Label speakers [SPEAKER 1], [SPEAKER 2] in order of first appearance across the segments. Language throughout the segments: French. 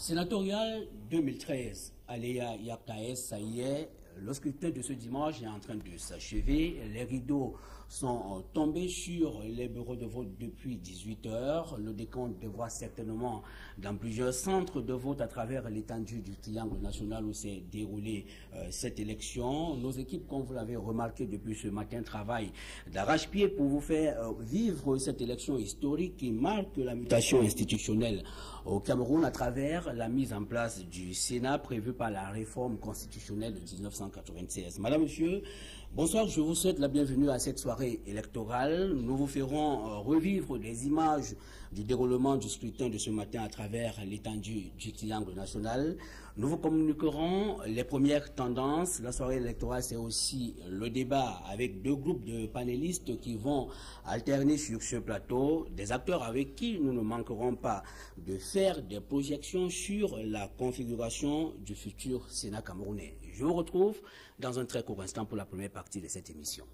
[SPEAKER 1] Sénatorial 2013, Aléa Yakaes, ça y est, le scrutin de ce dimanche est en train de s'achever. Les rideaux sont tombés sur les bureaux de vote depuis 18 heures. Le décompte devra certainement dans plusieurs centres de vote à travers l'étendue du triangle national où s'est déroulée cette élection. Nos équipes, comme vous l'avez remarqué depuis ce matin, travaillent d'arrache-pied pour vous faire vivre cette élection historique qui marque la mutation institutionnelle au Cameroun à travers la mise en place du Sénat prévue par la réforme constitutionnelle de 1996. Madame, Monsieur, bonsoir, je vous souhaite la bienvenue à cette soirée électorale. Nous vous ferons revivre des images du déroulement du scrutin de ce matin à travers l'étendue du triangle national. Nous vous communiquerons les premières tendances. La soirée électorale, c'est aussi le débat avec deux groupes de panélistes qui vont alterner sur ce plateau, des acteurs avec qui nous ne manquerons pas de faire des projections sur la configuration du futur Sénat camerounais. Je vous retrouve dans un très court instant pour la première partie de cette émission.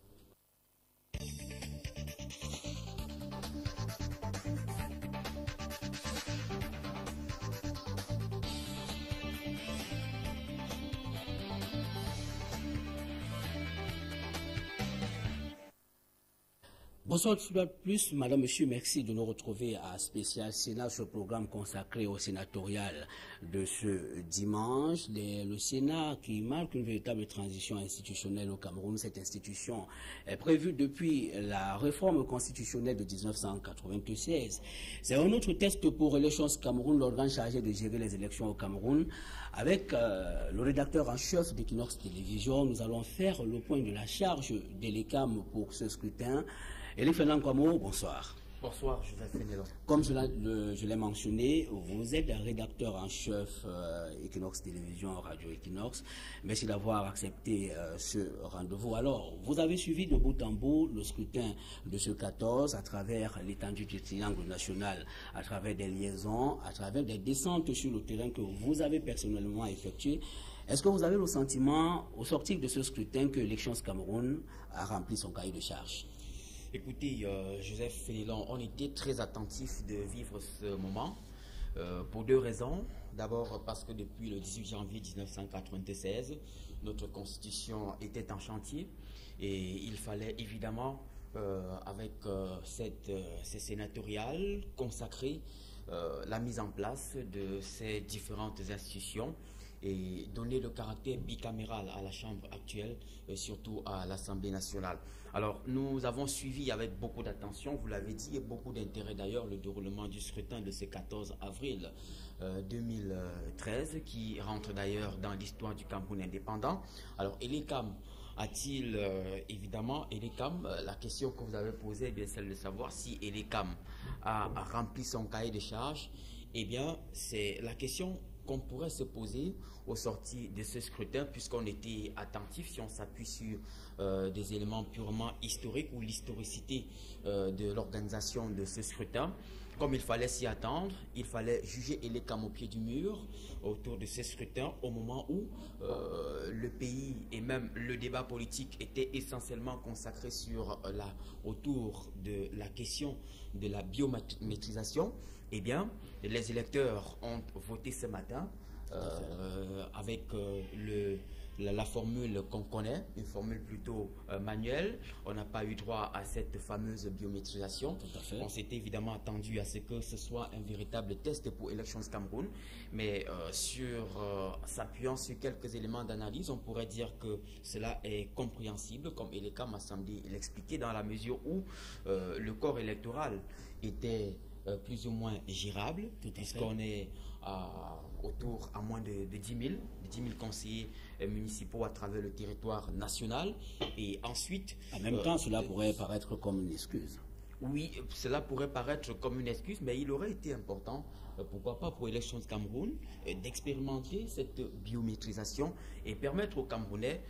[SPEAKER 1] Bonsoir de plus, Madame, Monsieur, merci de nous retrouver à Spécial Sénat, ce programme consacré au sénatorial de ce dimanche. Le Sénat qui marque une véritable transition institutionnelle au Cameroun. Cette institution est prévue depuis la réforme constitutionnelle de 1996. C'est un autre test pour Elections Cameroun, l'organe chargé de gérer les élections au Cameroun. Avec le rédacteur en chef d'Equinox Télévision, nous allons faire le point de la charge d'Elecam pour ce scrutin. Elie Fernand Kwamo, bonsoir.
[SPEAKER 2] Bonsoir, Joseph Fénélon.
[SPEAKER 1] Comme je l'ai mentionné, vous êtes un rédacteur en chef Equinox Télévision, Radio Equinox. Merci d'avoir accepté ce rendez-vous. Alors, vous avez suivi de bout en bout le scrutin de ce 14 à travers l'étendue du triangle national, à travers des liaisons, à travers des descentes sur le terrain que vous avez personnellement effectuées. Est-ce que vous avez le sentiment, au sortir de ce scrutin, que Elections Cameroun a rempli son cahier de charge?
[SPEAKER 2] Écoutez, Joseph Fénélon, on était très attentifs de vivre ce moment pour deux raisons. D'abord parce que depuis le 18 janvier 1996, notre constitution était en chantier et il fallait évidemment, avec ces sénatoriales, consacrer la mise en place de ces différentes institutions et donner le caractère bicaméral à la Chambre actuelle, surtout à l'Assemblée nationale. Alors, nous avons suivi avec beaucoup d'attention, vous l'avez dit, et beaucoup d'intérêt d'ailleurs, le déroulement du scrutin de ce 14 avril 2013, qui rentre d'ailleurs dans l'histoire du Cameroun indépendant. Alors, Elecam a-t-il, évidemment, Elecam, la question que vous avez posée, eh bien, celle de savoir si Elecam a rempli son cahier de charge. Eh bien, c'est la question qu'on pourrait se poser au sorti de ce scrutin, puisqu'on était attentif, si on s'appuie sur des éléments purement historiques ou l'historicité de l'organisation de ce scrutin. Comme il fallait s'y attendre, il fallait juger Elecam au pied du mur autour de ce scrutin au moment où le pays et même le débat politique était essentiellement consacré autour de la question de la biométrisation. Eh bien, les électeurs ont voté ce matin avec la formule qu'on connaît, une formule plutôt manuelle. On n'a pas eu droit à cette fameuse biométrisation.
[SPEAKER 1] Tout à fait.
[SPEAKER 2] On s'était évidemment attendu à ce que ce soit un véritable test pour Elections Cameroun, mais s'appuyant sur quelques éléments d'analyse, on pourrait dire que cela est compréhensible, comme Elecam m'a semblé l'expliquer, dans la mesure où le corps électoral était plus ou moins gérable, puisqu'on est à moins de 10 000 conseillers municipaux à travers le territoire national. Et ensuite...
[SPEAKER 1] En même temps, cela pourrait paraître comme une excuse.
[SPEAKER 2] Oui, cela pourrait paraître comme une excuse, mais il aurait été important, pourquoi pas pour Elections Cameroun, d'expérimenter cette biométrisation et permettre aux Camerounais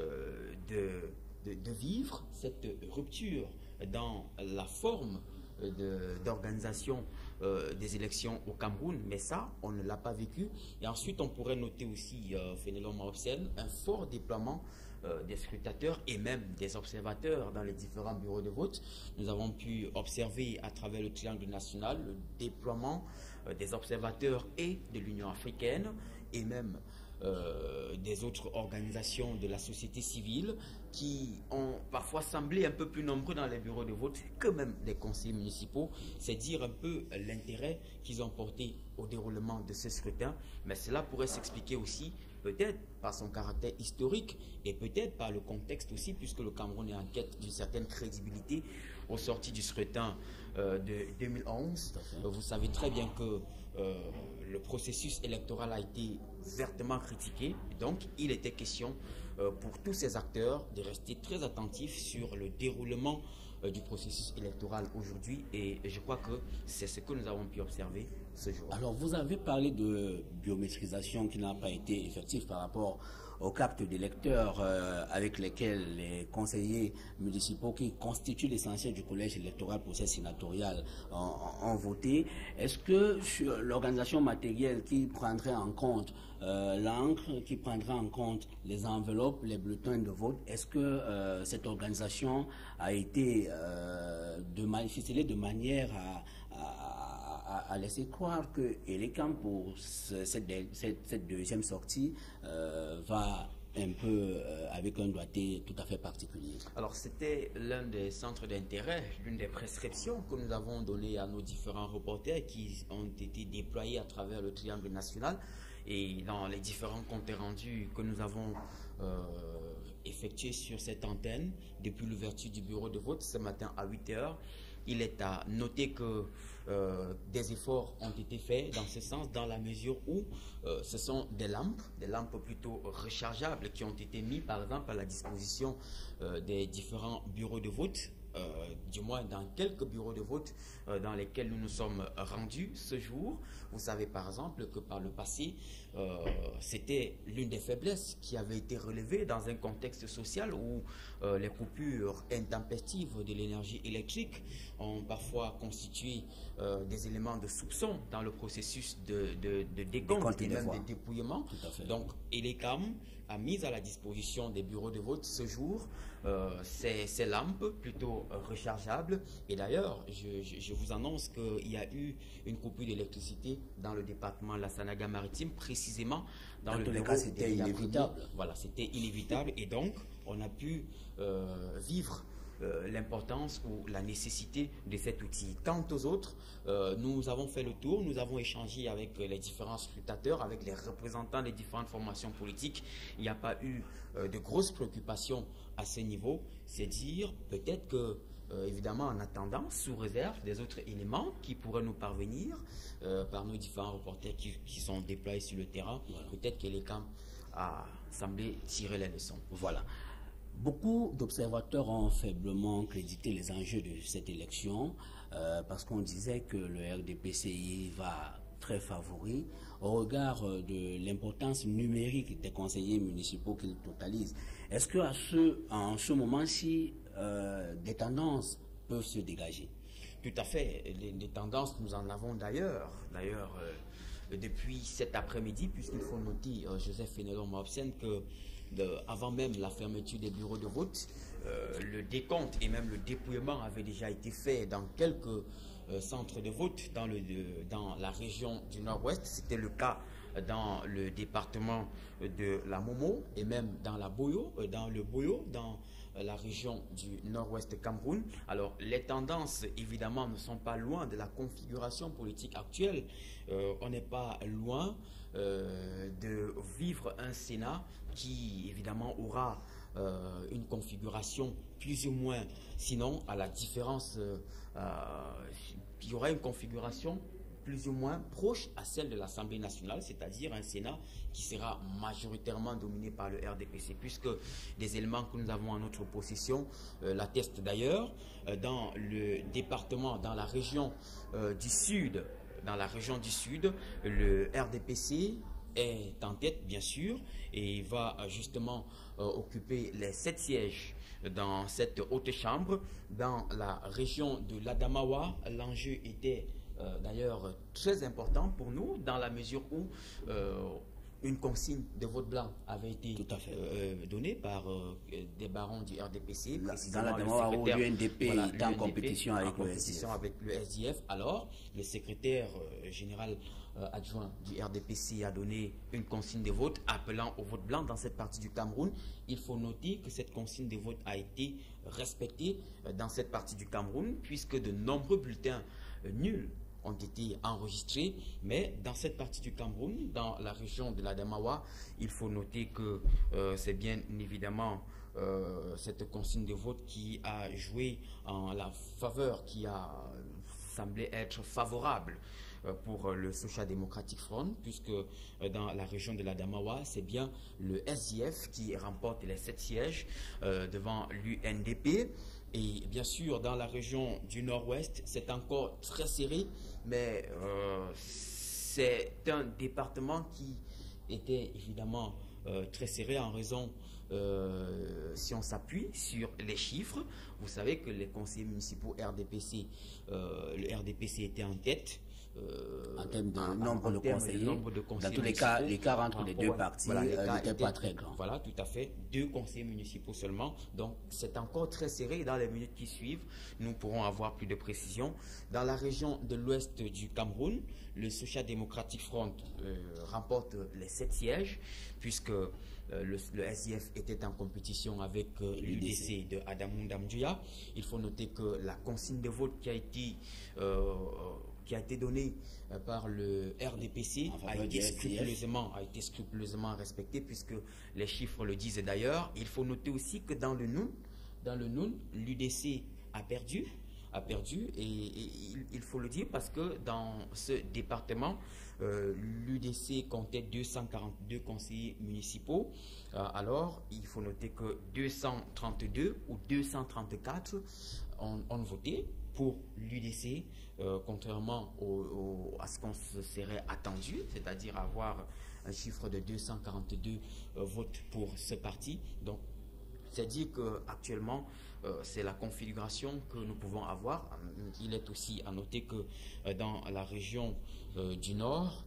[SPEAKER 2] de vivre cette rupture dans la forme d'organisation des élections au Cameroun, mais ça, on ne l'a pas vécu. Et ensuite, on pourrait noter aussi, Fénélon Maobsen, un fort déploiement des scrutateurs et même des observateurs dans les différents bureaux de vote. Nous avons pu observer à travers le triangle national le déploiement des observateurs et de l'Union africaine et même des autres organisations de la société civile qui ont parfois semblé un peu plus nombreux dans les bureaux de vote que même les conseillers municipaux. C'est dire un peu l'intérêt qu'ils ont porté au déroulement de ce scrutin. Mais cela pourrait s'expliquer aussi peut-être par son caractère historique et peut-être par le contexte aussi, puisque le Cameroun est en quête d'une certaine crédibilité au sorti du scrutin de 2011. Vous savez très bien que le processus électoral a été vertement critiqué. Donc, il était question pour tous ces acteurs de rester très attentifs sur le déroulement du processus électoral aujourd'hui. Et je crois que c'est ce que nous avons pu observer ce jour.
[SPEAKER 1] Alors, vous avez parlé de biométrisation qui n'a pas été effective par rapport aux cartes d'électeurs avec lesquelles les conseillers municipaux qui constituent l'essentiel du collège électoral procès sénatorial ont voté. Est-ce que sur l'organisation matérielle qui prendrait en compte l'encre, qui prendrait en compte les enveloppes, les bulletins de vote, est-ce que cette organisation a été ficelée de manière à laisser croire que Elecam, pour cette deuxième sortie, va un peu avec un doigté tout à fait particulier?
[SPEAKER 2] Alors, c'était l'un des centres d'intérêt, l'une des prescriptions que nous avons données à nos différents reporters qui ont été déployés à travers le triangle national et dans les différents comptes rendus que nous avons effectués sur cette antenne depuis l'ouverture du bureau de vote ce matin à 8 h. Il est à noter que des efforts ont été faits dans ce sens, dans la mesure où ce sont des lampes plutôt rechargeables qui ont été mises par exemple à la disposition des différents bureaux de vote, du moins dans quelques bureaux de vote dans lesquels nous nous sommes rendus ce jour. Vous savez par exemple que par le passé, c'était l'une des faiblesses qui avait été relevée dans un contexte social où les coupures intempestives de l'énergie électrique ont parfois constitué des éléments de soupçon dans le processus de décompte et même de dépouillement. Donc, Elecam a mis à la disposition des bureaux de vote ce jour ces lampes plutôt rechargeables. Et d'ailleurs, je vous annonce qu'il y a eu une coupure d'électricité dans le département de la Sanaga-Maritime, précisément dans le bureau.
[SPEAKER 1] C'était inévitable.
[SPEAKER 2] Voilà, c'était inévitable. Et donc, on a pu vivre l'importance ou la nécessité de cet outil. Quant aux autres, nous avons fait le tour, nous avons échangé avec les différents scrutateurs, avec les représentants des différentes formations politiques. Il n'y a pas eu de grosses préoccupations à ce niveau. C'est dire peut-être que, évidemment, en attendant, sous réserve des autres éléments qui pourraient nous parvenir par nos différents reporters qui sont déployés sur le terrain, voilà. Peut-être que l'Elecam a semblé tirer les leçons.
[SPEAKER 1] Voilà. Beaucoup d'observateurs ont faiblement crédité les enjeux de cette élection parce qu'on disait que le RDPCI va très favori au regard de l'importance numérique des conseillers municipaux qu'il totalise. Est-ce qu'en ce moment-ci, des tendances peuvent se dégager?
[SPEAKER 2] Tout à fait. Les tendances, nous en avons d'ailleurs. Depuis cet après-midi, puisqu'il faut noter, Joseph Fénelon m'observe que avant même la fermeture des bureaux de vote, le décompte et même le dépouillement avait déjà été fait dans quelques centres de vote dans la région du Nord-Ouest. C'était le cas dans le département de la Momo et même dans le Boyo, dans la région du Nord-Ouest Cameroun. Alors, les tendances, évidemment, ne sont pas loin de la configuration politique actuelle. On n'est pas loin de vivre un Sénat qui, évidemment, aura une configuration plus ou moins, sinon, à la différence, il y aura une configuration plus ou moins proche à celle de l'Assemblée nationale, c'est-à-dire un Sénat qui sera majoritairement dominé par le RDPC, puisque des éléments que nous avons en notre possession l'attestent d'ailleurs. Dans le département, dans la région du Sud, le RDPC est en tête, bien sûr, et va justement occuper les 7 sièges dans cette haute chambre. Dans la région de l'Adamawa, l'enjeu était d'ailleurs très important pour nous, dans la mesure où une consigne de vote blanc avait été donnée par des barons du RDPC.
[SPEAKER 1] Dans la demande où l'UNDP est en compétition avec
[SPEAKER 2] le SDF. Alors, le secrétaire général adjoint du RDPC a donné une consigne de vote appelant au vote blanc dans cette partie du Cameroun. Il faut noter que cette consigne de vote a été respectée dans cette partie du Cameroun, puisque de nombreux bulletins nuls ont été enregistrés, mais dans cette partie du Cameroun, dans la région de l'Adamawa, il faut noter que c'est bien évidemment cette consigne de vote qui a joué en la faveur, qui a semblé être favorable pour le Social Democratic Front, puisque dans la région de l'Adamawa, c'est bien le SDF qui remporte les 7 sièges devant l'UNDP. Et bien sûr, dans la région du Nord-Ouest, c'est encore très serré, mais c'est un département qui était évidemment très serré en raison, si on s'appuie sur les chiffres, vous savez que les conseillers municipaux RDPC, le RDPC était en tête.
[SPEAKER 1] En termes de nombre de conseillers, dans tous les cas, l'écart entre les deux partis n'était pas très grand.
[SPEAKER 2] Voilà, tout à fait. 2 conseillers municipaux seulement. Donc, c'est encore très serré. Dans les minutes qui suivent, nous pourrons avoir plus de précisions. Dans la région de l'ouest du Cameroun, le Social Democratic Front remporte les 7 sièges, puisque le SDF était en compétition avec l'UDC de Adamou Damdouya. Il faut noter que la consigne de vote qui a été donnée par le RDPC a été scrupuleusement respectée, puisque les chiffres le disent d'ailleurs. Il faut noter aussi que dans le Noun, l'UDC a perdu, et il faut le dire parce que dans ce département, l'UDC comptait 242 conseillers municipaux. Alors, il faut noter que 232 ou 234 ont voté pour l'UDC, contrairement à ce qu'on se serait attendu, c'est-à-dire avoir un chiffre de 242 votes pour ce parti. Donc, c'est dire qu'actuellement, c'est la configuration que nous pouvons avoir. Il est aussi à noter que dans la région du Nord,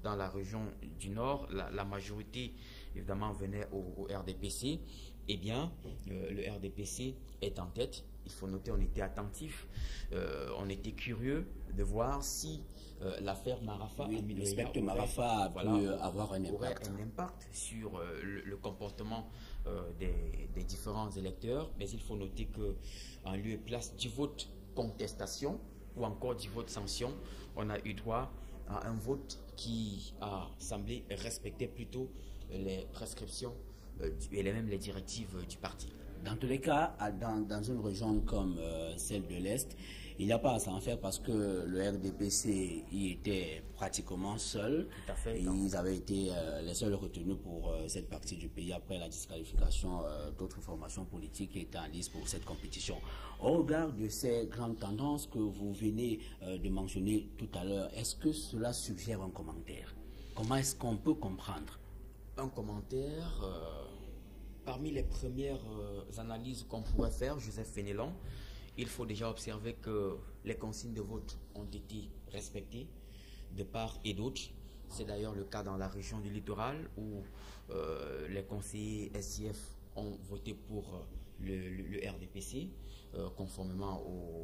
[SPEAKER 2] la majorité, évidemment, venait au RDPC. Eh bien, le RDPC est en tête. Il faut noter, on était attentif, on était curieux de voir si l'affaire Marafa,
[SPEAKER 1] l'inspecteur Marafa aurait
[SPEAKER 2] un impact sur le comportement des différents électeurs. Mais il faut noter qu'en lieu et place du vote contestation ou encore du vote sanction, on a eu droit à un vote qui a semblé respecter plutôt les prescriptions et même les directives du parti.
[SPEAKER 1] Dans tous les cas, dans une région comme celle de l'Est, il n'y a pas à s'en faire parce que le RDPC y était pratiquement seul.
[SPEAKER 2] Tout à fait.
[SPEAKER 1] Ils avaient été les seuls retenus pour cette partie du pays après la disqualification d'autres formations politiques qui étaient en lice pour cette compétition. Au regard de ces grandes tendances que vous venez de mentionner tout à l'heure, est-ce que cela suggère un commentaire? Comment est-ce qu'on peut comprendre?
[SPEAKER 2] Un commentaire... Parmi les premières analyses qu'on pourrait faire, Joseph Fénélon, il faut déjà observer que les consignes de vote ont été respectées de part et d'autre. C'est d'ailleurs le cas dans la région du littoral où les conseillers SDF ont voté pour le RDPC, conformément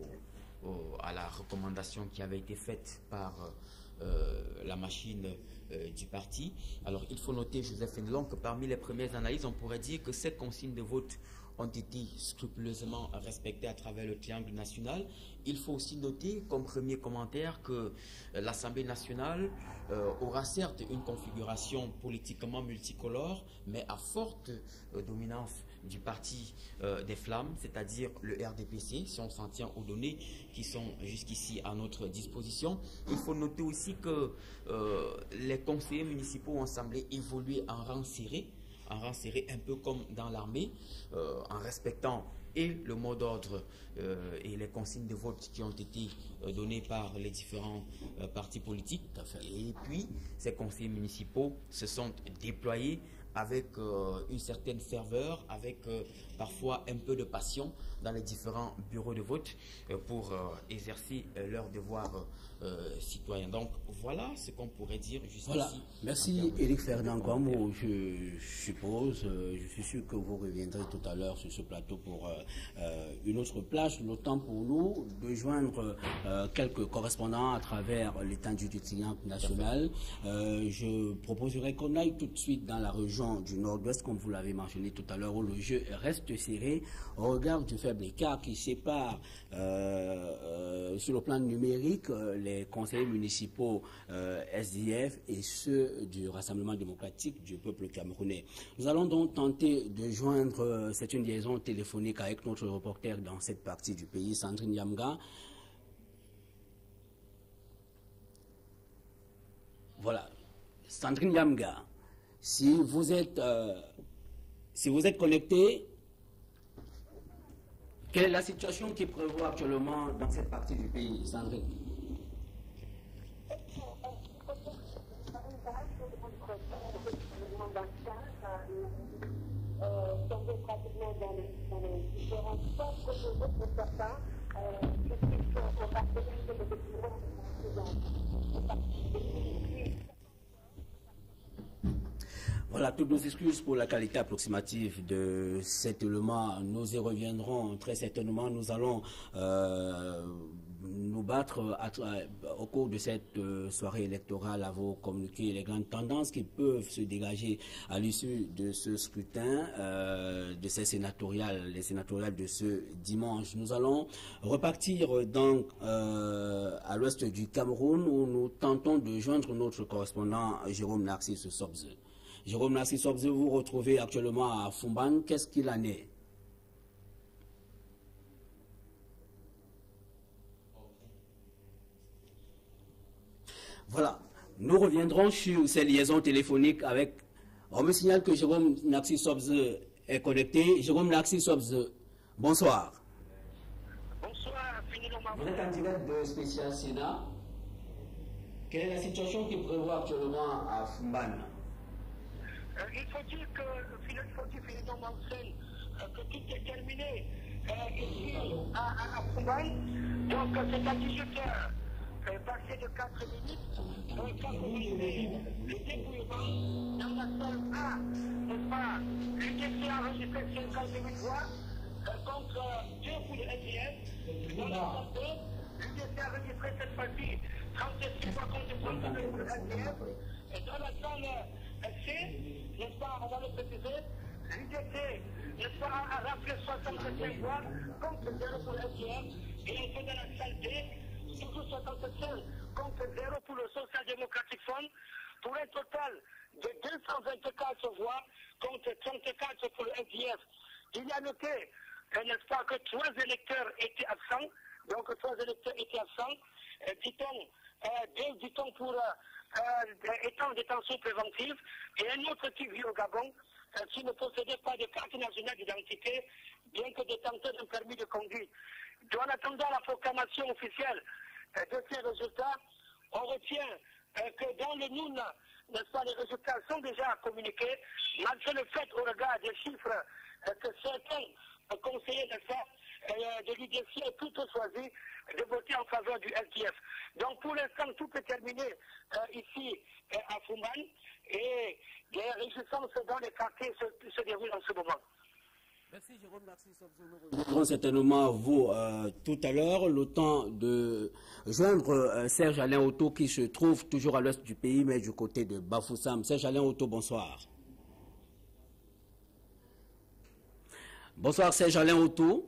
[SPEAKER 2] à la recommandation qui avait été faite par la machine du parti. Alors, il faut noter, Joseph Fénélon, que parmi les premières analyses, on pourrait dire que ces consignes de vote ont été scrupuleusement respectées à travers le triangle national. Il faut aussi noter, comme premier commentaire, que l'Assemblée nationale aura certes une configuration politiquement multicolore, mais à forte dominance du parti des Flammes, c'est-à-dire le RDPC, si on s'en tient aux données qui sont jusqu'ici à notre disposition. Il faut noter aussi que les conseillers municipaux ont semblé évoluer en rang serré, un peu comme dans l'armée, en respectant et le mot d'ordre et les consignes de vote qui ont été données par les différents partis politiques. Et puis, ces conseillers municipaux se sont déployés avec une certaine ferveur, avec parfois un peu de passion dans les différents bureaux de vote pour exercer leur devoir citoyen. Donc voilà ce qu'on pourrait dire jusqu'ici.
[SPEAKER 1] Voilà, merci Éric Ferdinand Kouamouo. Je suppose, je suis sûr que vous reviendrez tout à l'heure sur ce plateau pour une autre plage. Le temps pour nous de joindre quelques correspondants à travers l'étendue du triangle national. Je proposerai qu'on aille tout de suite dans la région du Nord-Ouest, comme vous l'avez mentionné tout à l'heure, où le jeu reste serré au regard du faible écart qui sépare sur le plan numérique les conseillers municipaux SDF et ceux du Rassemblement démocratique du peuple camerounais. Nous allons donc tenter de joindre, c'est une liaison téléphonique avec notre reporter dans cette partie du pays, Sandrine Yamga. Voilà, Sandrine Yamga, si vous êtes connecté, quelle est la situation qui prévaut actuellement dans cette partie du pays, Sandrine? Voilà, toutes nos excuses pour la qualité approximative de cet élément. Nous y reviendrons très certainement. Nous allons nous battre au cours de cette soirée électorale à vous communiquer les grandes tendances qui peuvent se dégager à l'issue de ce scrutin, de ces sénatoriales, les sénatoriales de ce dimanche. Nous allons repartir donc à l'ouest du Cameroun où nous tentons de joindre notre correspondant Jérôme Narcisse Sobze. Jérôme Narcisse Sobze, vous vous retrouvez actuellement à Fumban. Qu'est-ce qu'il en est? Voilà, nous reviendrons sur ces liaisons téléphoniques avec... On me signale que Jérôme Narcisse Sobze est connecté. Jérôme Narcisse Sobze, bonsoir.
[SPEAKER 3] Bonsoir,
[SPEAKER 1] vous êtes en direct de Spécial Sénat. Quelle est la situation qui prévoit actuellement à Fumban?
[SPEAKER 3] Il faut dire que Philippe Mansell, que tout est terminé ici à Fumban. Donc c'est à 18h, passé de 4 minutes, le dépouillement dans la salle A, n'est-ce pas? L'UDC a enregistré 58 voix contre 2 pour le SDF. Dans la salle B, l'UDC a enregistré cette fois-ci 36 voix contre 39 pour le SDF. Et dans la salle C, n'est-ce pas, on va le préciser, l'UDC, n'est-ce pas, a rappelé 65 voix contre 0 pour le SDF. Et on fait dans la salle D, toujours 65 contre 0 pour le Social Democratic Front, pour un total de 224 voix contre 34 pour le SDF. Il y a noté, n'est-ce pas, que 3 électeurs étaient absents, donc 3 électeurs étaient absents, dit-on pour étant en détention préventive, et un autre qui vit au Gabon, qui ne possédait pas de carte nationale d'identité, bien que détenteur d'un permis de conduite. En attendant la proclamation officielle de ces résultats, on retient que dans le NUN, n'est-ce pas, les résultats sont déjà communiqués, malgré le fait, au regard des chiffres, que certains conseillers, n'est-ce pas, de l'UDC est plutôt choisi de voter en faveur du SDF. Donc pour l'instant, tout est terminé ici à Fumban et les réjouissances dans les quartiers se déroulent en ce moment.
[SPEAKER 1] Merci Jérôme Narcisse. Nous reviendrons certainement à vous tout à l'heure. Le temps de joindre Serge Alain Otto qui se trouve toujours à l'ouest du pays mais du côté de Bafoussam. Serge Alain Otto, bonsoir. Bonsoir Serge Alain Otto.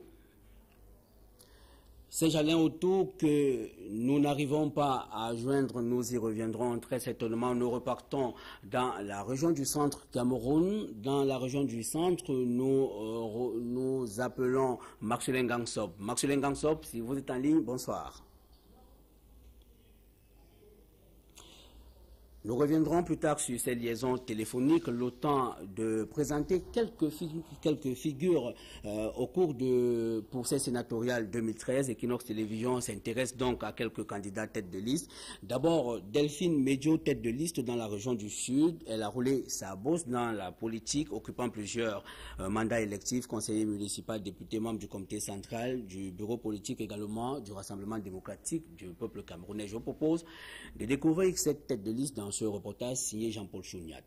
[SPEAKER 1] Serge Alain Otto, que nous n'arrivons pas à joindre, nous y reviendrons très certainement. Nous repartons dans la région du centre Cameroun. Dans la région du centre, nous appelons Marcelin Gangsop. Marcelin Gangsop, si vous êtes en ligne, bonsoir. Nous reviendrons plus tard sur ces liaisons téléphoniques, le temps de présenter quelques figures au cours pour ces sénatoriales 2013. Equinox Télévision s'intéresse donc à quelques candidats tête de liste. D'abord, Delphine Medjo, tête de liste dans la région du Sud. Elle a roulé sa bosse dans la politique, occupant plusieurs mandats électifs, conseiller municipal, député, membre du comité central, du bureau politique également, du Rassemblement démocratique du peuple camerounais. Je vous propose de découvrir cette tête de liste dans ce reportage signé Jean-Paul Chouniat.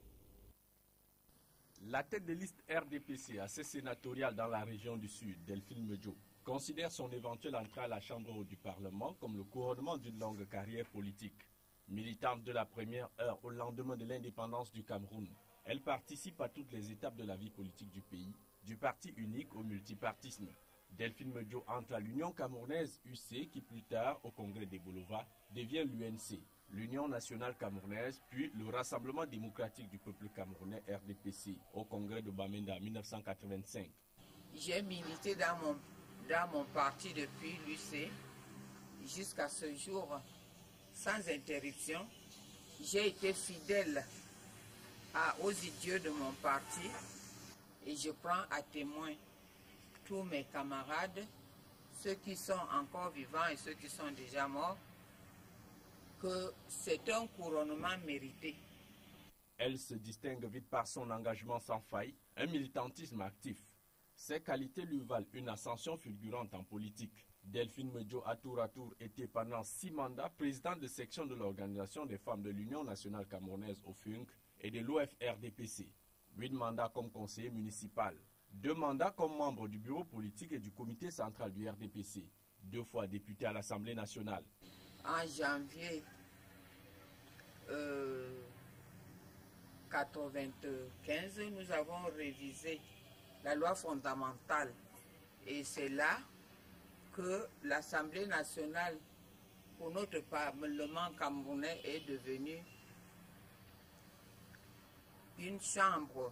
[SPEAKER 4] La tête de liste RDPC assez sénatoriale dans la région du Sud, Delphine Medjo, considère son éventuelle entrée à la Chambre du Parlement comme le couronnement d'une longue carrière politique. Militante de la première heure au lendemain de l'indépendance du Cameroun, elle participe à toutes les étapes de la vie politique du pays, du parti unique au multipartisme. Delphine Medjo entre à l'Union camerounaise UC qui plus tard, au congrès des Bolova, devient l'UNC, l'Union nationale camerounaise, puis le Rassemblement démocratique du peuple camerounais RDPC, au congrès de Bamenda en 1985.
[SPEAKER 5] J'ai milité dans mon parti depuis l'UC jusqu'à ce jour, sans interruption. J'ai été fidèle aux idéaux de mon parti et je prends à témoin tous mes camarades, ceux qui sont encore vivants et ceux qui sont déjà morts, que c'est un couronnement mérité.
[SPEAKER 4] Elle se distingue vite par son engagement sans faille, un militantisme actif. Ces qualités lui valent une ascension fulgurante en politique. Delphine Medjo a tour été pendant 6 mandats présidente de section de l'Organisation des femmes de l'Union nationale camerounaise au FUNC et de l'OFRDPC. 8 mandats comme conseiller municipal. 2 mandats comme membre du bureau politique et du comité central du RDPC. 2 fois député à l'Assemblée nationale.
[SPEAKER 5] En janvier 1995, nous avons révisé la loi fondamentale et c'est là que l'Assemblée nationale, pour notre Parlement camerounais, est devenue une chambre.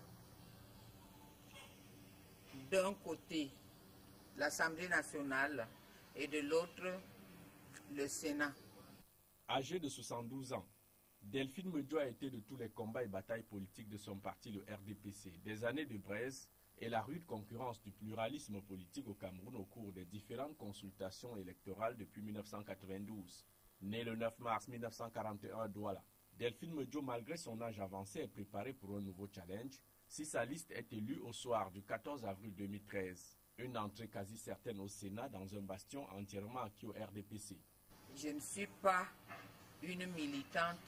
[SPEAKER 5] D'un côté, l'Assemblée nationale et de l'autre, le Sénat.
[SPEAKER 4] Âgée de 72 ans, Delphine Medjo a été de tous les combats et batailles politiques de son parti, le RDPC, des années de braise et la rude concurrence du pluralisme politique au Cameroun au cours des différentes consultations électorales depuis 1992. Née le 9 mars 1941 à Douala, Delphine Medjo, malgré son âge avancé, est préparée pour un nouveau challenge si sa liste est élue au soir du 14 avril 2013. Une entrée quasi certaine au Sénat dans un bastion entièrement acquis au RDPC.
[SPEAKER 5] Je ne suis pas une militante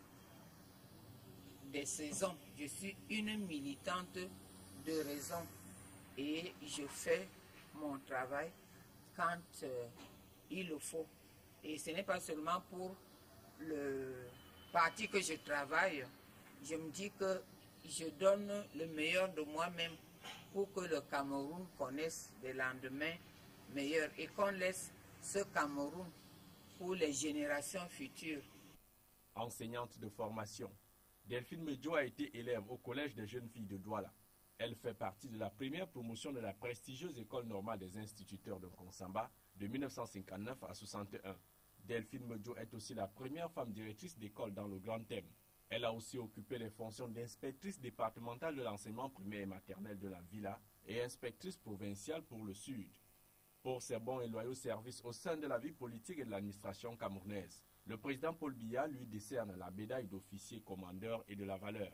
[SPEAKER 5] des saisons, je suis une militante de raison et je fais mon travail quand il le faut. Et ce n'est pas seulement pour le parti que je travaille, je me dis que je donne le meilleur de moi-même pour que le Cameroun connaisse des lendemains meilleurs et qu'on laisse ce Cameroun pour les générations futures.
[SPEAKER 4] Enseignante de formation, Delphine Medjo a été élève au Collège des jeunes filles de Douala. Elle fait partie de la première promotion de la prestigieuse École normale des instituteurs de Konsamba de 1959 à 61. Delphine Medjo est aussi la première femme directrice d'école dans le Grand Thème. Elle a aussi occupé les fonctions d'inspectrice départementale de l'enseignement primaire et maternel de la Villa et inspectrice provinciale pour le Sud. Pour ses bons et loyaux services au sein de la vie politique et de l'administration camerounaise, le président Paul Biya lui décerne la médaille d'officier commandeur et de la valeur.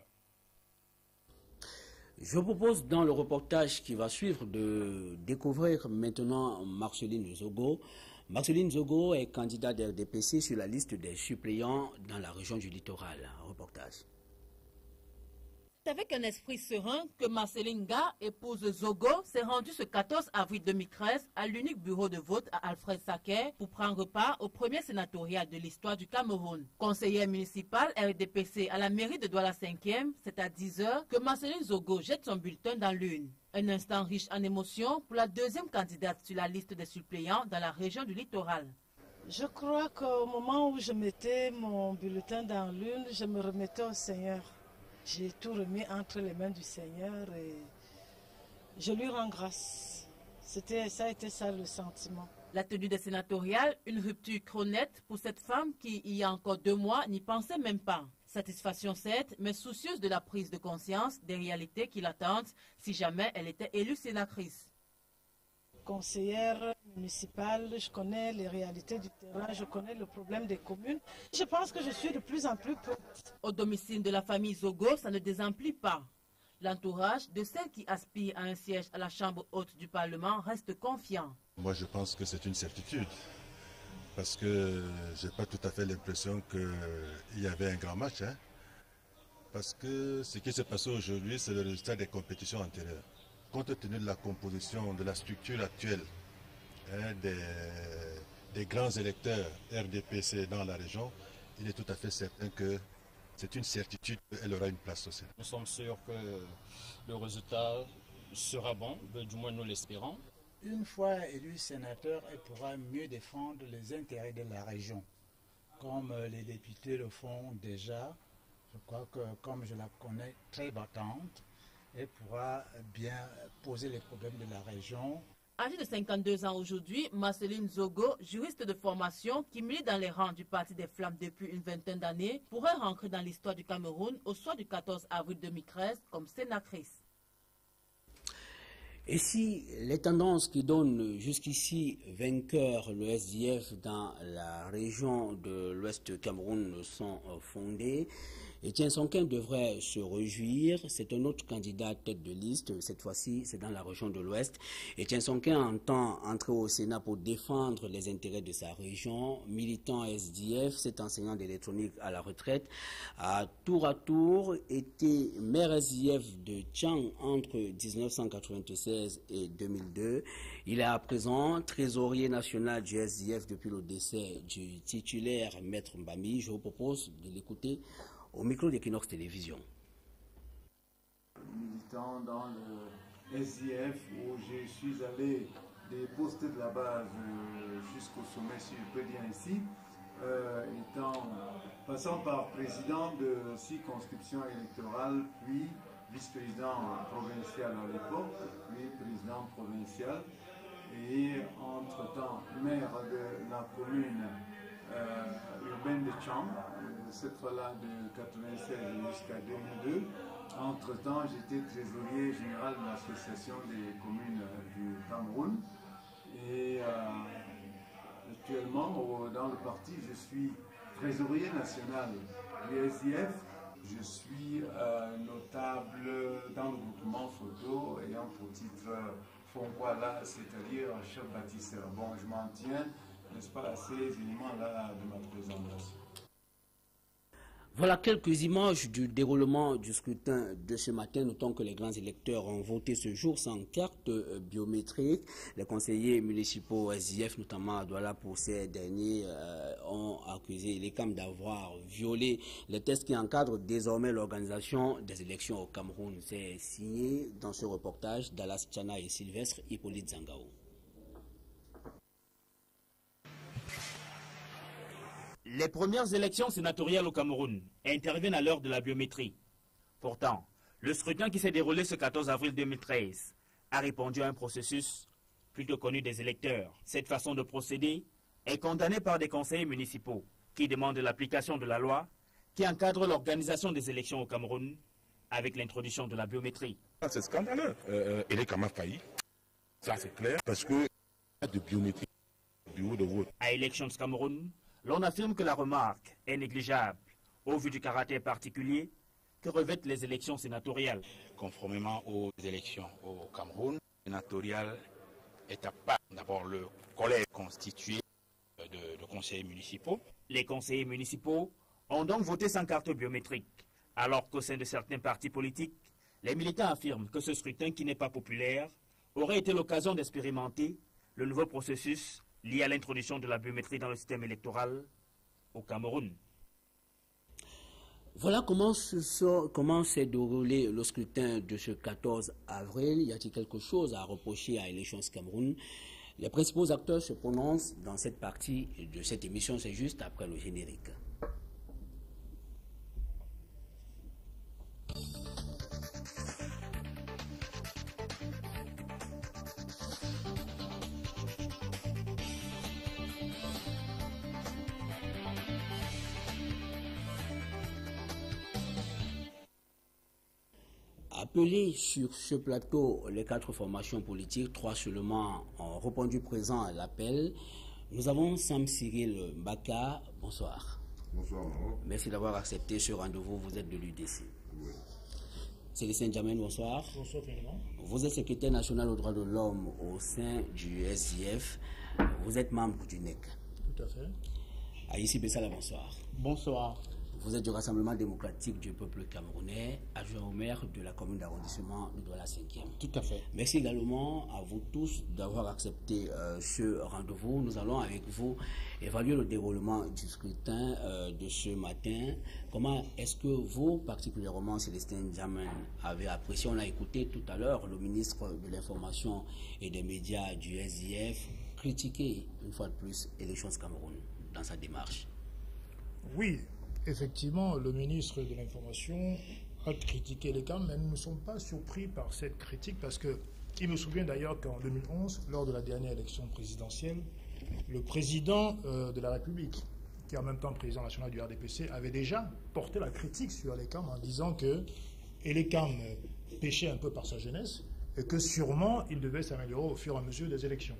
[SPEAKER 1] Je vous propose dans le reportage qui va suivre de découvrir maintenant Marceline Zogo. Marceline Zogo est candidate de RDPC sur la liste des suppléants dans la région du littoral. Reportage.
[SPEAKER 6] C'est avec un esprit serein que Marceline Ga, épouse Zogo, s'est rendue ce 14 avril 2013 à l'unique bureau de vote à Alfred Saquet pour prendre part au premier sénatorial de l'histoire du Cameroun. Conseillère municipale RDPC à la mairie de Douala 5e, c'est à 10 h que Marceline Zogo jette son bulletin dans l'urne. Un instant riche en émotions pour la deuxième candidate sur la liste des suppléants dans la région du littoral.
[SPEAKER 7] Je crois qu'au moment où je mettais mon bulletin dans l'urne, je me remettais au Seigneur. J'ai tout remis entre les mains du Seigneur et je lui rends grâce. Ça a été ça le sentiment.
[SPEAKER 6] La tenue des sénatoriales, une rupture cronette pour cette femme qui, il y a encore 2 mois, n'y pensait même pas. Satisfaction certes, mais soucieuse de la prise de conscience des réalités qui l'attendent si jamais elle était élue sénatrice.
[SPEAKER 7] Conseillère municipale, je connais les réalités du terrain, je connais le problème des communes. Je pense que je suis de plus en plus prête.
[SPEAKER 6] Au domicile de la famille Zogo, ça ne désemplit pas. L'entourage de celle qui aspire à un siège à la Chambre haute du Parlement reste confiant.
[SPEAKER 8] Moi, je pense que c'est une certitude. Parce que je n'ai pas tout à fait l'impression qu'il y avait un grand match. Parce que ce qui s'est passé aujourd'hui, c'est le résultat des compétitions antérieures. Compte tenu de la composition, de la structure actuelle des grands électeurs RDPC dans la région, il est tout à fait certain que c'est une certitude qu'elle aura une place sociale.
[SPEAKER 9] Nous sommes sûrs que le résultat sera bon, du moins nous l'espérons.
[SPEAKER 10] Une fois élu sénateur, elle pourra mieux défendre les intérêts de la région, comme les députés le font déjà. Je crois que comme je la connais très battante, elle pourra bien poser les problèmes de la région.
[SPEAKER 6] Âgée de 52 ans aujourd'hui, Marceline Zogo, juriste de formation qui milite dans les rangs du Parti des Flammes depuis une vingtaine d'années, pourrait rentrer dans l'histoire du Cameroun au soir du 14 avril 2013 comme sénatrice.
[SPEAKER 1] Et si les tendances qui donnent jusqu'ici vainqueur le SDF dans la région de l'Ouest Cameroun sont fondées, Etienne Sonkin devrait se réjouir. C'est un autre candidat tête de liste. Cette fois-ci, c'est dans la région de l'Ouest. Etienne Sonkin entend entrer au Sénat pour défendre les intérêts de sa région. Militant SDF, cet enseignant d'électronique à la retraite, a tour été maire SDF de Tchang entre 1996 et 2002. Il est à présent trésorier national du SDF depuis le décès du titulaire Maître Mbami. Je vous propose de l'écouter au micro d'Equinox Télévision.
[SPEAKER 11] Militant dans le SDF où je suis allé des postes de la base jusqu'au sommet, si je peux dire ici, passant par président de circonscription électorale, puis vice-président provincial à l'époque, puis président provincial, et entre-temps maire de la commune urbaine de Tchang, cette fois-là de 1996 jusqu'à 2002. Entre-temps, j'étais trésorier général de l'association des communes du Cameroun. Et actuellement, dans le parti, je suis trésorier national du SDF. Je suis notable dans le groupement photo ayant pour titre Fonkwala, c'est-à-dire chef bâtisseur. Bon, je m'en tiens, n'est-ce pas, à ces éléments-là de ma présentation.
[SPEAKER 1] Voilà quelques images du déroulement du scrutin de ce matin. Notons que les grands électeurs ont voté ce jour sans carte biométrique. Les conseillers municipaux SDF, notamment à Douala, pour ces derniers, ont accusé les CAM d'avoir violé les tests qui encadrent désormais l'organisation des élections au Cameroun. C'est signé dans ce reportage Dallas Tchana et Sylvestre Hippolyte Zangao.
[SPEAKER 12] Les premières élections sénatoriales au Cameroun interviennent à l'heure de la biométrie. Pourtant, le scrutin qui s'est déroulé ce 14 avril 2013 a répondu à un processus plutôt connu des électeurs. Cette façon de procéder est condamnée par des conseillers municipaux qui demandent l'application de la loi qui encadre l'organisation des élections au Cameroun avec l'introduction de la biométrie.
[SPEAKER 13] C'est scandaleux. Il est quand même failli. Ça, c'est clair. Parce que pas de biométrie du bureau de vote.
[SPEAKER 12] À Elections Cameroun, l'on affirme que la remarque est négligeable au vu du caractère particulier que revêtent les élections sénatoriales.
[SPEAKER 14] Conformément aux élections au Cameroun, sénatorial est à part. D'abord le collège constitué de conseillers municipaux.
[SPEAKER 12] Les conseillers municipaux ont donc voté sans carte biométrique, alors qu'au sein de certains partis politiques, les militants affirment que ce scrutin qui n'est pas populaire aurait été l'occasion d'expérimenter le nouveau processus lié à l'introduction de la biométrie dans le système électoral au Cameroun.
[SPEAKER 1] Voilà comment s'est déroulé le scrutin de ce 14 avril. Y a-t-il quelque chose à reprocher à Elections Cameroun? Les principaux acteurs se prononcent dans cette partie de cette émission. C'est juste après le générique. appelé sur ce plateau les 4 formations politiques, 3 seulement ont répondu présent à l'appel. Nous avons Sam Cyril Mbaka. Bonsoir.
[SPEAKER 15] Bonsoir, Maroc.
[SPEAKER 1] Merci d'avoir accepté ce rendez-vous. Vous êtes de l'UDC.
[SPEAKER 15] Oui.
[SPEAKER 1] Célestin Djamène, bonsoir.
[SPEAKER 16] Bonsoir, Président.
[SPEAKER 1] Vous êtes secrétaire national aux droits de l'homme au sein du SDF. Vous êtes membre du NEC.
[SPEAKER 16] Tout à fait.
[SPEAKER 1] Aïssi Bessala, bonsoir.
[SPEAKER 16] Bonsoir.
[SPEAKER 1] Vous êtes du Rassemblement démocratique du peuple camerounais, adjoint au maire de la commune d'arrondissement de Douala 5e.
[SPEAKER 16] Tout à fait.
[SPEAKER 1] Merci également à vous tous d'avoir accepté ce rendez-vous. Nous allons avec vous évaluer le déroulement du scrutin de ce matin. Comment est-ce que vous, particulièrement Célestin Djamène, avez apprécié? On a écouté tout à l'heure le ministre de l'Information et des Médias du SDF critiquer une fois de plus Élections Cameroun dans sa démarche.
[SPEAKER 16] Oui. Effectivement, le ministre de l'Information a critiqué les CAM, mais nous ne sommes pas surpris par cette critique parce que, il me souvient d'ailleurs qu'en 2011, lors de la dernière élection présidentielle, le président de la République, qui est en même temps président national du RDPC, avait déjà porté la critique sur les CAM en disant que les CAM péchaient un peu par sa jeunesse et que sûrement il devait s'améliorer au fur et à mesure des élections.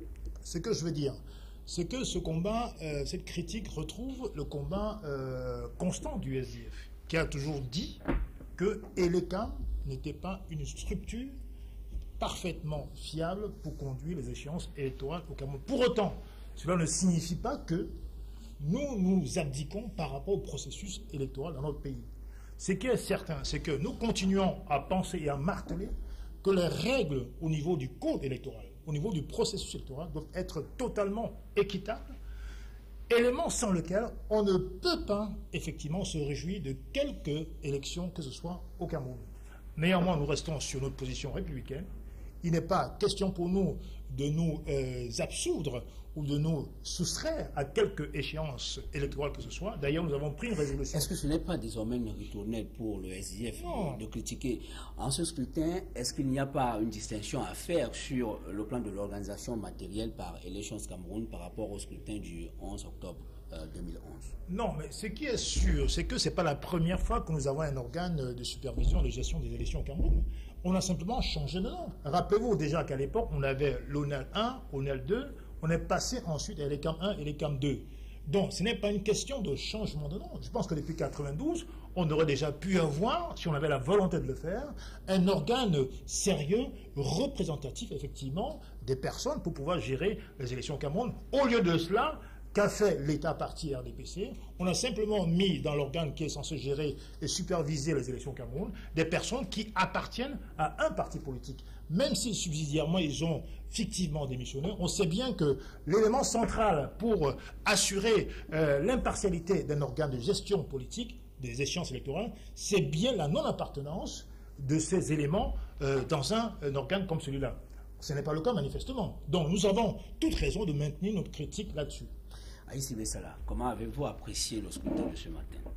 [SPEAKER 16] Ce que je veux dire, c'est que ce combat, cette critique retrouve le combat constant du SDF, qui a toujours dit que ELECAM n'était pas une structure parfaitement fiable pour conduire les échéances électorales au Cameroun. Pour autant, cela ne signifie pas que nous nous abdiquons par rapport au processus électoral dans notre pays. Ce qui est certain, c'est que nous continuons à penser et à marteler que les règles au niveau du code électoral, au niveau du processus électoral, doivent être totalement équitables, élément sans lequel on ne peut pas effectivement se réjouir de quelque élection que ce soit au Cameroun. Néanmoins, nous restons sur notre position républicaine. Il n'est pas question pour nous de nous absoudre ou de nous soustraire à quelque échéance électorale que ce soit. D'ailleurs, nous avons pris une résolution.
[SPEAKER 1] Est-ce que ce n'est pas désormais une ritournelle pour le SDF de critiquer en ce scrutin? Est-ce qu'il n'y a pas une distinction à faire sur le plan de l'organisation matérielle par Élections Cameroun par rapport au scrutin du 11 octobre 2011?
[SPEAKER 16] Non, mais ce qui est sûr, c'est que ce n'est pas la première fois que nous avons un organe de supervision de gestion des élections au Cameroun. On a simplement changé de nom. Rappelez-vous déjà qu'à l'époque, on avait l'ONEL 1, l'ONEL 2, on est passé ensuite à l'ELECAM 1 et l'ELECAM 2. Donc, ce n'est pas une question de changement de nom. Je pense que depuis 1992, on aurait déjà pu avoir, si on avait la volonté de le faire, un organe sérieux, représentatif, effectivement, des personnes pour pouvoir gérer les élections au Cameroun. Au lieu de cela, qu'a fait l'État parti RDPC? On a simplement mis dans l'organe qui est censé gérer et superviser les élections au Cameroun des personnes qui appartiennent à un parti politique. Même si subsidiairement ils ont fictivement démissionné, on sait bien que l'élément central pour assurer l'impartialité d'un organe de gestion politique des échéances électorales, c'est bien la non-appartenance de ces éléments dans un organe comme celui-là. Ce n'est pas le cas manifestement. Donc nous avons toute raison de maintenir notre critique là-dessus.
[SPEAKER 1] Aïssi Bessala, comment avez-vous apprécié le scrutin de ce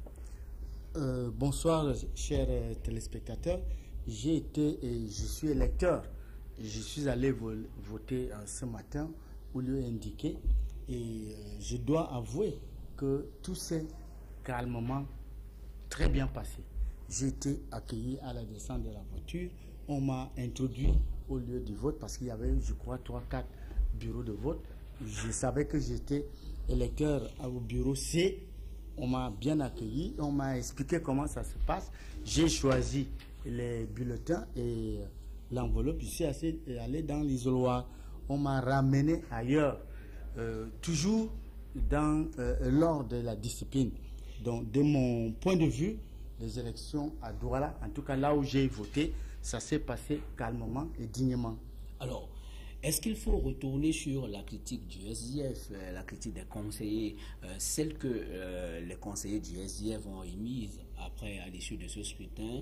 [SPEAKER 1] matin?
[SPEAKER 17] Bonsoir, chers téléspectateurs. J'ai été et je suis électeur. Je suis allé voter ce matin au lieu indiqué et je dois avouer que tout s'est calmement très bien passé. J'ai été accueilli à la descente de la voiture. On m'a introduit au lieu du vote parce qu'il y avait, je crois, 3-4 bureaux de vote. Je savais que j'étais électeur au bureau C. On m'a bien accueilli, on m'a expliqué comment ça se passe. J'ai choisi les bulletins et l'enveloppe. Je suis allé dans l'isoloir. On m'a ramené ailleurs, toujours dans l'ordre de la discipline. Donc, de mon point de vue, les élections à Douala, en tout cas là où j'ai voté, ça s'est passé calmement et dignement.
[SPEAKER 1] Alors, est-ce qu'il faut retourner sur la critique du SDF, la critique des conseillers, celle que les conseillers du SDF ont émise après, à l'issue de ce scrutin,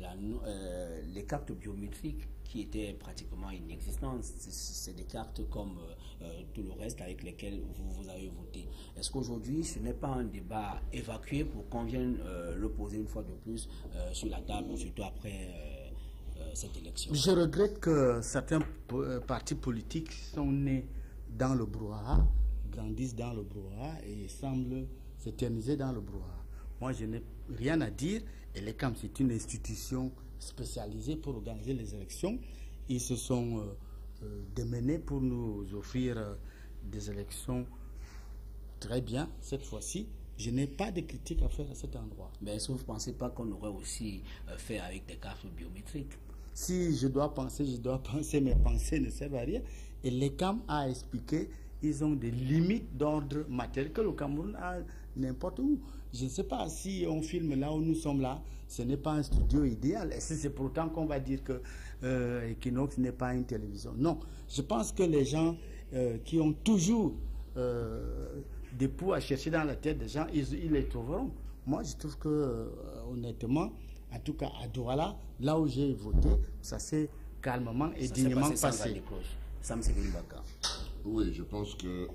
[SPEAKER 1] les cartes biométriques qui étaient pratiquement inexistantes? C'est des cartes comme tout le reste avec lesquelles vous avez voté. Est-ce qu'aujourd'hui, ce n'est pas un débat évacué pour qu'on vienne le poser une fois de plus sur la table, surtout après cette élection?
[SPEAKER 17] Je regrette que certains partis politiques sont nés dans le brouhaha, grandissent dans le brouhaha et semblent s'éterniser dans le brouhaha. Moi, je n'ai rien à dire. Et l'ELECAM, c'est une institution spécialisés pour organiser les élections. Ils se sont démenés pour nous offrir des élections très bien cette fois-ci. Je n'ai pas de critique à faire à cet endroit.
[SPEAKER 1] Mais est-ce que vous ne pensez pas qu'on aurait aussi fait avec des cartes biométriques?
[SPEAKER 17] Si je dois penser, mes pensées ne servent à rien. Et l'ECAM a expliqué, ils ont des limites d'ordre matériel que le Cameroun a n'importe où. Je ne sais pas si on filme là où nous sommes là, ce n'est pas un studio idéal. Est-ce que c'est pour autant qu'on va dire que Equinox n'est pas une télévision? Non. Je pense que les gens qui ont toujours des poux à chercher dans la tête des gens, ils les trouveront. Moi, je trouve que, honnêtement, en tout cas à Douala, là où j'ai voté, ça s'est calmement et dignement passé.
[SPEAKER 13] Oui, je pense que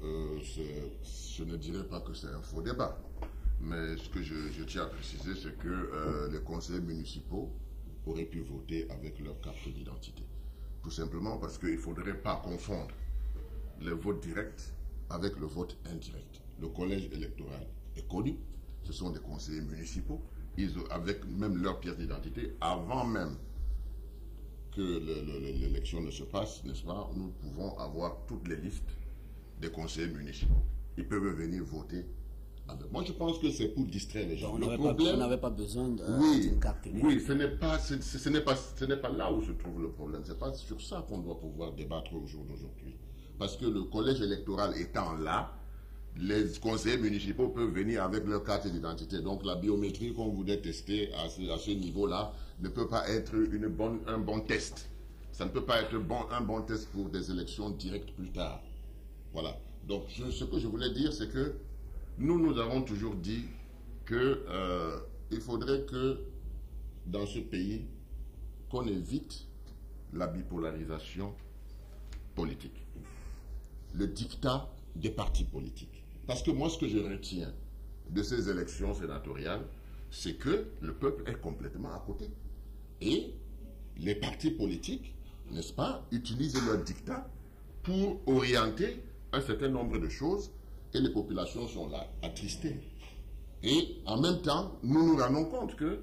[SPEAKER 13] je ne dirais pas que c'est un faux débat. Mais ce que je tiens à préciser, c'est que les conseillers municipaux auraient pu voter avec leur carte d'identité. Tout simplement parce qu'il ne faudrait pas confondre le vote direct avec le vote indirect. Le collège électoral est connu, ce sont des conseillers municipaux, ils ont, avec même leur pièce d'identité, avant même que l'élection ne se passe, n'est-ce pas, nous pouvons avoir toutes les listes des conseillers municipaux. Ils peuvent venir voter. Moi, je pense que c'est pour distraire les gens.
[SPEAKER 1] On n'avait pas besoin d'une carte.
[SPEAKER 13] Oui, ce n'est pas là où se trouve le problème. Ce n'est pas sur ça qu'on doit pouvoir débattre au jour d'aujourd'hui. Parce que le collège électoral étant là, les conseillers municipaux peuvent venir avec leur carte d'identité. Donc la biométrie qu'on voudrait tester à ce niveau-là ne peut pas être un bon test. Ça ne peut pas être un bon test pour des élections directes plus tard. Voilà. Donc ce que je voulais dire, c'est que nous avons toujours dit qu'il faudrait que dans ce pays, qu'on évite la bipolarisation politique. Le diktat des partis politiques. Parce que moi, ce que je retiens de ces élections sénatoriales, c'est que le peuple est complètement à côté. Et les partis politiques, n'est-ce pas, utilisent leur diktat pour orienter un certain nombre de choses et les populations sont là, attristées. Et en même temps, nous nous rendons compte que...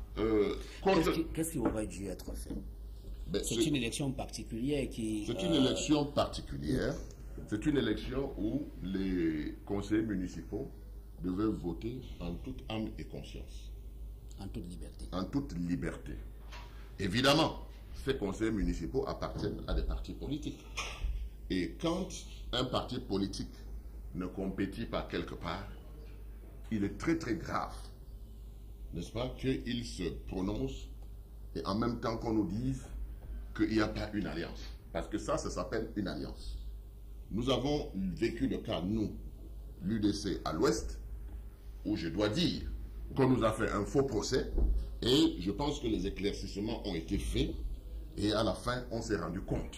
[SPEAKER 1] Qu'est-ce qui aurait dû être fait? C'est une élection particulière qui...
[SPEAKER 13] C'est une élection particulière. C'est une élection où les conseillers municipaux devaient voter en toute âme et conscience.
[SPEAKER 1] En toute liberté.
[SPEAKER 13] En toute liberté. Évidemment, ces conseillers municipaux appartiennent à des partis politiques. Et quand un parti politique ne compétit pas quelque part, il est très très grave, n'est-ce pas, qu'il se prononce et en même temps qu'on nous dise qu'il n'y a pas une alliance. Parce que ça s'appelle une alliance. Nous avons vécu le cas, nous, l'UDC à l'Ouest, où je dois dire qu'on nous a fait un faux procès et je pense que les éclaircissements ont été faits et à la fin, on s'est rendu compte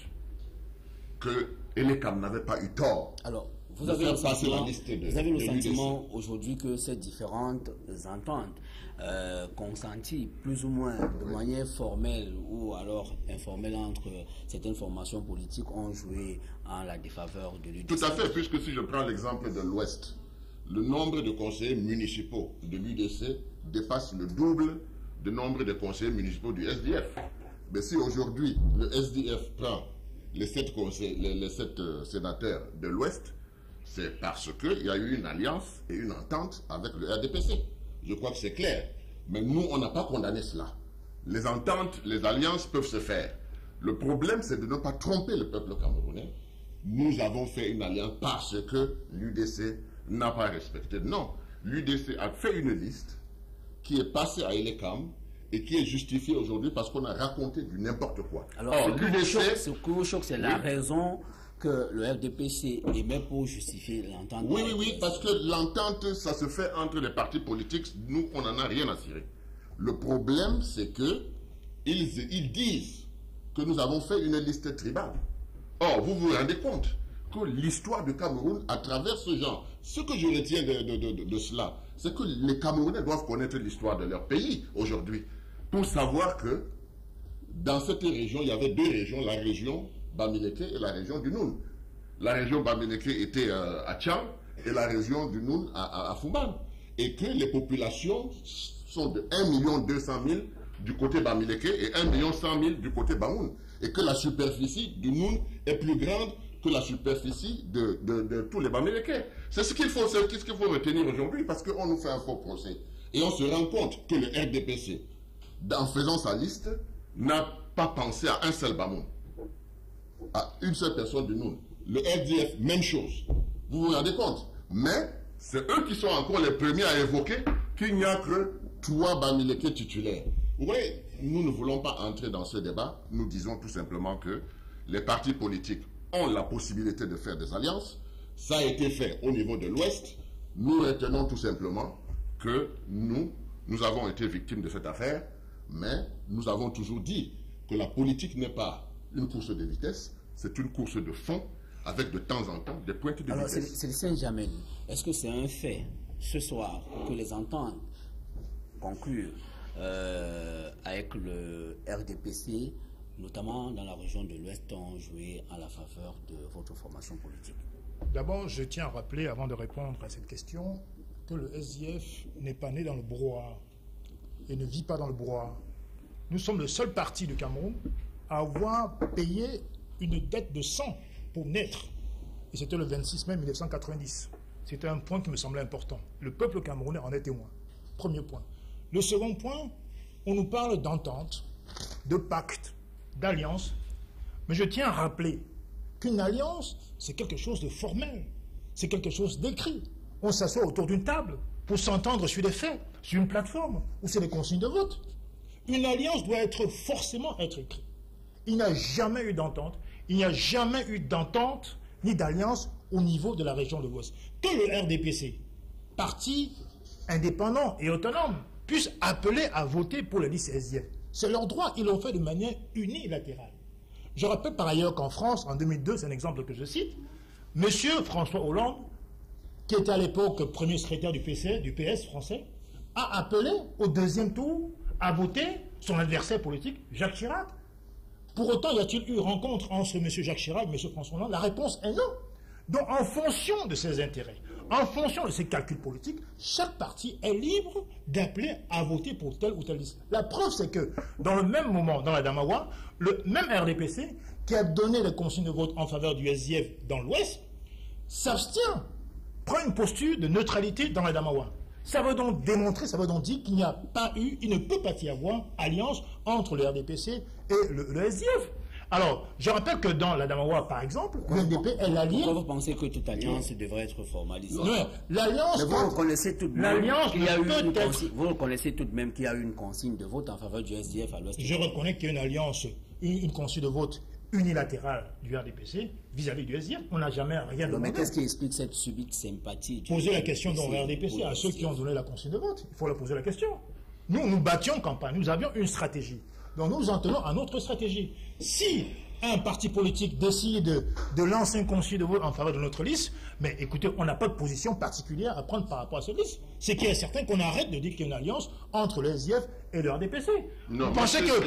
[SPEAKER 13] que Elekam n'avait pas eu tort.
[SPEAKER 1] Alors, vous avez le sentiment aujourd'hui que ces différentes ententes consenties plus ou moins de manière formelle ou alors informelle entre certaines formations politiques ont joué en la défaveur de l'UDC?
[SPEAKER 13] Tout à fait, puisque si je prends l'exemple de l'Ouest, le nombre de conseillers municipaux de l'UDC dépasse le double du nombre de conseillers municipaux du SDF. Mais si aujourd'hui le SDF prend les 7 sénateurs de l'Ouest, c'est parce qu'il y a eu une alliance et une entente avec le RDPC. Je crois que c'est clair. Mais nous, on n'a pas condamné cela. Les ententes, les alliances peuvent se faire. Le problème, c'est de ne pas tromper le peuple camerounais. Nous avons fait une alliance parce que l'UDC n'a pas respecté. Non, l'UDC a fait une liste qui est passée à Elekam et qui est justifiée aujourd'hui parce qu'on a raconté du n'importe quoi.
[SPEAKER 1] Alors, ce qui vous choque, c'est la raison que le RDPC émet pour justifier l'entente.
[SPEAKER 13] Oui, parce que l'entente, ça se fait entre les partis politiques. Nous, on n'en a rien à cirer. Le problème, c'est que ils disent que nous avons fait une liste tribale. Or, vous vous rendez compte que l'histoire du Cameroun, à travers ce genre, ce que je retiens de cela, c'est que les Camerounais doivent connaître l'histoire de leur pays aujourd'hui, pour savoir que dans cette région, il y avait 2 régions, la région Bamileke et la région du Noun. La région Bamileke était à Tchang et la région du Noun à Fouman. Et que les populations sont de 1 200 000 du côté Bamileke et 1 100 000 du côté Baoun. Et que la superficie du Noun est plus grande que la superficie de tous les Bamileke. C'est ce qu'il faut retenir aujourd'hui, parce qu'on nous fait un faux procès. Et on se rend compte que le RDPC, en faisant sa liste, n'a pas pensé à un seul Bamoun, à une seule personne du Noun. Le RDF, même chose. Vous vous rendez compte? Mais c'est eux qui sont encore les premiers à évoquer qu'il n'y a que 3 Bamileke titulaires. Vous voyez, nous ne voulons pas entrer dans ce débat. Nous disons tout simplement que les partis politiques ont la possibilité de faire des alliances. Ça a été fait au niveau de l'Ouest. Nous retenons tout simplement que nous avons été victimes de cette affaire, mais nous avons toujours dit que la politique n'est pas une course de vitesse, c'est une course de fond, avec de temps en temps des pointes de vitesse.
[SPEAKER 1] Alors, c'est Saint-Jamel. Est-ce que c'est un fait, ce soir, que les ententes conclure avec le RDPC, notamment dans la région de l'Ouest, ont joué à la faveur de votre formation politique?
[SPEAKER 16] D'abord, je tiens à rappeler, avant de répondre à cette question, que le SDF n'est pas né dans le brouhaha et ne vit pas dans le brouhaha. Nous sommes le seul parti du Cameroun à avoir payé une dette de sang pour naître. Et c'était le 26 mai 1990. C'était un point qui me semblait important. Le peuple camerounais en est témoin. Premier point. Le second point, on nous parle d'entente, de pacte, d'alliance. Mais je tiens à rappeler qu'une alliance, c'est quelque chose de formel. C'est quelque chose d'écrit. On s'assoit autour d'une table pour s'entendre sur des faits, sur une plateforme, où c'est des consignes de vote. Une alliance doit forcément être écrite. Il n'y a jamais eu d'entente. Il n'y a jamais eu d'entente ni d'alliance au niveau de la région de l'Ouest. Que le RDPC, parti indépendant et autonome, puisse appeler à voter pour la liste SDF. C'est leur droit, ils l'ont fait de manière unilatérale. Je rappelle par ailleurs qu'en France, en 2002, c'est un exemple que je cite, M. François Hollande, qui était à l'époque premier secrétaire du PS français, a appelé au deuxième tour à voter son adversaire politique, Jacques Chirac. Pour autant, y a-t-il eu rencontre entre M. Jacques Chirac et M. François Hollande? La réponse est non. Donc, en fonction de ses intérêts, en fonction de ses calculs politiques, chaque parti est libre d'appeler à voter pour telle ou telle liste. La preuve, c'est que, dans le même moment, dans la Damawa, le même RDPC, qui a donné les consignes de vote en faveur du SDF dans l'Ouest, s'abstient, prend une posture de neutralité dans la Damawa. Ça veut donc démontrer, ça veut donc dire qu'il n'y a pas eu, il ne peut pas y avoir alliance entre le RDPC et le SDF. Alors, je rappelle que dans la Damawa, par exemple, le NDP est l'allié.
[SPEAKER 1] Pourquoi vous pensez que toute alliance devrait être formalisée?
[SPEAKER 16] Non, l'alliance.
[SPEAKER 1] Mais vous reconnaissez tout de même qu'il y a eu une consigne. Vous reconnaissez tout de même qu'il y a eu une consigne de vote en faveur du SDF à l'Ouest.
[SPEAKER 16] Je reconnais qu'il y a une alliance, une consigne de vote unilatérale du RDPC vis-à-vis du SDF. On n'a jamais rien demandé.
[SPEAKER 1] Mais qu'est-ce qui explique cette subite sympathie?
[SPEAKER 16] Posez la question dans le RDPC à ceux qui ont donné la consigne de vote. Il faut leur poser la question. Nous battions campagne. Nous avions une stratégie. Donc nous en tenons à notre stratégie. Si un parti politique décide de lancer une consigne de vote en faveur de notre liste, mais écoutez, on n'a pas de position particulière à prendre par rapport à cette liste. C'est qu'il est certain qu'on arrête de dire qu'il y a une alliance entre le SDF et le RDPC.
[SPEAKER 13] Non,
[SPEAKER 16] vous pensez que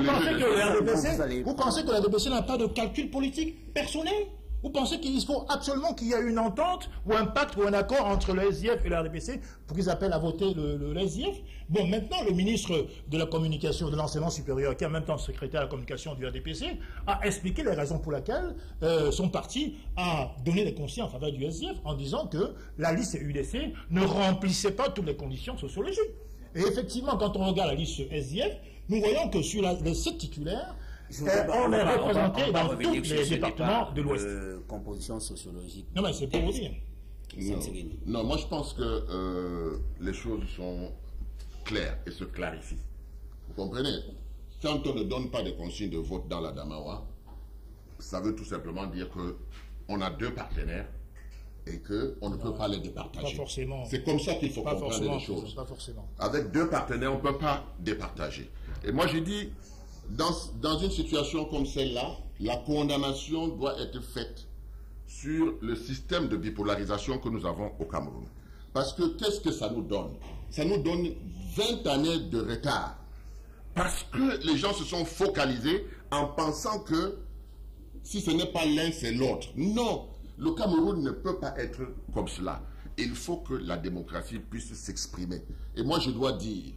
[SPEAKER 16] le RDPC n'a pas de calcul politique personnel? Vous pensez qu'il faut absolument qu'il y ait une entente ou un pacte ou un accord entre le SDF et le RDPC pour qu'ils appellent à voter le SDF? Bon, maintenant, le ministre de la Communication, de l'Enseignement supérieur, qui est en même temps secrétaire à la communication du RDPC, a expliqué les raisons pour lesquelles son parti a donné des consignes en faveur du SDF en disant que la liste UDC ne remplissait pas toutes les conditions sociologiques. Et effectivement, quand on regarde la liste SDF, nous voyons que sur les 7 titulaires, on est représenté dans tous les départements de l'Ouest.
[SPEAKER 1] Composition sociologique.
[SPEAKER 16] Non, mais c'est pour vous dire.
[SPEAKER 13] Non, moi je pense que les choses sont claires et se clarifient. Vous comprenez? Quand on ne donne pas de consignes de vote dans la Damawa, ça veut tout simplement dire qu'on a 2 partenaires et qu'on ne peut pas les départager.
[SPEAKER 16] Pas forcément.
[SPEAKER 13] C'est comme ça qu'il faut comprendre les choses.
[SPEAKER 16] Pas forcément.
[SPEAKER 13] Avec 2 partenaires, on ne peut pas départager. Et moi, j'ai dit, dans une situation comme celle-là, la condamnation doit être faite sur le système de bipolarisation que nous avons au Cameroun. Parce que qu'est-ce que ça nous donne? Ça nous donne 20 années de retard. Parce que les gens se sont focalisés en pensant que si ce n'est pas l'un, c'est l'autre. Non, le Cameroun ne peut pas être comme cela. Il faut que la démocratie puisse s'exprimer. Et moi, je dois dire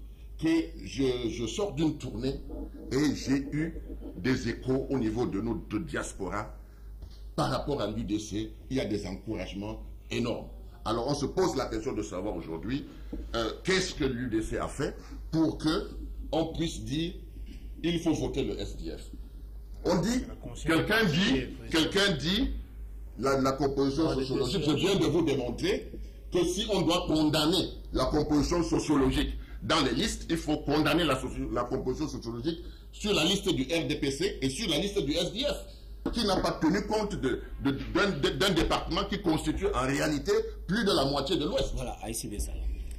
[SPEAKER 13] que je sors d'une tournée et j'ai eu des échos au niveau de notre diaspora par rapport à l'UDC. Il y a des encouragements énormes. Alors on se pose la question de savoir aujourd'hui qu'est-ce que l'UDC a fait pour qu'on puisse dire il faut voter le SDF. On dit, quelqu'un dit la composition sociologique. Je viens de vous démontrer que si on doit condamner la composition sociologique dans les listes, il faut condamner la composition sociologique sur la liste du RDPC et sur la liste du SDF, qui n'a pas tenu compte d'un département qui constitue en réalité plus de la moitié de l'Ouest.
[SPEAKER 1] Voilà, Aïssibé Sala.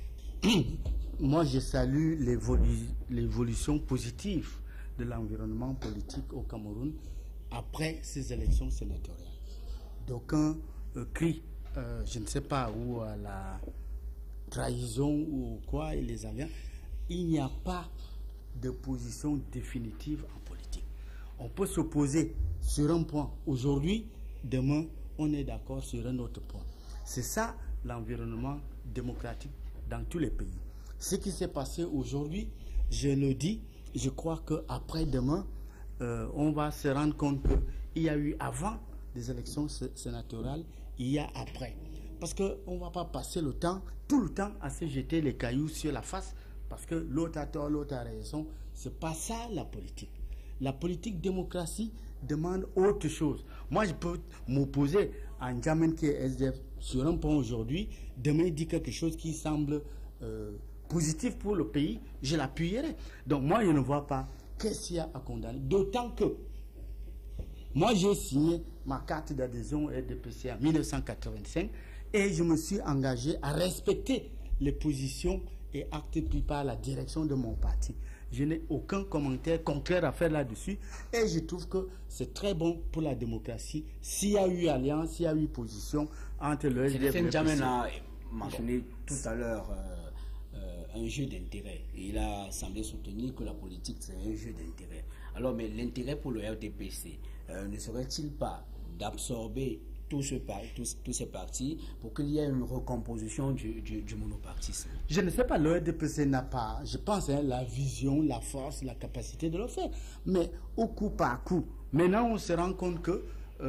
[SPEAKER 17] Moi, je salue l'évolution positive de l'environnement politique au Cameroun après ces élections sénatoriales. D'aucuns crient, je ne sais pas où, à la trahison ou quoi, et les alliances. Il n'y a pas de position définitive en politique. On peut s'opposer sur un point aujourd'hui, demain, on est d'accord sur un autre point. C'est ça l'environnement démocratique dans tous les pays. Ce qui s'est passé aujourd'hui, je le dis, je crois qu'après-demain, on va se rendre compte qu'il y a eu avant des élections sénatoriales, il y a après. Parce qu'on ne va pas passer tout le temps à se jeter les cailloux sur la face, parce que l'autre a tort, l'autre a raison. Ce n'est pas ça la politique. La politique démocratie demande autre chose. Moi, je peux m'opposer à un N'Djamène qui est SDF sur un point aujourd'hui. Demain, il dit quelque chose qui semble positif pour le pays, je l'appuierai. Donc moi, je ne vois pas qu'est-ce qu'il y a à condamner. D'autant que moi, j'ai signé ma carte d'adhésion au RDPC en 1985 et je me suis engagé à respecter les positions et actes pris par la direction de mon parti. Je n'ai aucun commentaire contraire à faire là-dessus et je trouve que c'est très bon pour la démocratie s'il y a eu alliance, s'il y a eu position entre le SDF et le
[SPEAKER 1] N'Djamène a mentionné tout à l'heure un jeu d'intérêt. Il a semblé soutenir que la politique c'est un jeu d'intérêt. Alors, mais l'intérêt pour le RDPC ne serait-il pas d'absorber tous ces partis pour qu'il y ait une recomposition du monopartisme? Je ne sais pas, le RDPC n'a pas, je pense, la vision, la force, la capacité de le faire. Mais au coup par coup, maintenant on se rend compte que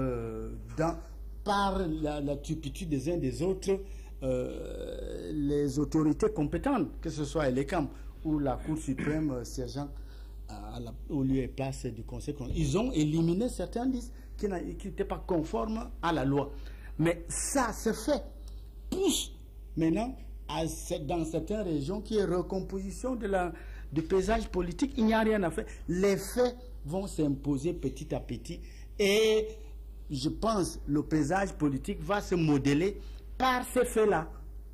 [SPEAKER 1] par la turpitude des uns des autres, les autorités compétentes, que ce soit l'ECAM ou la Cour suprême siégeant au lieu et place du Conseil, ils ont éliminé certaines listes qui n'étaient pas conformes à la loi. Mais ça se fait. Pousse maintenant dans certaines régions qui est recomposition du paysage politique. Il n'y a rien à faire. Les faits vont s'imposer petit à petit. Et je pense que le paysage politique va se modeler par ces faits-là.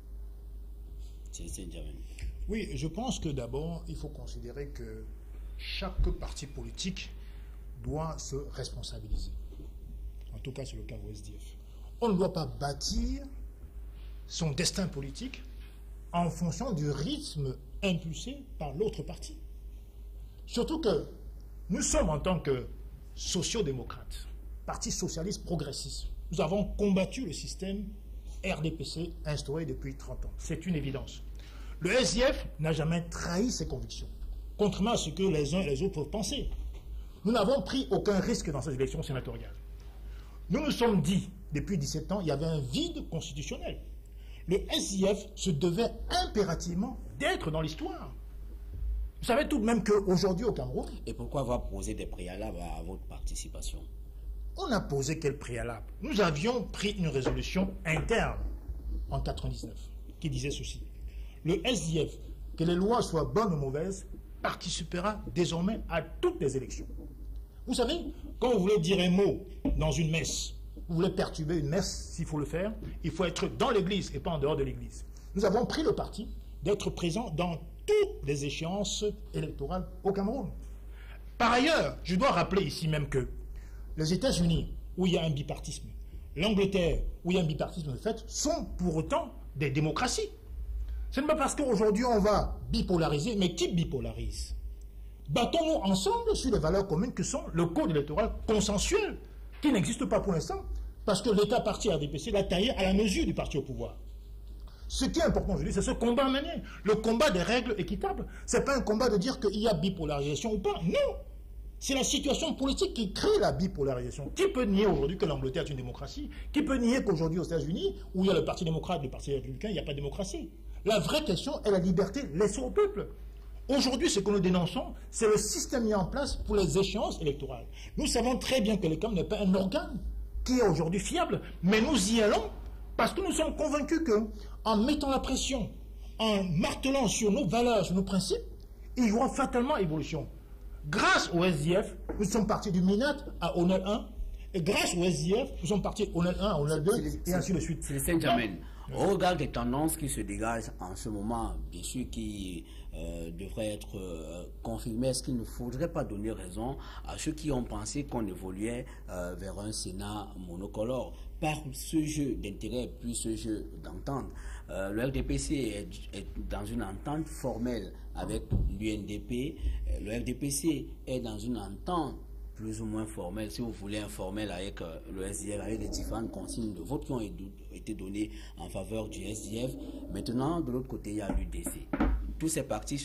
[SPEAKER 16] Oui, je pense que d'abord, il faut considérer que chaque parti politique doit se responsabiliser. En tout cas, c'est le cas au SDF. On ne doit pas bâtir son destin politique en fonction du rythme impulsé par l'autre parti. Surtout que nous sommes, en tant que sociodémocrates, parti socialiste progressiste, nous avons combattu le système RDPC instauré depuis 30 ans. C'est une évidence. Le SDF n'a jamais trahi ses convictions, contrairement à ce que les uns et les autres peuvent penser. Nous n'avons pris aucun risque dans ces élections sénatoriales. Nous nous sommes dit, depuis 17 ans, il y avait un vide constitutionnel. Le SDF se devait impérativement d'être dans l'histoire. Vous savez tout de même qu'aujourd'hui au Cameroun...
[SPEAKER 1] Et pourquoi avoir posé des préalables à votre participation?
[SPEAKER 16] On a posé quel préalable? Nous avions pris une résolution interne en 1999 qui disait ceci. Le SDF, que les lois soient bonnes ou mauvaises, participera désormais à toutes les élections. Vous savez, quand vous voulez dire un mot dans une messe, vous voulez perturber une messe, s'il faut le faire, il faut être dans l'église et pas en dehors de l'église. Nous avons pris le parti d'être présents dans toutes les échéances électorales au Cameroun. Par ailleurs, je dois rappeler ici même que les États-Unis, où il y a un bipartisme, l'Angleterre, où il y a un bipartisme de fait, sont pour autant des démocraties. Ce n'est pas parce qu'aujourd'hui on va bipolariser, mais qui bipolarise? Battons-nous ensemble sur les valeurs communes que sont le code électoral consensuel, qui n'existe pas pour l'instant, parce que l'État parti RDPC l'a taillé à la mesure du parti au pouvoir. Ce qui est important aujourd'hui, c'est ce combat mené. Le combat des règles équitables. Ce n'est pas un combat de dire qu'il y a bipolarisation ou pas. Non. C'est la situation politique qui crée la bipolarisation. Qui peut nier aujourd'hui que l'Angleterre est une démocratie? Qui peut nier qu'aujourd'hui aux États-Unis, où il y a le Parti démocrate, le Parti républicain, il n'y a pas de démocratie? La vraie question est la liberté laissée au peuple. Aujourd'hui, ce que nous dénonçons, c'est le système mis en place pour les échéances électorales. Nous savons très bien que l'ECAM n'est pas un organe qui est aujourd'hui fiable, mais nous y allons parce que nous sommes convaincus qu'en mettant la pression, en martelant sur nos valeurs, sur nos principes, il y aura fatalement évolution. Grâce au SDF, nous sommes partis du MINAT à ONEL 1, et grâce au SDF, nous sommes partis ONEL 1 à ONEL 2, et ainsi de suite.
[SPEAKER 1] C'est le Saint-Germain. Au regard des tendances qui se dégagent en ce moment, bien sûr, qui devraient être confirmées, est-ce qu'il ne faudrait pas donner raison à ceux qui ont pensé qu'on évoluait vers un Sénat monocolore par ce jeu d'intérêt puis ce jeu d'entente? Le RDPC est dans une entente formelle avec l'UNDP. Le RDPC est dans une entente plus ou moins formelle, si vous voulez, informelle avec le SDF, avec les différentes consignes de vote qui ont été données en faveur du SDF. Maintenant, de l'autre côté, il y a l'UDC. Tous ces partis,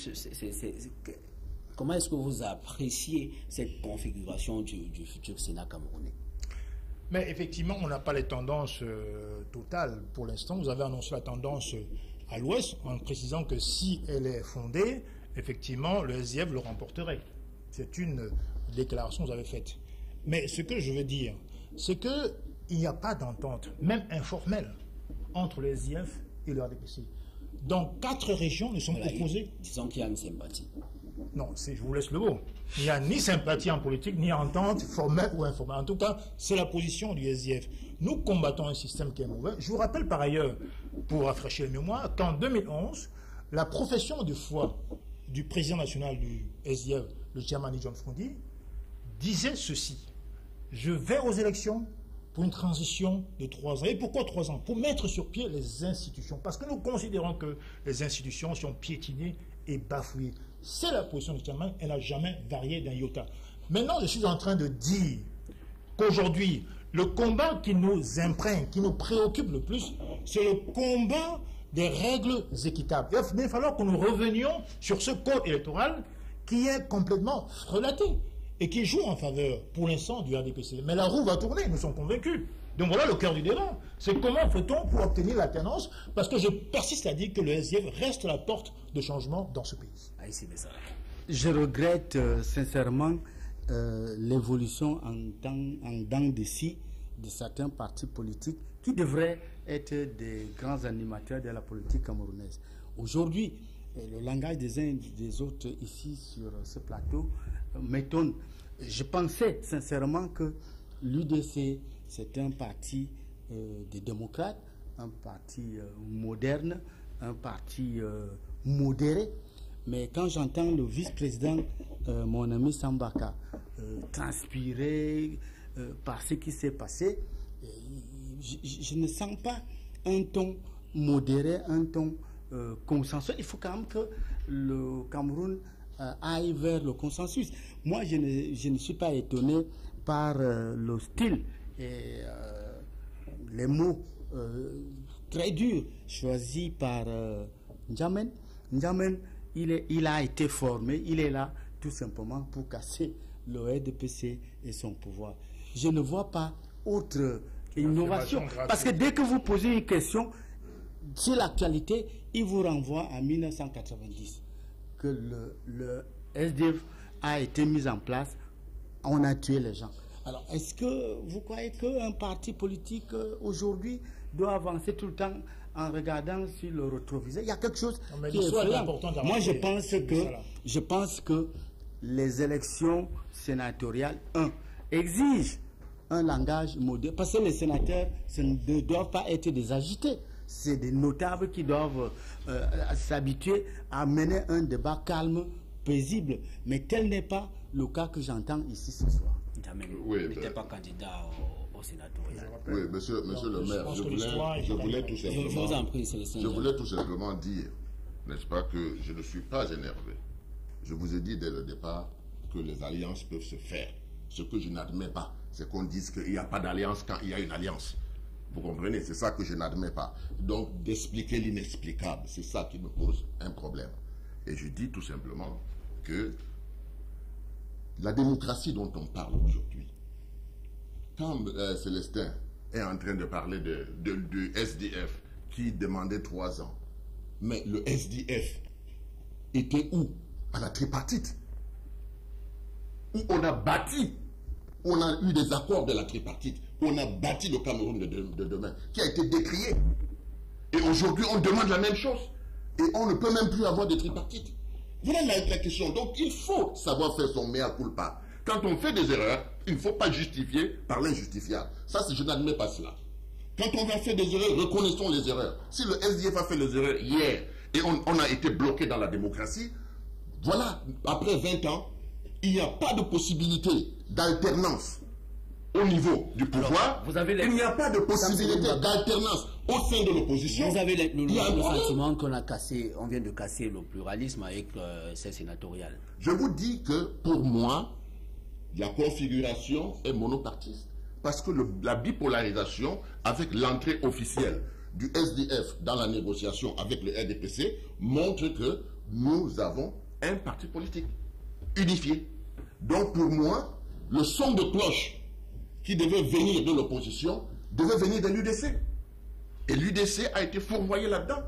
[SPEAKER 1] comment est-ce que vous appréciez cette configuration du futur Sénat camerounais?
[SPEAKER 16] Mais effectivement, on n'a pas les tendances totales pour l'instant. Vous avez annoncé la tendance à l'ouest en précisant que si elle est fondée, effectivement, le SDF le remporterait. C'est une déclaration que vous avez faite. Mais ce que je veux dire, c'est qu'il n'y a pas d'entente, même informelle, entre le SDF et le RDPC. Dans 4 régions, nous sommes opposés.
[SPEAKER 1] Disons qu'il y a une sympathie.
[SPEAKER 16] Non, je vous laisse le mot. Il n'y a ni sympathie en politique, ni entente formelle ou informelle. En tout cas, c'est la position du SDF. Nous combattons un système qui est mauvais. Je vous rappelle par ailleurs, pour rafraîchir le mémoire, qu'en 2011, la profession de foi du président national du SDF, le Djamani John Frondi, disait ceci: je vais aux élections pour une transition de 3 ans. Et pourquoi 3 ans? Pour mettre sur pied les institutions. Parce que nous considérons que les institutions sont piétinées et bafouées. C'est la position du Djamani, elle n'a jamais varié d'un iota. Maintenant, je suis en train de dire qu'aujourd'hui, le combat qui nous imprègne, qui nous préoccupe le plus, c'est le combat des règles équitables. Il va falloir que nous revenions sur ce code électoral qui est complètement frelaté et qui joue en faveur, pour l'instant, du RDPC. Mais la roue va tourner, nous sommes convaincus. Donc voilà le cœur du débat. C'est comment fait-on pour obtenir l'alternance? Parce que je persiste à dire que le SDF reste la porte de changement dans ce pays.
[SPEAKER 17] Je regrette sincèrement l'évolution en dents de scie de certains partis politiques qui devraient être des grands animateurs de la politique camerounaise. Aujourd'hui, le langage des uns et des autres ici sur ce plateau m'étonne. Je pensais sincèrement que l'UDC, c'est un parti des démocrates, un parti moderne, un parti modéré. Mais quand j'entends le vice-président, mon ami Sambaka, transpirer par ce qui s'est passé, je ne sens pas un ton modéré, un ton consensuel. Il faut quand même que le Cameroun aille vers le consensus. Moi, je ne suis pas étonné par le style et les mots très durs choisis par N'Djamène. N'Djamène, il a été formé, il est là tout simplement pour casser le RDPC et son pouvoir. Je ne vois pas autre innovation. Parce que dès que vous posez une question sur l'actualité, il vous renvoie à 1990, que le SDF a été mis en place, on a tué les gens. Alors, est-ce que vous croyez qu'un parti politique aujourd'hui doit avancer tout le temps en regardant sur le rétroviseur? Il y a quelque chose qui est important. Moi, je pense que les élections sénatoriales, exigent un langage modéré, parce que les sénateurs ne doivent pas être des agités. C'est des notables qui doivent s'habituer à mener un débat calme, paisible. Mais tel n'est pas le cas que j'entends ici ce soir.
[SPEAKER 1] Oui, n'était pas candidat au sénatorial.
[SPEAKER 13] Oui, monsieur le maire, je voulais tout simplement dire, n'est-ce pas, que je ne suis pas énervé. Je vous ai dit dès le départ que les alliances peuvent se faire. Ce que je n'admets pas, c'est qu'on dise qu'il n'y a pas d'alliance quand il y a une alliance. Vous comprenez? C'est ça que je n'admets pas. Donc, d'expliquer l'inexplicable, c'est ça qui me pose un problème. Et je dis tout simplement que la démocratie dont on parle aujourd'hui, quand Célestin est en train de parler du SDF qui demandait 3 ans, mais le SDF était où? À la tripartite. Où on a bâti, on a eu des accords de la tripartite, on a bâti le Cameroun de demain, qui a été décrié. Et aujourd'hui, on demande la même chose. Et on ne peut même plus avoir de tripartite. Voilà la question. Donc, il faut savoir faire son mea culpa. Quand on fait des erreurs, il ne faut pas justifier par l'injustifiable. Ça, je n'admets pas cela. Quand on va faire des erreurs, reconnaissons les erreurs. Si le SDF a fait les erreurs hier et on a été bloqué dans la démocratie, voilà, après 20 ans, il n'y a pas de possibilité d'alternance au niveau du pouvoir. Il n'y a pas de possibilité d'alternance au sein de l'opposition.
[SPEAKER 1] Vous avez le sentiment qu'on vient de casser le pluralisme avec ces sénatoriales.
[SPEAKER 13] Je vous dis que pour moi, la configuration est monopartiste. Parce que la bipolarisation, avec l'entrée officielle du SDF dans la négociation avec le RDPC, montre que nous avons un parti politique unifié. Donc pour moi, le son de cloche qui devait venir de l'opposition devait venir de l'UDC. Et l'UDC a été fourvoyé là-dedans.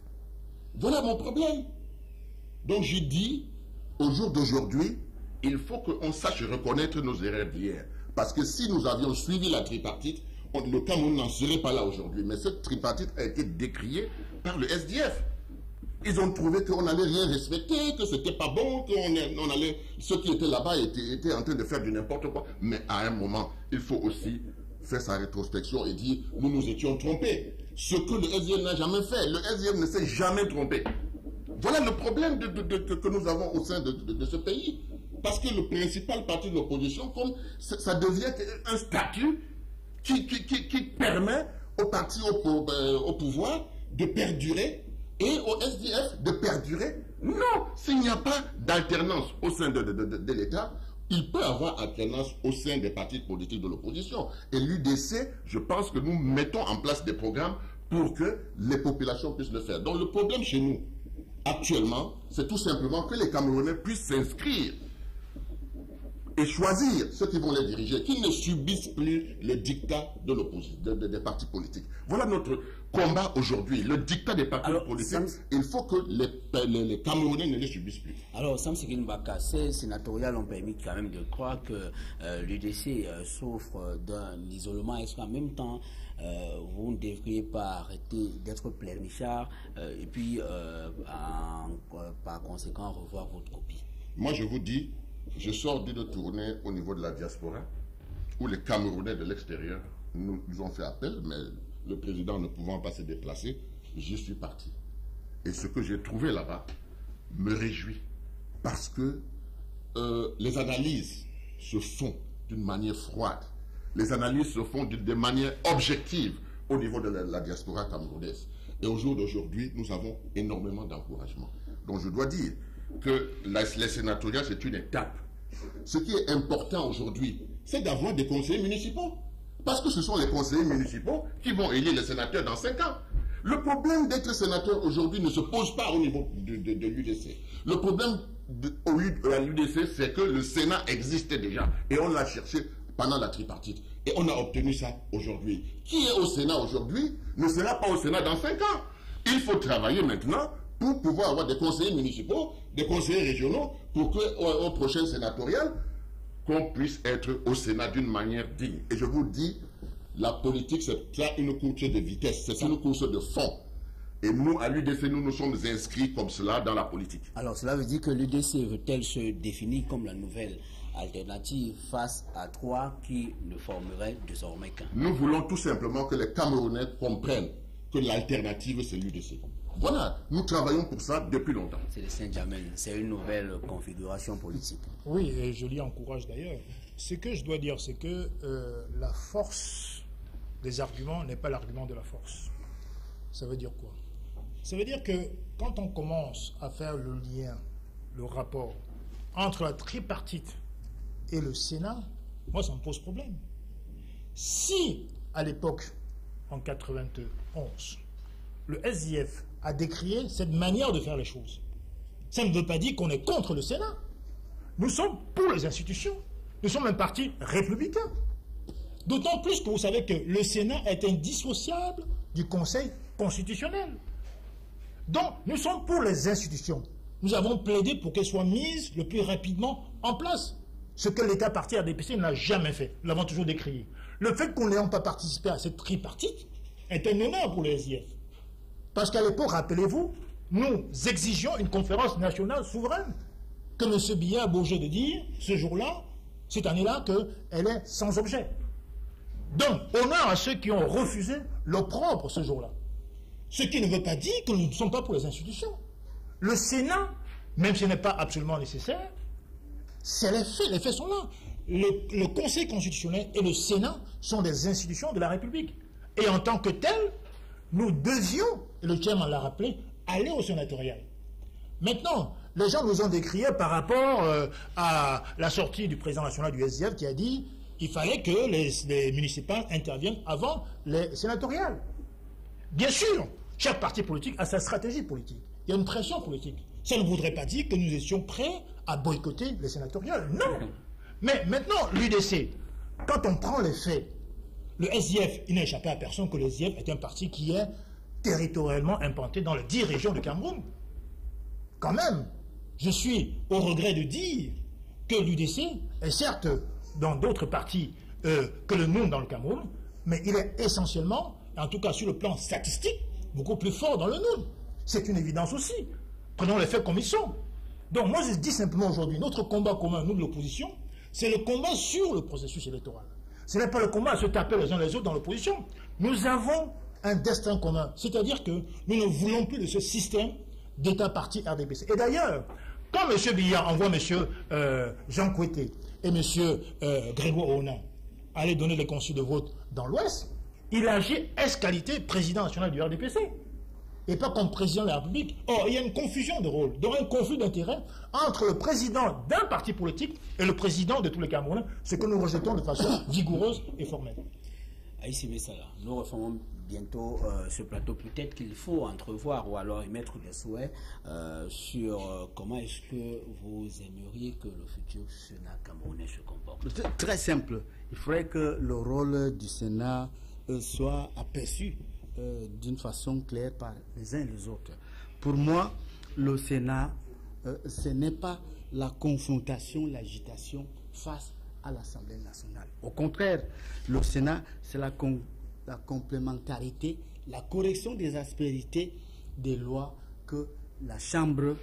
[SPEAKER 13] Voilà mon problème. Donc je dis, au jour d'aujourd'hui, il faut qu'on sache reconnaître nos erreurs d'hier. Parce que si nous avions suivi la tripartite, le Cameroun n'en serait pas là aujourd'hui. Mais cette tripartite a été décriée par le SDF. Ils ont trouvé qu'on n'allait rien respecter, que c'était pas bon, ceux qui étaient là-bas étaient en train de faire du n'importe quoi. Mais à un moment, il faut aussi faire sa rétrospection et dire, nous nous étions trompés. Ce que le SDF n'a jamais fait. Le SDF ne s'est jamais trompé. Voilà le problème que nous avons au sein de ce pays. Parce que le principal parti de l'opposition, comme ça devient un statut qui permet au parti au pouvoir de perdurer et au SDF de perdurer. Non, s'il n'y a pas d'alternance au sein de l'État, il peut y avoir alternance au sein des partis politiques de l'opposition. Et l'UDC, je pense que nous mettons en place des programmes pour que les populations puissent le faire. Donc le problème chez nous, actuellement, c'est tout simplement que les Camerounais puissent s'inscrire et choisir ceux qui vont les diriger, qu'ils ne subissent plus le dictat de l'opposition, des partis politiques. Voilà notre combat aujourd'hui. Le dictat des partis politiques, il faut que les Camerounais ne les subissent plus.
[SPEAKER 1] Alors, Samsekin Mbaka, ces sénatoriales ont permis quand même de croire que l'UDC souffre d'un isolement. Est-ce qu'en même temps, vous ne devriez pas arrêter d'être pleurnichard et puis, par conséquent, revoir votre copie?
[SPEAKER 13] Moi, je vous dis, je sors d'une tournée au niveau de la diaspora où les Camerounais de l'extérieur nous ont fait appel, mais le président ne pouvant pas se déplacer, j'y suis parti. Et ce que j'ai trouvé là-bas me réjouit parce que les analyses se font d'une manière froide. Les analyses se font de manière objective au niveau de la diaspora camerounaise. Et au jour d'aujourd'hui, nous avons énormément d'encouragement. Donc je dois dire que les sénatoriales, c'est une étape. Ce qui est important aujourd'hui, c'est d'avoir des conseillers municipaux. Parce que ce sont les conseillers municipaux qui vont élire les sénateurs dans 5 ans. Le problème d'être sénateur aujourd'hui ne se pose pas au niveau de l'UDC. Le problème à l'UDC, c'est que le Sénat existait déjà. Et on l'a cherché pendant la tripartite. Et on a obtenu ça aujourd'hui. Qui est au Sénat aujourd'hui ne sera pas au Sénat dans 5 ans. Il faut travailler maintenant pour pouvoir avoir des conseillers municipaux, des conseillers régionaux, pour qu'au prochain sénatorial, qu'on puisse être au Sénat d'une manière digne. Et je vous dis, la politique, c'est pas une course de vitesse, c'est une course de fond. Et nous, à l'UDC, nous nous sommes inscrits comme cela dans la politique.
[SPEAKER 1] Alors, cela veut dire que l'UDC veut-elle se définir comme la nouvelle alternative face à 3 qui ne formeraient désormais qu'un?
[SPEAKER 13] Nous voulons tout simplement que les Camerounais comprennent que l'alternative, c'est l'UDC. Voilà, nous travaillons pour ça depuis longtemps.
[SPEAKER 1] C'est le Saint-Germain, c'est une nouvelle configuration politique.
[SPEAKER 16] Oui, et je l'y encourage d'ailleurs. Ce que je dois dire, c'est que la force des arguments n'est pas l'argument de la force. Ça veut dire quoi? Ça veut dire que quand on commence à faire le lien, le rapport entre la tripartite et le Sénat, moi ça me pose problème. Si, à l'époque, en 91, le SIF a décrié cette manière de faire les choses. Ça ne veut pas dire qu'on est contre le Sénat. Nous sommes pour les institutions. Nous sommes un parti républicain. D'autant plus que vous savez que le Sénat est indissociable du Conseil constitutionnel. Donc, nous sommes pour les institutions. Nous avons plaidé pour qu'elles soient mises le plus rapidement en place. Ce que l'État parti RDPC n'a jamais fait. Nous l'avons toujours décrié. Le fait qu'on n'ait pas participé à cette tripartite est un honneur pour le SIF. Parce qu'à l'époque, rappelez-vous, nous exigions une conférence nationale souveraine. Que M. Biya a beau jeu de dire, ce jour-là, cette année-là, qu'elle est sans objet. Donc, honneur à ceux qui ont refusé l'opprobre ce jour-là. Ce qui ne veut pas dire que nous ne sommes pas pour les institutions. Le Sénat, même si ce n'est pas absolument nécessaire, c'est les faits sont là. Le Conseil constitutionnel et le Sénat sont des institutions de la République. Et en tant que tels, nous devions, et le chairman l'a rappelé, aller au sénatorial. Maintenant, les gens nous ont décrié par rapport à la sortie du président national du SIF qui a dit qu'il fallait que les municipales interviennent avant les sénatoriales. Bien sûr, chaque parti politique a sa stratégie politique. Il y a une pression politique. Ça ne voudrait pas dire que nous étions prêts à boycotter les sénatoriales. Non. Mais maintenant, l'UDC, quand on prend les faits, le SIF, il n'a échappé à personne que le SIF est un parti qui est territorialement implanté dans les 10 régions du Cameroun. Quand même, je suis au regret de dire que l'UDC est certes dans d'autres partis que le nôtre dans le Cameroun, mais il est essentiellement, en tout cas sur le plan statistique, beaucoup plus fort dans le nôtre. C'est une évidence aussi. Prenons les faits comme ils sont. Donc moi je dis simplement aujourd'hui, notre combat commun, nous de l'opposition, c'est le combat sur le processus électoral. Ce n'est pas le combat à se taper les uns les autres dans l'opposition. Nous avons un destin commun. C'est-à-dire que nous ne voulons plus de ce système d'État-parti RDPC. Et d'ailleurs, quand M. Biya envoie M. Jean Kouété et M. Grégoire Ona aller donner les consignes de vote dans l'Ouest, il agit qualité président national du RDPC. Et pas comme président de la République. Or, il y a une confusion de rôle, donc un conflit d'intérêts entre le président d'un parti politique et le président de tous les Camerounais, ce que nous rejetons de façon vigoureuse et formelle.
[SPEAKER 1] Aïssi Bessala, nous reformons bientôt ce plateau. Peut-être qu'il faut entrevoir ou alors émettre des souhaits sur comment est-ce que vous aimeriez que le futur Sénat camerounais se comporte.
[SPEAKER 17] Très simple. Il faudrait que le rôle du Sénat soit aperçu d'une façon claire par les uns et les autres. Pour moi, le Sénat, ce n'est pas la confrontation, l'agitation face à l'Assemblée nationale. Au contraire, le Sénat, c'est la complémentarité, la correction des aspérités des lois que la Chambre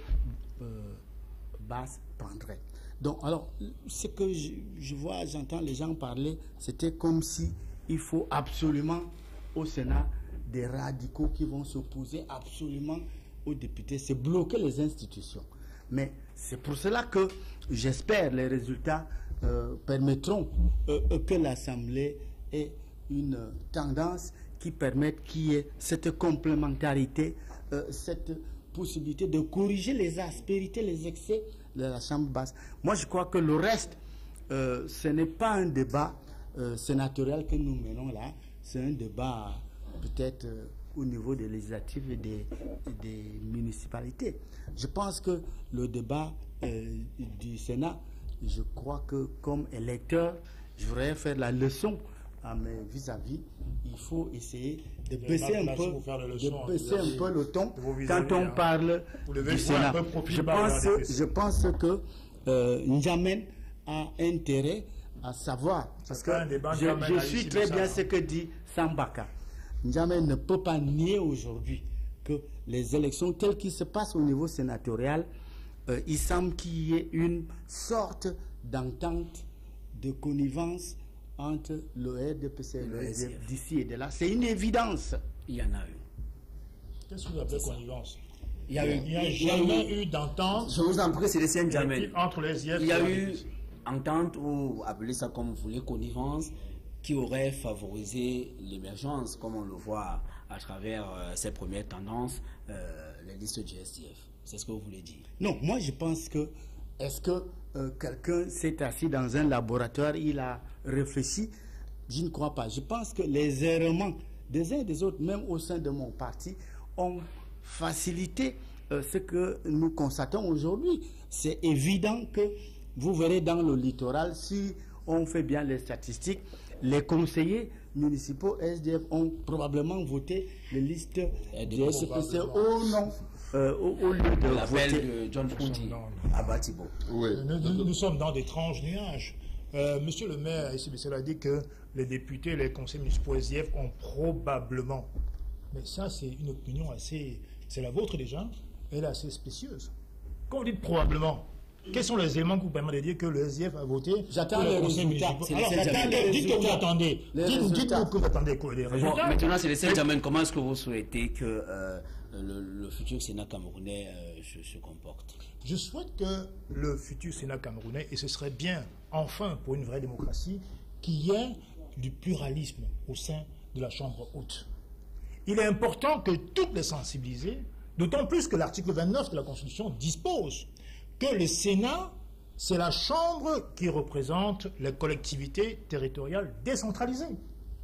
[SPEAKER 17] basse prendrait. Donc, alors, ce que je vois, j'entends les gens parler, c'était comme si il faut absolument au Sénat des radicaux qui vont s'opposer absolument aux députés. C'est bloquer les institutions. Mais c'est pour cela que j'espère les résultats permettront que l'Assemblée ait une tendance qui permette qu'il y ait cette complémentarité, cette possibilité de corriger les aspérités, les excès de la Chambre basse. Moi, je crois que le reste, ce n'est pas un débat sénatorial que nous menons là, c'est un débat peut-être au niveau des législatives et des municipalités. Je pense que le débat du Sénat, je crois que comme électeur, je voudrais faire la leçon à mes vis-à-vis. Il faut essayer de baisser un peu le ton quand on parle du Sénat. Je pense que N'Djamène a intérêt à savoir, parce que je suis très bien ce que dit Sambaka. N'Djamène ne peut pas nier aujourd'hui que les élections telles qu'elles se passent au niveau sénatorial, il semble qu'il y ait une sorte d'entente, de connivence entre le RDPC et le d'ici et de là. C'est une évidence.
[SPEAKER 1] Il y en a eu.
[SPEAKER 16] Qu'est-ce que vous appelez connivence?
[SPEAKER 1] Il n'y a
[SPEAKER 16] jamais eu d'entente.
[SPEAKER 1] Je vous en prie, c'est le sien jamais.
[SPEAKER 16] Entre les IF.
[SPEAKER 1] Il y a eu entente, ou appelez ça comme vous voulez, connivence, qui aurait favorisé l'émergence, comme on le voit à travers ces premières tendances, les listes du STF. C'est ce que vous voulez dire?
[SPEAKER 17] Non, moi je pense que, est-ce que quelqu'un s'est assis dans un laboratoire, il a réfléchi? Je ne crois pas. Je pense que les errements des uns et des autres, même au sein de mon parti, ont facilité ce que nous constatons aujourd'hui. C'est évident que vous verrez dans le littoral, si on fait bien les statistiques, les conseillers municipaux SDF ont probablement voté les listes du SPC au lieu de
[SPEAKER 1] l'appel
[SPEAKER 17] voter
[SPEAKER 1] de John Fouti à Batibo.
[SPEAKER 16] Nous sommes dans d'étranges nuages. Monsieur le maire SPC a dit que les députés, les conseillers municipaux SDF ont probablement. Mais ça, c'est une opinion assez... C'est la vôtre déjà, elle est assez spécieuse. Quand vous dites probablement, quels sont les éléments qui vous permettent de dire que le SDF a voté?
[SPEAKER 17] J'attends les résultats.
[SPEAKER 16] Alors, dites que vous attendez. Dites-nous que vous attendez les résultats.
[SPEAKER 1] Maintenant, c'est le Saint-Germain. Comment est-ce que vous souhaitez que le futur Sénat camerounais se comporte?
[SPEAKER 16] Je souhaite que le futur Sénat camerounais, et ce serait bien, enfin, pour une vraie démocratie, qu'il y ait du pluralisme au sein de la Chambre haute. Il est important que toutes les sensibiliser, d'autant plus que l'article 29 de la Constitution dispose que le Sénat, c'est la Chambre qui représente les collectivités territoriales décentralisées.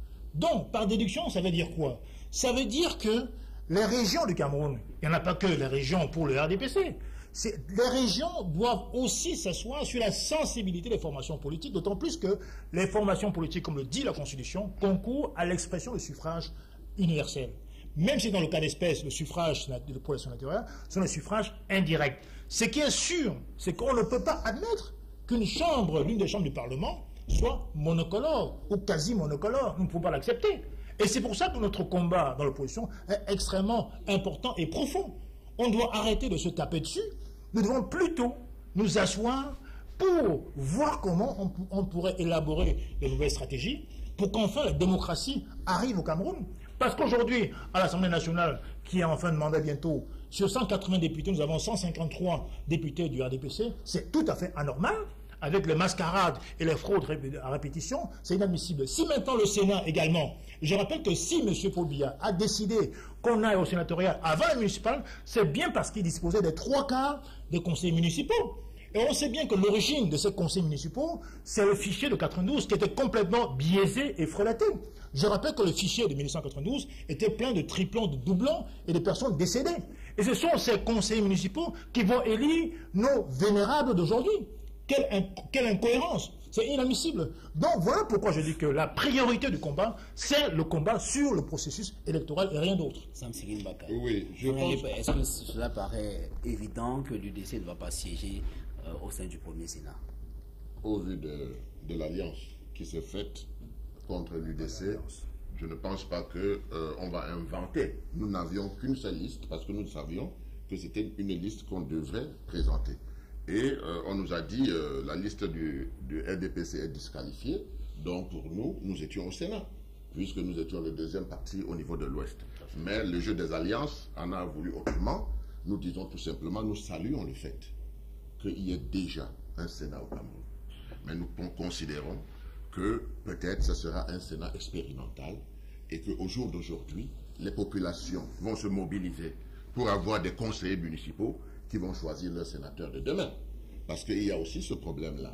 [SPEAKER 16] Donc, par déduction, ça veut dire quoi? Ça veut dire que les régions du Cameroun, il n'y en a pas que les régions pour le RDPC, les régions doivent aussi s'asseoir sur la sensibilité des formations politiques, d'autant plus que les formations politiques, comme le dit la Constitution, concourent à l'expression du suffrage universel. Même si dans le cas d'espèce, le suffrage pour les sénateurs sont des suffrages indirects. Ce qui est sûr, c'est qu'on ne peut pas admettre qu'une chambre, l'une des chambres du Parlement, soit monocolore ou quasi monocolore. Nous ne pouvons pas l'accepter. Et c'est pour ça que notre combat dans l'opposition est extrêmement important et profond. On doit arrêter de se taper dessus. Nous devons plutôt nous asseoir pour voir comment on pourrait élaborer de nouvelles stratégies pour qu'enfin la démocratie arrive au Cameroun. Parce qu'aujourd'hui, à l'Assemblée nationale, qui est en fin de mandat bientôt, sur 180 députés, nous avons 153 députés du RDPC. C'est tout à fait anormal. Avec les mascarades et les fraudes à répétition, c'est inadmissible. Si maintenant le Sénat également, je rappelle que si M. Paul Biya a décidé qu'on aille au sénatorial avant les municipales, c'est bien parce qu'il disposait des 3/4 des conseillers municipaux. Et on sait bien que l'origine de ces conseils municipaux, c'est le fichier de 92 qui était complètement biaisé et frelaté. Je rappelle que le fichier de 1992 était plein de triplons, de doublons et de personnes décédées. Et ce sont ces conseillers municipaux qui vont élire nos vénérables d'aujourd'hui. Quelle incohérence! C'est inadmissible. Donc voilà pourquoi je dis que la priorité du combat, c'est le combat sur le processus électoral et rien d'autre.
[SPEAKER 1] Sam-Cyril Mbaka.
[SPEAKER 13] Oui, je pense...
[SPEAKER 1] Est-ce que cela paraît évident que l'UDC ne va pas siéger au sein du premier Sénat?
[SPEAKER 13] Au vu de l'alliance qui s'est faite contre l'UDC, je ne pense pas qu'on va inventer. Nous n'avions qu'une seule liste parce que nous savions que c'était une liste qu'on devrait présenter. Et on nous a dit la liste du RDPC est disqualifiée. Donc pour nous, nous étions au Sénat, puisque nous étions le deuxième parti au niveau de l'Ouest. Mais le jeu des alliances en a voulu autrement. Nous disons tout simplement, nous saluons le fait qu'il y ait déjà un Sénat au Cameroun. Mais nous considérons que peut-être ce sera un Sénat expérimental et qu'au jour d'aujourd'hui, les populations vont se mobiliser pour avoir des conseillers municipaux qui vont choisir leurs sénateurs de demain. Parce qu'il y a aussi ce problème-là.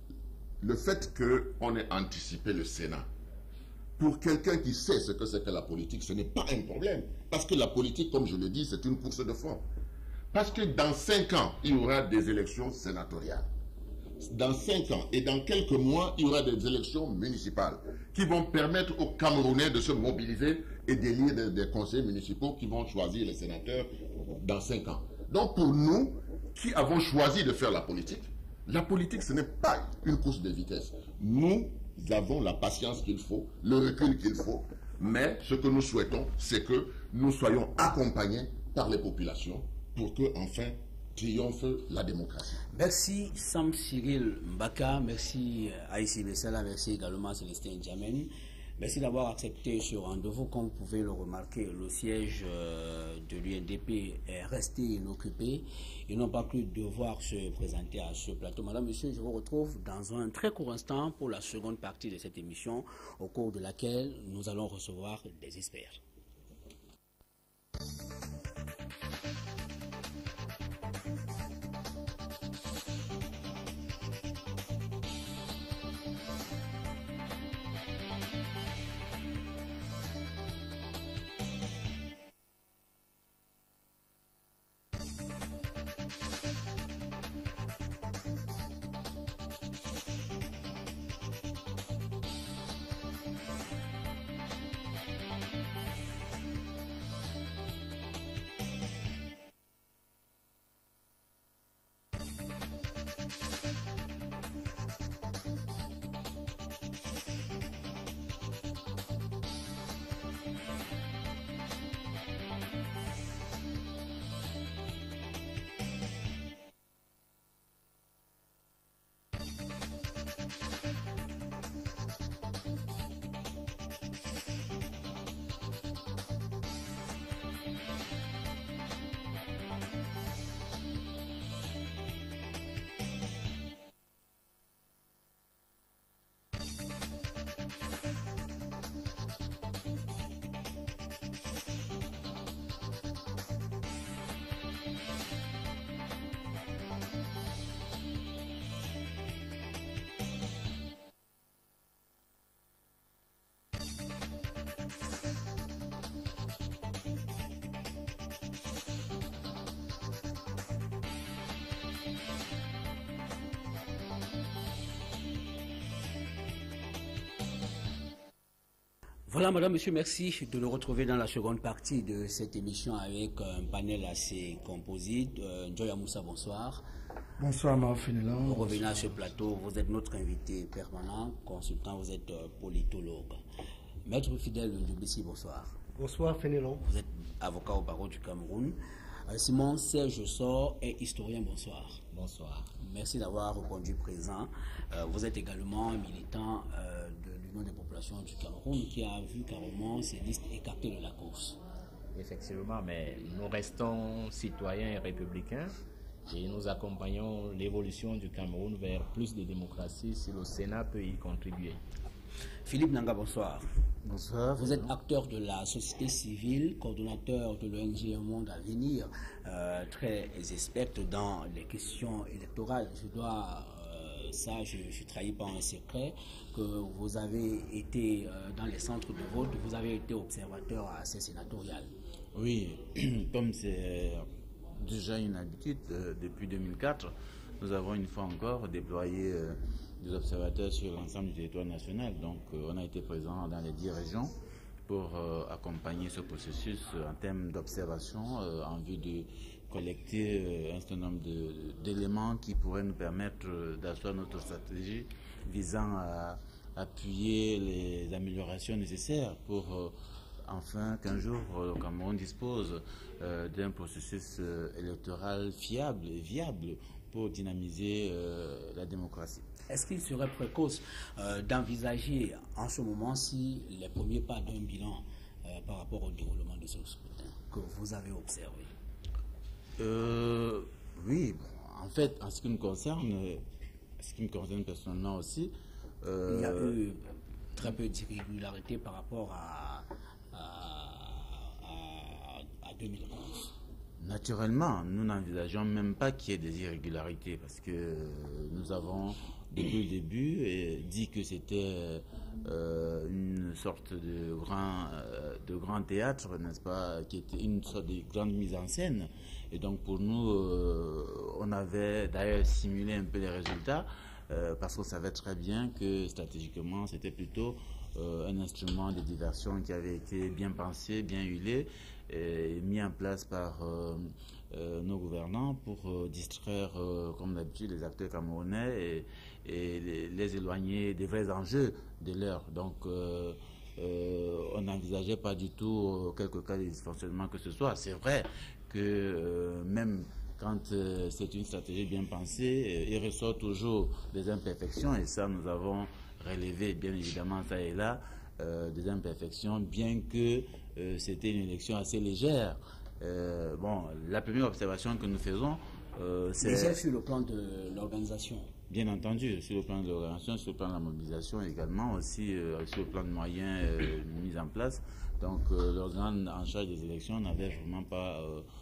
[SPEAKER 13] Le fait qu'on ait anticipé le Sénat, pour quelqu'un qui sait ce que c'est que la politique, ce n'est pas un problème. Parce que la politique, comme je le dis, c'est une course de fond. Parce que dans 5 ans, il y aura des élections sénatoriales. Dans 5 ans et dans quelques mois, il y aura des élections municipales qui vont permettre aux Camerounais de se mobiliser et d'élire des conseils municipaux qui vont choisir les sénateurs dans 5 ans. Donc pour nous, qui avons choisi de faire la politique, ce n'est pas une course de vitesse. Nous avons la patience qu'il faut, le recul qu'il faut, mais ce que nous souhaitons, c'est que nous soyons accompagnés par les populations pour que, enfin, triomphe la démocratie.
[SPEAKER 1] Merci Sam-Cyril Mbaka, merci Aïssi Bessala, merci également Célestin Ndjamène. Merci d'avoir accepté ce rendez-vous. Comme vous pouvez le remarquer, le siège de l'UNDP est resté inoccupé. Ils n'ont pas cru devoir se présenter à ce plateau. Madame, Monsieur, je vous retrouve dans un très court instant pour la seconde partie de cette émission, au cours de laquelle nous allons recevoir des experts. Voilà, madame, monsieur, merci de nous retrouver dans la seconde partie de cette émission avec un panel assez composite. Joya Moussa, bonsoir.
[SPEAKER 17] Bonsoir, Marfinilan.
[SPEAKER 1] Vous revenez à ce plateau, vous êtes notre invité permanent, consultant, vous êtes politologue. Maître Fidèle Ndubisi, bonsoir.
[SPEAKER 15] Bonsoir, Fénélon.
[SPEAKER 1] Vous êtes avocat au barreau du Cameroun. Simon Serge Sor est historien, bonsoir.
[SPEAKER 18] Bonsoir.
[SPEAKER 1] Merci d'avoir répondu présent. Vous êtes également militant de l'Union des populations du Cameroun qui a vu carrément ses listes écartées de la course.
[SPEAKER 18] Effectivement, mais nous restons citoyens et républicains et nous accompagnons l'évolution du Cameroun vers plus de démocratie si le Sénat peut y contribuer.
[SPEAKER 1] Philippe Nanga, bonsoir.
[SPEAKER 17] Bonsoir.
[SPEAKER 1] Vous êtes acteur de la société civile, coordonnateur de l'ONG Un Monde à Venir, très expert dans les questions électorales. Je suis trahi par un secret, que vous avez été dans les centres de vote, vous avez été observateur à ces sénatoriales.
[SPEAKER 19] Oui, comme c'est déjà une habitude, depuis 2004, nous avons une fois encore déployé des observateurs sur l'ensemble du territoire national. Donc on a été présent dans les 10 régions pour accompagner ce processus en termes d'observation en vue de collecter un certain nombre d'éléments qui pourraient nous permettre d'asseoir notre stratégie visant à appuyer les améliorations nécessaires pour enfin qu'un jour le Cameroun dispose d'un processus électoral fiable et viable pour dynamiser la démocratie.
[SPEAKER 1] Est-ce qu'il serait précoce d'envisager en ce moment-ci les premiers pas d'un bilan par rapport au déroulement de ce scrutin que vous avez observé?
[SPEAKER 19] Oui, bon, en fait, en ce qui me concerne personnellement aussi,
[SPEAKER 1] il y a eu très peu d'irrégularité par rapport à 2011.
[SPEAKER 19] Naturellement, nous n'envisageons même pas qu'il y ait des irrégularités parce que nous avons, depuis le début, dit que c'était une sorte de grand théâtre, n'est-ce pas, qui était une sorte de grande mise en scène. Et donc pour nous, on avait d'ailleurs simulé un peu les résultats parce qu'on savait très bien que stratégiquement, c'était plutôt un instrument de diversion qui avait été bien pensé, bien huilé, et mis en place par nos gouvernants pour distraire, comme d'habitude, les acteurs camerounais et les éloigner des vrais enjeux de l'heure. Donc, on n'envisageait pas du tout quelque cas de dysfonctionnement que ce soit. C'est vrai que même quand c'est une stratégie bien pensée, il ressort toujours des imperfections, et ça, nous avons relevé, bien évidemment, ça et là, des imperfections, bien que c'était une élection assez légère. Bon, la première observation que nous faisons, c'est...
[SPEAKER 1] Légère sur le plan de l'organisation.
[SPEAKER 19] Bien entendu, sur le plan de l'organisation, sur le plan de la mobilisation également, aussi sur le plan de moyens mis en place. Donc, l'organe en charge des élections n'avait vraiment pas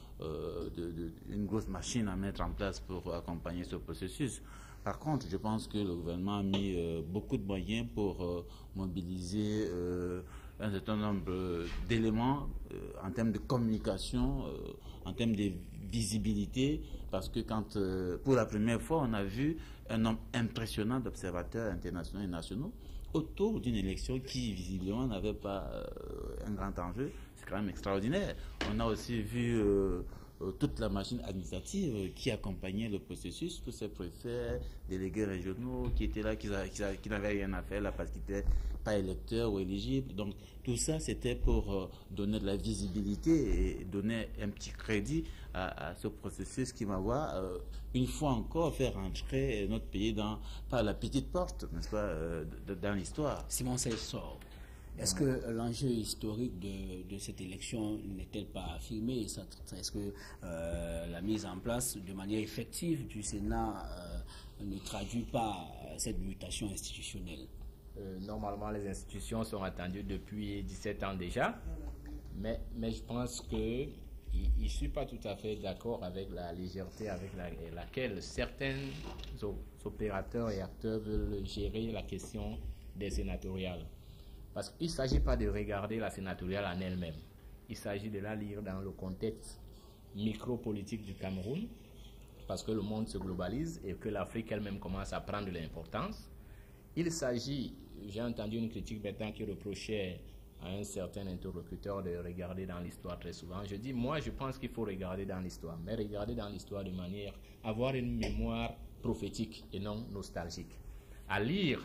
[SPEAKER 19] une grosse machine à mettre en place pour accompagner ce processus. Par contre, je pense que le gouvernement a mis beaucoup de moyens pour mobiliser un certain nombre d'éléments en termes de communication, en termes de visibilité, parce que quand, pour la première fois, on a vu un nombre impressionnant d'observateurs internationaux et nationaux autour d'une élection qui, visiblement, n'avait pas un grand enjeu. C'est quand même extraordinaire. On a aussi vu toute la machine administrative qui accompagnait le processus, tous ces préfets, délégués régionaux qui étaient là, qui n'avaient rien à faire là parce qu'ils n'étaient pas électeurs ou éligibles. Donc tout ça, c'était pour donner de la visibilité et donner un petit crédit à ce processus qui va voir, une fois encore, faire entrer notre pays par la petite porte, n'est-ce pas, dans l'histoire.
[SPEAKER 1] Simon Sessor. Est-ce que l'enjeu historique de cette élection n'est-elle pas affirmé? Est-ce que la mise en place de manière effective du Sénat ne traduit pas cette mutation institutionnelle?
[SPEAKER 18] Normalement, les institutions sont attendues depuis 17 ans déjà, mais je pense que je ne suis pas tout à fait d'accord avec la légèreté avec laquelle certains opérateurs et acteurs veulent gérer la question des sénatoriales. Parce qu'il ne s'agit pas de regarder la sénatoriale en elle-même. Il s'agit de la lire dans le contexte micro-politique du Cameroun, parce que le monde se globalise et que l'Afrique elle-même commence à prendre de l'importance. Il s'agit, j'ai entendu une critique maintenant qui reprochait un certain interlocuteur de regarder dans l'histoire très souvent. Je dis, moi, je pense qu'il faut regarder dans l'histoire, mais regarder dans l'histoire de manière, avoir une mémoire prophétique et non nostalgique. À lire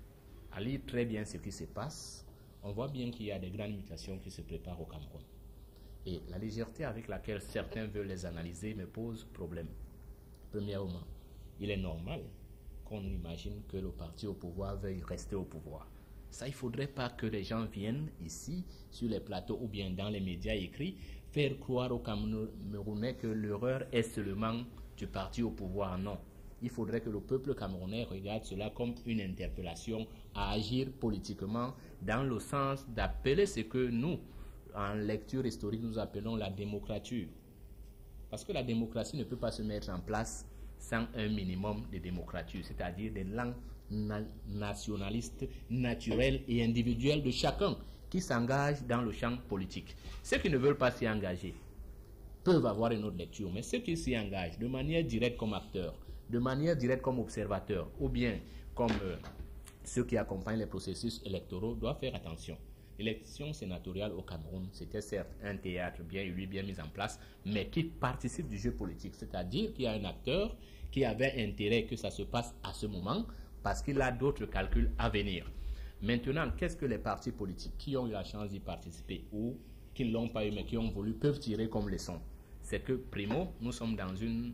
[SPEAKER 18] très bien ce qui se passe, on voit bien qu'il y a des grandes mutations qui se préparent au Cameroun. Et la légèreté avec laquelle certains veulent les analyser me pose problème. Premièrement, il est normal qu'on imagine que le parti au pouvoir veuille rester au pouvoir. Ça, il ne faudrait pas que les gens viennent ici, sur les plateaux ou bien dans les médias écrits, faire croire aux Camerounais que l'erreur est seulement du parti au pouvoir. Non. Il faudrait que le peuple camerounais regarde cela comme une interpellation à agir politiquement dans le sens d'appeler ce que nous, en lecture historique, nous appelons la démocrature. Parce que la démocratie ne peut pas se mettre en place sans un minimum de démocrature, c'est-à-dire des langues nationalistes, naturelles et individuelles de chacun qui s'engagent dans le champ politique. Ceux qui ne veulent pas s'y engager peuvent avoir une autre lecture, mais ceux qui s'y engagent de manière directe comme acteurs, de manière directe comme observateurs, ou bien comme ceux qui accompagnent les processus électoraux, doivent faire attention. L'élection sénatoriale au Cameroun, c'était certes un théâtre bien élu, bien mis en place, mais qui participe du jeu politique, c'est-à-dire qu'il y a un acteur qui avait intérêt que ça se passe à ce moment, parce qu'il a d'autres calculs à venir. Maintenant, qu'est-ce que les partis politiques qui ont eu la chance d'y participer ou qui ne l'ont pas eu mais qui ont voulu peuvent tirer comme leçon? C'est que, primo, nous sommes dans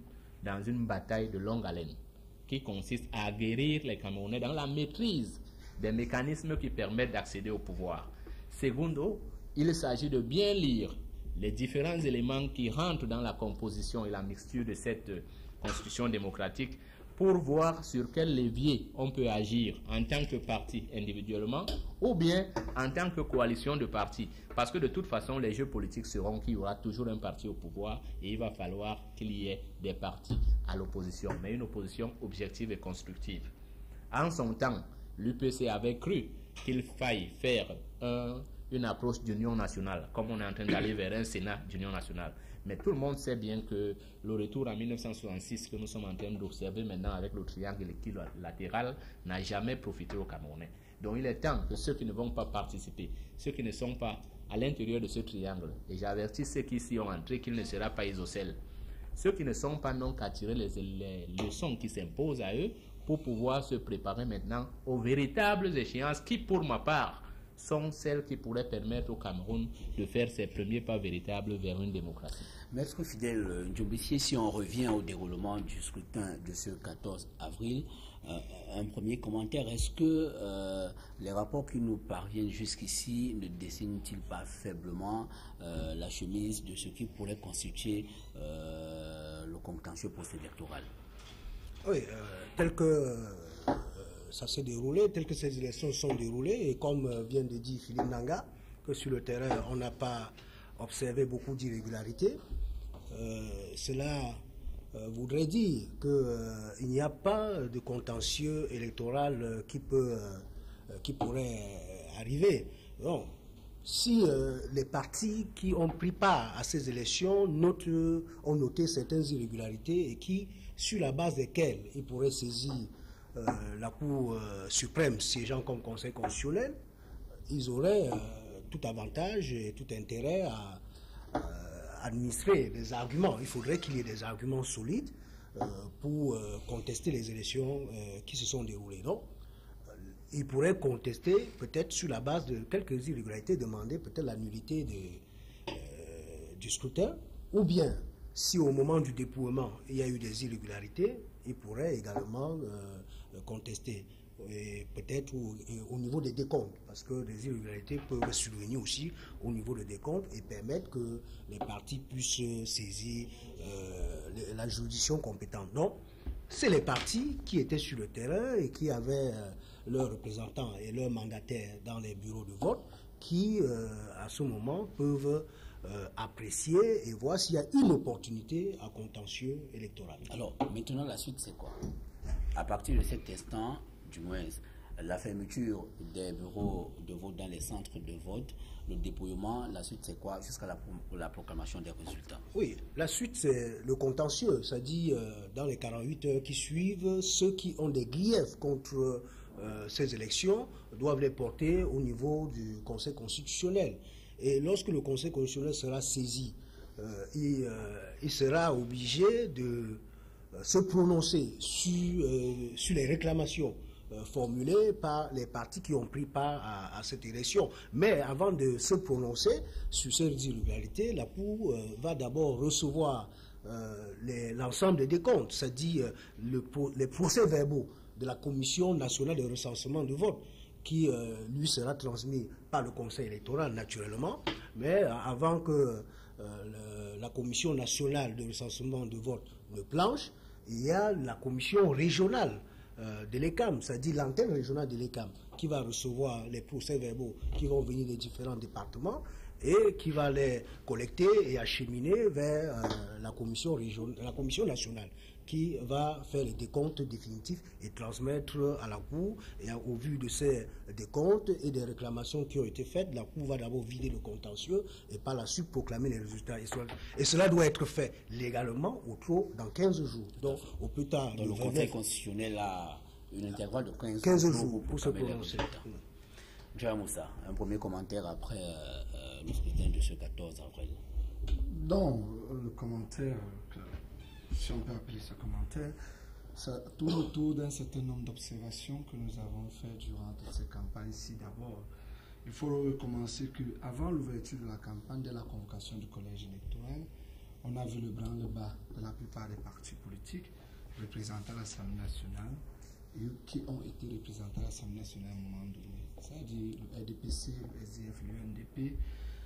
[SPEAKER 18] une bataille de longue haleine qui consiste à aguerrir les Camerounais dans la maîtrise des mécanismes qui permettent d'accéder au pouvoir. Secondo, il s'agit de bien lire les différents éléments qui rentrent dans la composition et la mixture de cette constitution démocratique pour voir sur quel levier on peut agir en tant que parti individuellement ou bien en tant que coalition de partis. Parce que de toute façon, les jeux politiques seront qu'il y aura toujours un parti au pouvoir et il va falloir qu'il y ait des partis à l'opposition, mais une opposition objective et constructive. En son temps, l'UPC avait cru qu'il faille faire une approche d'union nationale, comme on est en train d'aller vers un Sénat d'union nationale. Mais tout le monde sait bien que le retour en 1966 que nous sommes en train d'observer maintenant avec le triangle équilatéral n'a jamais profité aux Camerounais. Donc il est temps que ceux qui ne vont pas participer, ceux qui ne sont pas à l'intérieur de ce triangle, et j'avertis ceux qui s'y ont entrés qu'il ne sera pas isocèle, ceux qui ne sont pas n'ont qu'à tirer les leçons qui s'imposent à eux pour pouvoir se préparer maintenant aux véritables échéances qui, pour ma part, sont celles qui pourraient permettre au Cameroun de faire ses premiers pas véritables vers une démocratie.
[SPEAKER 1] Maître Fidèle Ndiombissié, si on revient au déroulement du scrutin de ce 14 avril, un premier commentaire, est-ce que les rapports qui nous parviennent jusqu'ici ne dessinent-ils pas faiblement la chemise de ce qui pourrait constituer le contentieux post-électoral?
[SPEAKER 15] Oui, tel que ça s'est déroulé, tel que ces élections sont déroulées, et comme vient de dire Philippe Nanga, que sur le terrain, on n'a pas observé beaucoup d'irrégularités, cela voudrait dire qu'il n'y a pas de contentieux électoral qui pourrait arriver. Donc, si les partis qui ont pris part à ces élections ont noté certaines irrégularités et qui, sur la base desquelles ils pourraient saisir la Cour suprême siégeant comme Conseil constitutionnel, ils auraient tout avantage et tout intérêt à administrer les arguments. Il faudrait qu'il y ait des arguments solides pour contester les élections qui se sont déroulées. Donc, ils pourraient contester peut-être sur la base de quelques irrégularités, demander peut-être la nullité du scrutin, ou bien si au moment du dépouillement il y a eu des irrégularités, ils pourraient également contester, peut-être au niveau des décomptes, parce que des irrégularités peuvent survenir aussi au niveau des décomptes et permettre que les partis puissent saisir la juridiction compétente. Donc, c'est les partis qui étaient sur le terrain et qui avaient leurs représentants et leurs mandataires dans les bureaux de vote qui, à ce moment, peuvent apprécier et voir s'il y a une opportunité à contentieux électoral.
[SPEAKER 1] Alors, maintenant, la suite, c'est quoi? À partir de cet instant, du moins, la fermeture des bureaux de vote dans les centres de vote, le dépouillement, la suite, c'est quoi jusqu'à la proclamation des résultats?
[SPEAKER 15] Oui, la suite, c'est le contentieux, c'est-à-dire dans les 48 heures qui suivent, ceux qui ont des griefs contre ces élections doivent les porter au niveau du Conseil constitutionnel. Et lorsque le Conseil constitutionnel sera saisi, il sera obligé de se prononcer sur les réclamations formulées par les partis qui ont pris part à cette élection. Mais avant de se prononcer sur ces irrégularités, la Cour va d'abord recevoir l'ensemble des décomptes, c'est-à-dire les procès-verbaux de la Commission nationale de recensement de vote, qui lui sera transmis par le Conseil électoral naturellement, mais avant que la Commission nationale de recensement de vote ne planche, il y a la Commission régionale de l'ECAM, c'est-à-dire l'antenne régionale de l'ECAM, qui va recevoir les procès-verbaux qui vont venir des différents départements et qui va les collecter et acheminer vers la commission nationale, qui va faire les décomptes définitifs et transmettre à la Cour. Et au vu de ces décomptes et des réclamations qui ont été faites, la Cour va d'abord vider le contentieux et par la suite proclamer les résultats. Et cela doit être fait légalement dans 15 jours. Donc au plus tard.
[SPEAKER 1] Donc, le Conseil constitutionnel a une intervalle de
[SPEAKER 15] 15 jours pour se prononcer.
[SPEAKER 1] Jean Moussa, un premier commentaire après le scrutin de ce 14 avril.
[SPEAKER 20] Donc, le commentaire, si on peut appeler ça commentaire, ça tourne autour d'un certain nombre d'observations que nous avons fait durant toutes ces campagnes-ci. D'abord, il faut commencer qu'avant l'ouverture de la campagne, dès la convocation du collège électoral, on a vu le branle-bas de la plupart des partis politiques représentant l'Assemblée nationale et qui ont été représentés à l'Assemblée nationale à un moment donné. C'est-à-dire le RDPC, le SDF, l'UNDP,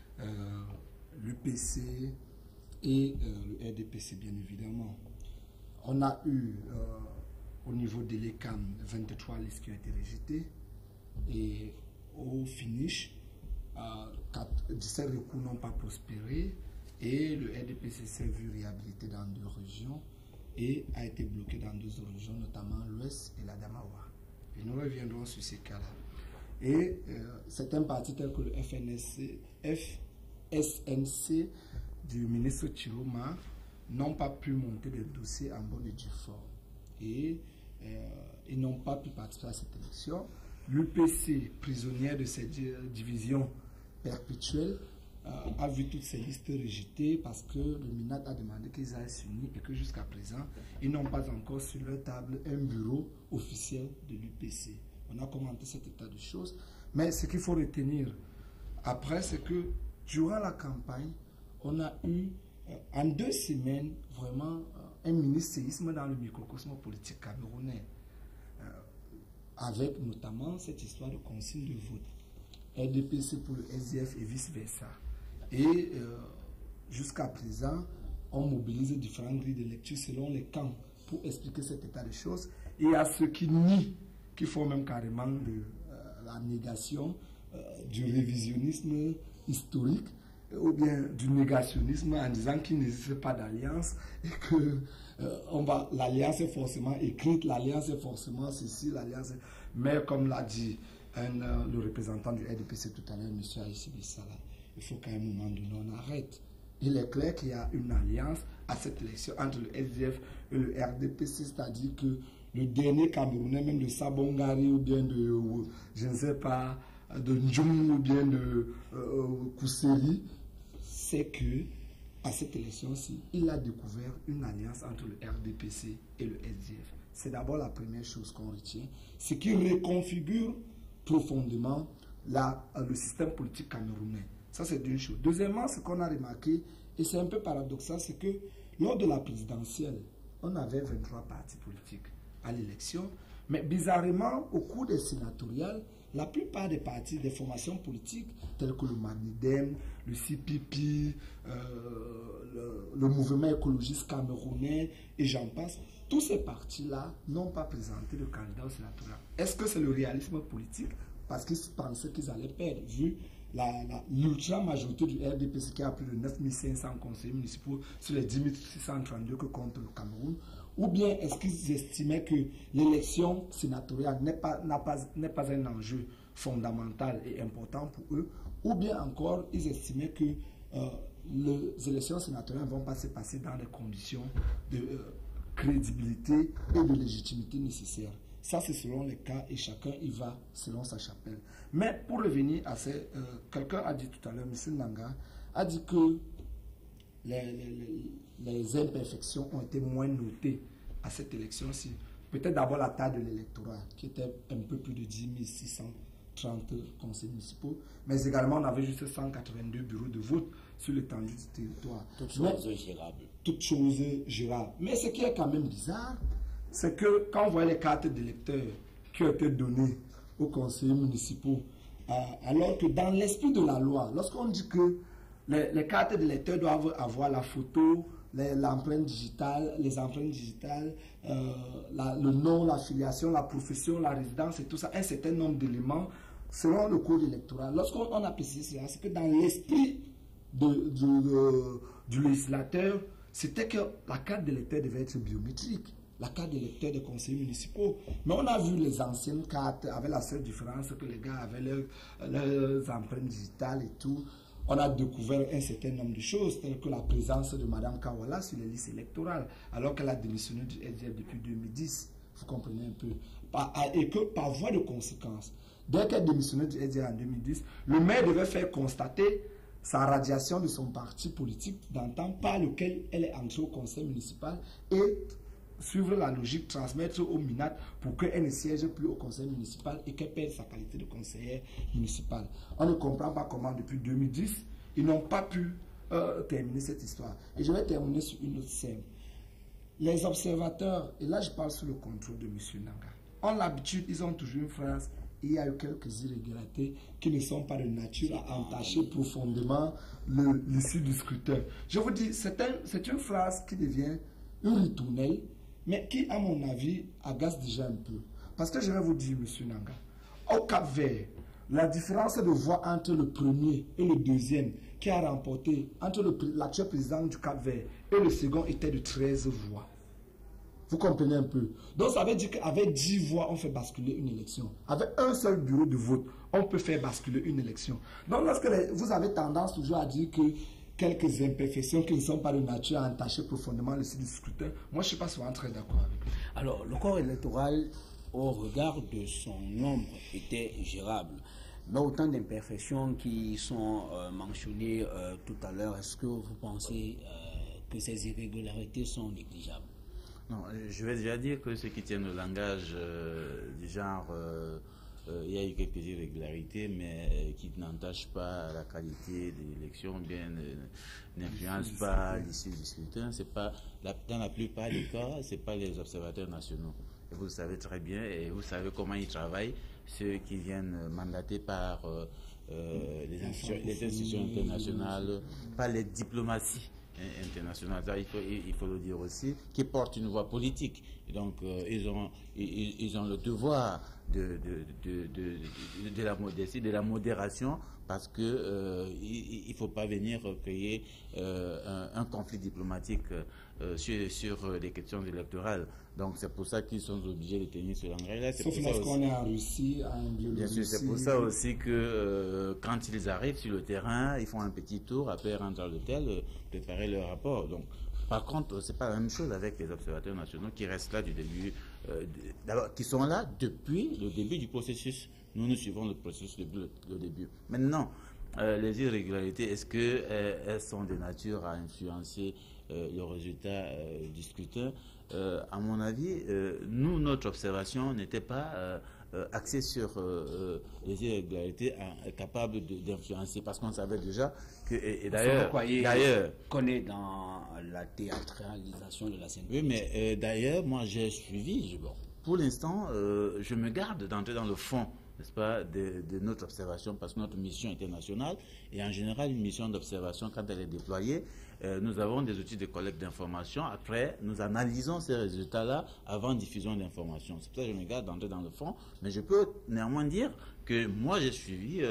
[SPEAKER 20] l'UPC et le RDPC, bien évidemment. On a eu au niveau de l'ECAM 23 listes qui ont été rejetées et au finish, 17 recours n'ont pas prospéré et le RDPC s'est vu réhabilité dans 2 régions et a été bloqué dans 2 autres régions, notamment l'Ouest et la Damawa. Et nous reviendrons sur ces cas-là. Et certains partis tels que le FSNC du ministre Chiroma n'ont pas pu monter des dossiers en bord de Dufort. Et ils n'ont pas pu participer à cette élection. L'UPC, prisonnière de cette division perpétuelle, a vu toutes ces listes rejetées parce que le MINAT a demandé qu'ils aillent s'unir et que jusqu'à présent, ils n'ont pas encore sur leur table un bureau officiel de l'UPC. On a commenté cet état de choses, mais ce qu'il faut retenir après, c'est que durant la campagne, on a eu en 2 semaines vraiment un mini-séisme dans le microcosme politique camerounais, avec notamment cette histoire de consigne de vote. RDPC pour le SDF et vice-versa. Et jusqu'à présent, on mobilise différentes grilles de lecture selon les camps pour expliquer cet état de choses. Et il y a ceux qui nient, qui font même carrément de la négation du révisionnisme historique ou bien du négationnisme en disant qu'il n'existe pas d'alliance et que l'alliance est forcément écrite, l'alliance est forcément ceci, l'alliance est... Mais comme l'a dit le représentant du RDPC tout à l'heure, M. Aïssi Bissala, il faut qu'à un moment donné on arrête. Il est clair qu'il y a une alliance à cette élection entre le SDF et le RDPC, c'est-à-dire que le dernier Camerounais, même de Sabongari ou bien de, je ne sais pas, de Ndjoum ou bien de Kousseri, c'est que à cette élection-ci, il a découvert une alliance entre le RDPC et le SDF. C'est d'abord la première chose qu'on retient, ce qui reconfigure profondément le système politique camerounais. Ça, c'est d'une chose. Deuxièmement, ce qu'on a remarqué, et c'est un peu paradoxal, c'est que lors de la présidentielle, on avait 23 partis politiques à l'élection, mais bizarrement, au cours des sénatoriales, la plupart des partis, des formations politiques, telles que le MANIDEM, le CPP, le mouvement écologiste camerounais, et j'en passe, tous ces partis-là n'ont pas présenté de candidat au sénatorial. Est-ce que c'est le réalisme politique? Parce qu'ils pensaient qu'ils allaient perdre, vu l'ultra-majorité du RDPC qui a plus de 9500 conseillers municipaux sur les 10 632 que compte le Cameroun, ou bien est-ce qu'ils estimaient que l'élection sénatoriale n'est pas un enjeu fondamental et important pour eux, ou bien encore ils estimaient que les élections sénatoriales ne vont pas se passer dans les conditions de crédibilité et de légitimité nécessaires. Ça, c'est selon les cas et chacun y va selon sa chapelle. Mais pour revenir à ces... quelqu'un a dit tout à l'heure, M. Nanga, a dit que les imperfections ont été moins notées à cette élection-ci. Peut-être d'abord la taille de l'électorat, qui était un peu plus de 10 630 conseils municipaux, mais également on avait juste 182 bureaux de vote sur l'étendue du territoire.
[SPEAKER 1] Toutes choses gérables.
[SPEAKER 20] Toutes choses gérables. Mais ce qui est quand même bizarre, c'est que quand on voit les cartes d'électeurs qui ont été données aux conseillers municipaux, alors que dans l'esprit de la loi, lorsqu'on dit que les cartes d'électeurs doivent avoir la photo, l'empreinte digitale, les empreintes digitales, le nom, l'affiliation, la profession, la résidence et tout ça, un certain nombre d'éléments selon le code électoral. Lorsqu'on a précisé cela, c'est que dans l'esprit du législateur, c'était que la carte d'électeur devait être biométrique, la carte d'électeur des conseillers municipaux. Mais on a vu les anciennes cartes avec la seule différence que les gars avaient leurs empreintes digitales et tout. On a découvert un certain nombre de choses, telles que la présence de Mme Kawala sur les listes électorales, alors qu'elle a démissionné du SDF depuis 2010. Vous comprenez un peu. Et que par voie de conséquence, dès qu'elle démissionnait du SDF en 2010, le maire devait faire constater sa radiation de son parti politique d'antan par lequel elle est entrée au conseil municipal et suivre la logique, transmettre au MINAT pour qu'elle ne siège plus au conseil municipal et qu'elle perde sa qualité de conseillère municipale. On ne comprend pas comment depuis 2010, ils n'ont pas pu terminer cette histoire. Et je vais terminer sur une autre scène. Les observateurs, et là je parle sous le contrôle de M. Nanga, ont l'habitude, ils ont toujours une phrase, il y a eu quelques irrégularités qui ne sont pas de nature à entacher profondément l'issue du scrutin. Je vous dis, c'est une phrase qui devient une ritournelle, mais qui, à mon avis, agace déjà un peu. Parce que je vais vous dire, M. Nanga, au Cap-Vert, la différence de voix entre le premier et le deuxième qui a remporté, entre l'actuel président du Cap-Vert et le second, était de 13 voix. Vous comprenez un peu? Donc ça veut dire qu'avec 10 voix, on fait basculer une élection. Avec un seul bureau de vote, on peut faire basculer une élection. Donc lorsque vous avez tendance toujours à dire que quelques imperfections qui ne sont pas de nature à entacher profondément le site du scrutin, moi je ne suis pas souvent très d'accord avec lui.
[SPEAKER 1] Alors, le corps électoral, au regard de son nombre, était gérable. Mais autant d'imperfections qui sont mentionnées tout à l'heure, est-ce que vous pensez que ces irrégularités sont négligeables?
[SPEAKER 19] Non, je vais déjà dire que ce qui tient au langage du genre, il y a eu quelques irrégularités, mais qui n'entachent pas la qualité de l'élection, bien n'influencent pas l'issue du scrutin. C'est pas, dans la plupart des cas, ce n'est pas les observateurs nationaux. Et vous le savez très bien, et vous savez comment ils travaillent, ceux qui viennent mandatés par les institutions internationales, par les diplomaties internationales, il faut le dire aussi, qui portent une voix politique. Et donc, ils ont le devoir de la modestie, de la modération, parce que il ne faut pas venir créer un conflit diplomatique sur les questions électorales. Donc, c'est pour ça qu'ils sont obligés de tenir ce langage-là.
[SPEAKER 20] Sauf lorsqu'on est en Russie, en Biélorussie.
[SPEAKER 19] Bien sûr, c'est pour ça aussi que quand ils arrivent sur le terrain, ils font un petit tour, après rentrer à l'hôtel, préparer leur rapport. Donc, par contre, ce n'est pas la même chose avec les observateurs nationaux qui restent là du début, qui sont là depuis le début du processus. Nous suivons le processus depuis le début. Maintenant, les irrégularités, est-ce qu'elles sont de nature à influencer le résultat du scrutin? À mon avis, notre observation n'était pas axée sur les irrégularités capables d'influencer, parce qu'on savait déjà que, et d'ailleurs,
[SPEAKER 1] qu'on est dans la théâtralisation de la scène.
[SPEAKER 19] Oui, mais d'ailleurs, moi j'ai suivi, pour l'instant, je me garde d'entrer dans le fond, n'est-ce pas, de notre observation, parce que notre mission internationale, et en général une mission d'observation, quand elle est déployée, nous avons des outils de collecte d'informations. Après, nous analysons ces résultats-là avant diffusion d'informations. C'est pour ça que je me garde d'entrer dans le fond. Mais je peux néanmoins dire que moi, j'ai suivi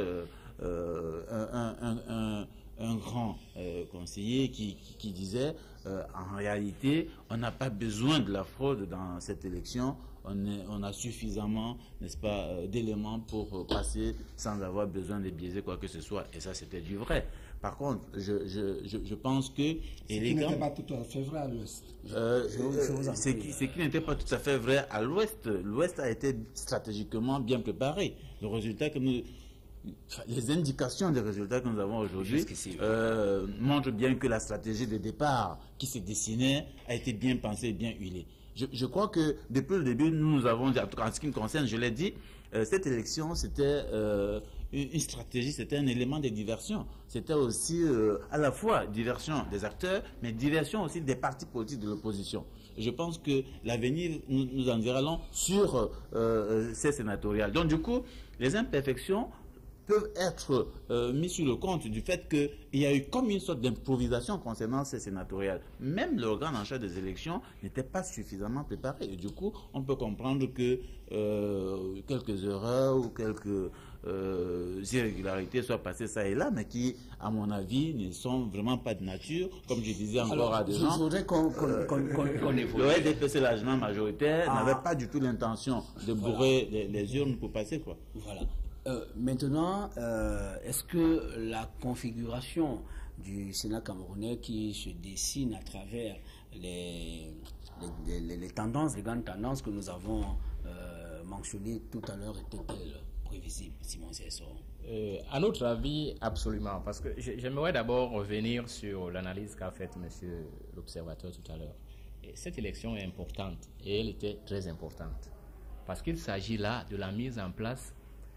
[SPEAKER 19] un grand conseiller qui disait en réalité, on n'a pas besoin de la fraude dans cette élection. On a suffisamment, n'est-ce pas, d'éléments pour passer sans avoir besoin de biaiser quoi que ce soit. Et ça, c'était du vrai. Par contre, je pense que...
[SPEAKER 20] Ce qui n'était pas tout à fait vrai à l'Ouest.
[SPEAKER 19] Ce qui n'était pas tout à fait vrai à l'Ouest. L'Ouest a été stratégiquement bien préparé. Le résultat que nous... Les indications des résultats que nous avons aujourd'hui montrent bien que la stratégie de départ qui se dessinait a été bien pensée et bien huilée. Je crois que depuis le début, nous avons dit, en tout cas en ce qui me concerne, je l'ai dit, cette élection, c'était une stratégie, c'était un élément de diversion. C'était aussi à la fois diversion des acteurs, mais diversion aussi des partis politiques de l'opposition. Je pense que l'avenir nous en dira long sur ces sénatoriales. Donc du coup, les imperfections peuvent être mis sur le compte du fait qu'il y a eu comme une sorte d'improvisation concernant ces sénatoriales. Même l'organe en charge des élections n'était pas suffisamment préparé. Et du coup, on peut comprendre que quelques erreurs ou quelques irrégularités soient passées ça et là, mais qui, à mon avis, ne sont vraiment pas de nature. Comme je disais encore à des gens,
[SPEAKER 1] je voudrais qu'on
[SPEAKER 19] le RDPC, l'agent majoritaire, n'avait pas du tout l'intention de bourrer les urnes pour passer, quoi.
[SPEAKER 1] Voilà. Maintenant, est-ce que la configuration du Sénat camerounais qui se dessine à travers les tendances, les grandes tendances que nous avons mentionnées tout à l'heure était-elle prévisible, Simon Cesson?
[SPEAKER 18] À notre avis, absolument. Parce que j'aimerais d'abord revenir sur l'analyse qu'a faite monsieur l'observateur tout à l'heure. Cette élection est importante et elle était très importante. Parce qu'il s'agit là de la mise en place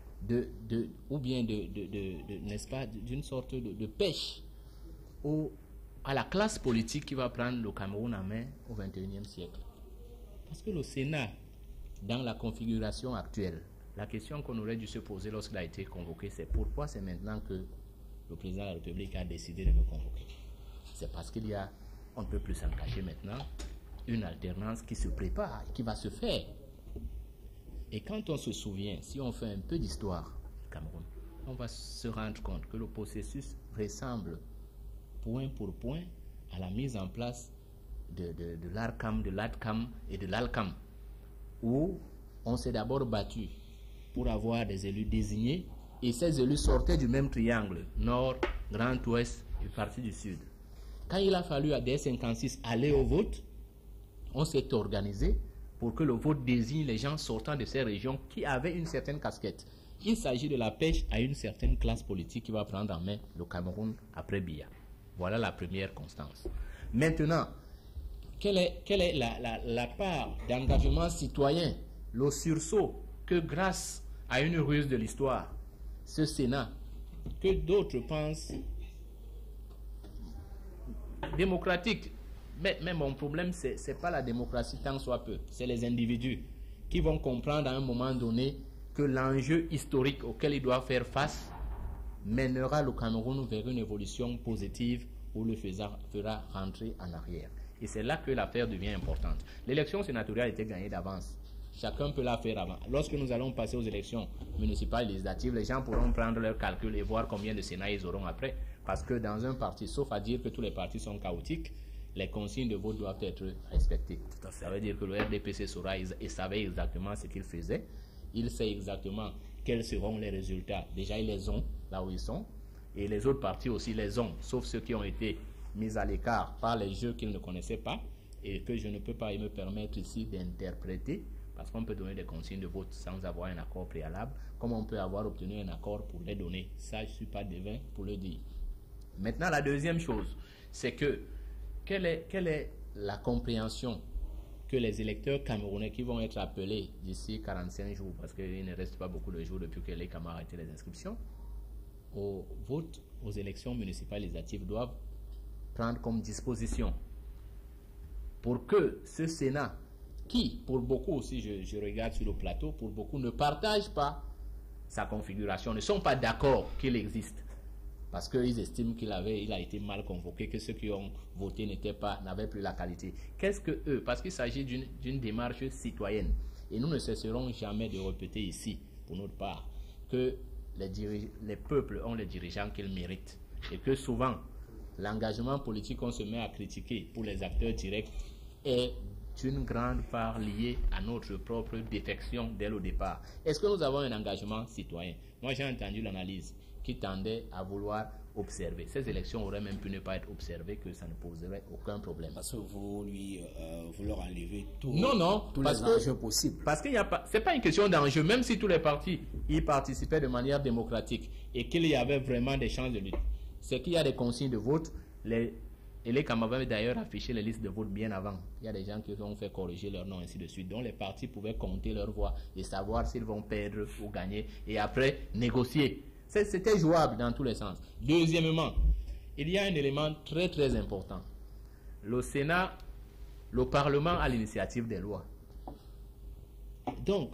[SPEAKER 18] n'est-ce pas, d'une sorte de pêche à la classe politique qui va prendre le Cameroun en main au XXIe siècle. Parce que le Sénat, dans la configuration actuelle, la question qu'on aurait dû se poser lorsqu'il a été convoqué, c'est pourquoi c'est maintenant que le président de la République a décidé de le convoquer. C'est parce qu'il y a, on ne peut plus s'en cacher maintenant, une alternance qui se prépare, qui va se faire. Et quand on se souvient, si on fait un peu d'histoire du Cameroun, on va se rendre compte que le processus ressemble point pour point à la mise en place de l'ARCAM, de l'ADCAM et de l'ALCAM, où on s'est d'abord battu pour avoir des élus désignés, et ces élus sortaient du même triangle, Nord, Grand Ouest et partie du Sud. Quand il a fallu à DS56 aller au vote, on s'est organisé pour que le vote désigne les gens sortant de ces régions qui avaient une certaine casquette. Il s'agit de la pêche à une certaine classe politique qui va prendre en main le Cameroun après Biya. Voilà la première constance. Maintenant, quelle est la part d'engagement citoyen, le sursaut que grâce à une ruse de l'histoire, ce Sénat, que d'autres pensent démocratique, mais mon problème, ce n'est pas la démocratie tant soit peu, c'est les individus qui vont comprendre à un moment donné que l'enjeu historique auquel ils doivent faire face mènera le Cameroun vers une évolution positive ou le fera rentrer en arrière. Et c'est là que l'affaire devient importante. L'élection sénatoriale était gagnée d'avance. Chacun peut la faire avant. Lorsque nous allons passer aux élections municipales et législatives, les gens pourront prendre leurs calculs et voir combien de sénats ils auront après. Parce que dans un parti, sauf à dire que tous les partis sont chaotiques, les consignes de vote doivent être respectées. Ça veut dire que le RDPC savait exactement ce qu'il faisait. Il sait exactement quels seront les résultats. Déjà, ils les ont là où ils sont. Et les autres partis aussi les ont, sauf ceux qui ont été mis à l'écart par les jeux qu'ils ne connaissaient pas et que je ne peux pas me permettre ici d'interpréter, parce qu'on peut donner des consignes de vote sans avoir un accord préalable, comme on peut avoir obtenu un accord pour les donner. Ça, je ne suis pas devin pour le dire. Maintenant, la deuxième chose, c'est que quelle est la compréhension que les électeurs camerounais qui vont être appelés d'ici 45 jours, parce qu'il ne reste pas beaucoup de jours depuis que les camarades ont arrêté les inscriptions, au vote, aux élections municipales législatives doivent prendre comme disposition pour que ce Sénat, qui pour beaucoup aussi, je regarde sur le plateau, pour beaucoup ne partage pas sa configuration, ne sont pas d'accord qu'il existe, parce qu'ils estiment qu'il a été mal convoqué, que ceux qui ont voté n'avaient plus la qualité. Qu'est-ce que eux? Parce qu'il s'agit d'une démarche citoyenne. Et nous ne cesserons jamais de répéter ici, pour notre part, que les peuples ont les dirigeants qu'ils méritent. Et que souvent, l'engagement politique qu'on se met à critiquer pour les acteurs directs est une grande part liée à notre propre défection dès le départ. Est-ce que nous avons un engagement citoyen? Moi, j'ai entendu l'analyse qui tendait à vouloir observées. Ces élections auraient même pu ne pas être observées, que ça ne poserait aucun problème.
[SPEAKER 1] Parce que vous leur enlevez tous
[SPEAKER 18] les
[SPEAKER 1] enjeux possibles.
[SPEAKER 18] Parce qu'il n'y a pas, c'est pas une question d'enjeu, même si tous les partis y participaient de manière démocratique et qu'il y avait vraiment des chances de lutte. C'est qu'il y a des consignes de vote, et les Camerounais avaient d'ailleurs affiché les listes de vote bien avant. Il y a des gens qui ont fait corriger leur nom, ainsi de suite. Donc les partis pouvaient compter leur voix et savoir s'ils vont perdre ou gagner. Et après, négocier. C'était jouable dans tous les sens. Deuxièmement, il y a un élément très très important. Le Sénat, le Parlement a l'initiative des lois. Donc,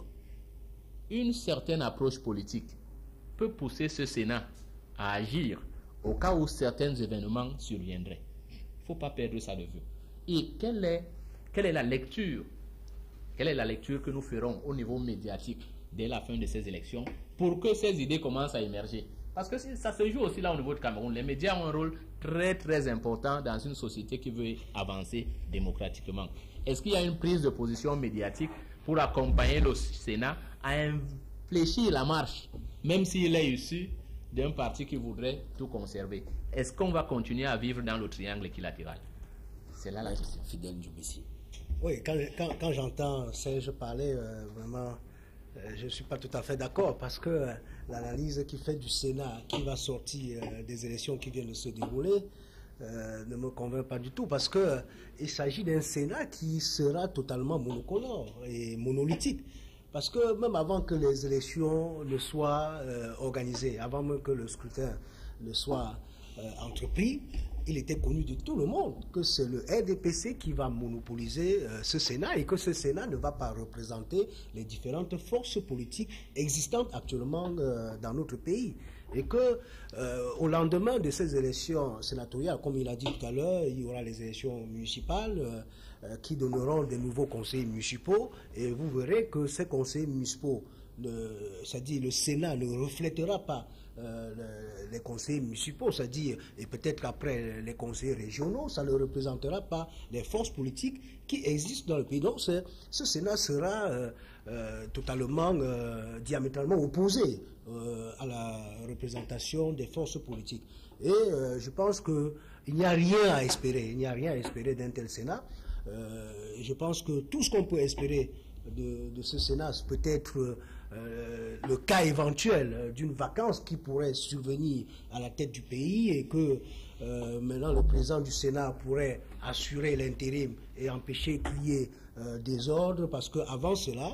[SPEAKER 18] une certaine approche politique peut pousser ce Sénat à agir au cas où certains événements surviendraient. Il ne faut pas perdre ça de vue. Et quelle est la lecture? Quelle est la lecture que nous ferons au niveau médiatique dès la fin de ces élections pour que ces idées commencent à émerger? Parce que ça se joue aussi là au niveau du Cameroun. Les médias ont un rôle très très important dans une société qui veut avancer démocratiquement. Est-ce qu'il y a une prise de position médiatique pour accompagner le Sénat à infléchir la marche, même s'il est issu d'un parti qui voudrait tout conserver? Est-ce qu'on va continuer à vivre dans le triangle équilatéral? C'est là la question.
[SPEAKER 1] Fidèle Djoubessi.
[SPEAKER 15] Oui, quand j'entends Serge parler, vraiment, je ne suis pas tout à fait d'accord, parce que l'analyse qu'il fait du Sénat, qui va sortir des élections qui viennent de se dérouler, ne me convainc pas du tout, parce qu'il s'agit d'un Sénat qui sera totalement monocolore et monolithique. Parce que même avant que les élections ne soient organisées, avant même que le scrutin ne soit entrepris, il était connu de tout le monde que c'est le RDPC qui va monopoliser ce Sénat, et que ce Sénat ne va pas représenter les différentes forces politiques existantes actuellement dans notre pays. Et que au lendemain de ces élections sénatoriales, comme il a dit tout à l'heure, il y aura les élections municipales qui donneront de nouveaux conseillers municipaux, et vous verrez que ces conseillers municipaux, c'est-à-dire le Sénat ne reflètera pas les conseillers municipaux, c'est-à-dire, et peut-être qu'après les conseillers régionaux, ça ne représentera pas les forces politiques qui existent dans le pays. Donc ce Sénat sera totalement, diamétralement opposé à la représentation des forces politiques. Et je pense qu'il n'y a rien à espérer, d'un tel Sénat. Je pense que tout ce qu'on peut espérer de ce Sénat, c'est peut-être le cas éventuel d'une vacance qui pourrait survenir à la tête du pays, et que maintenant le président du Sénat pourrait assurer l'intérim et empêcher qu'il y ait désordre, parce qu'avant cela,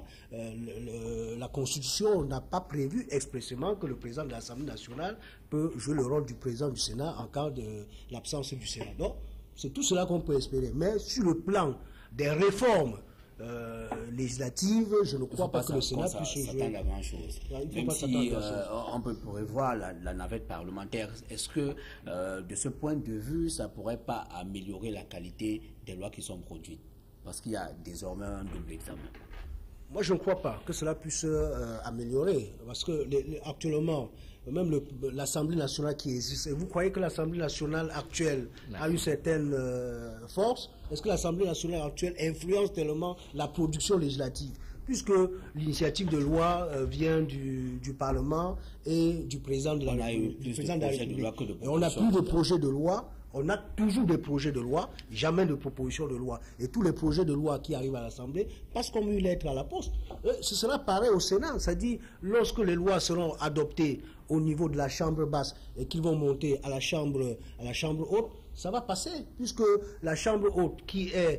[SPEAKER 15] la Constitution n'a pas prévu expressément que le président de l'Assemblée nationale peut jouer le rôle du président du Sénat en cas de l'absence du Sénat. Donc, c'est tout cela qu'on peut espérer. Mais sur le plan des réformes législatives, je ne crois pas que le Sénat puisse jouer
[SPEAKER 1] la grande chose. Même si on peut prévoir la navette parlementaire, est-ce que de ce point de vue, ça ne pourrait pas améliorer la qualité des lois qui sont produites? Parce qu'il y a désormais un double examen.
[SPEAKER 15] Moi, je ne crois pas que cela puisse améliorer, parce que actuellement, même l'Assemblée nationale qui existe, vous croyez que l'Assemblée nationale actuelle a une certaine force? Est-ce que l'Assemblée nationale actuelle influence tellement la production législative? Puisque l'initiative de loi vient du Parlement et du président de la République. Et on n'a plus de projet de loi. On a toujours des projets de loi, jamais de propositions de loi. Et tous les projets de loi qui arrivent à l'Assemblée passent comme une lettre à la poste. Ce sera pareil au Sénat. C'est-à-dire, lorsque les lois seront adoptées au niveau de la Chambre basse et qu'ils vont monter à la Chambre haute, ça va passer. Puisque la Chambre haute, qui est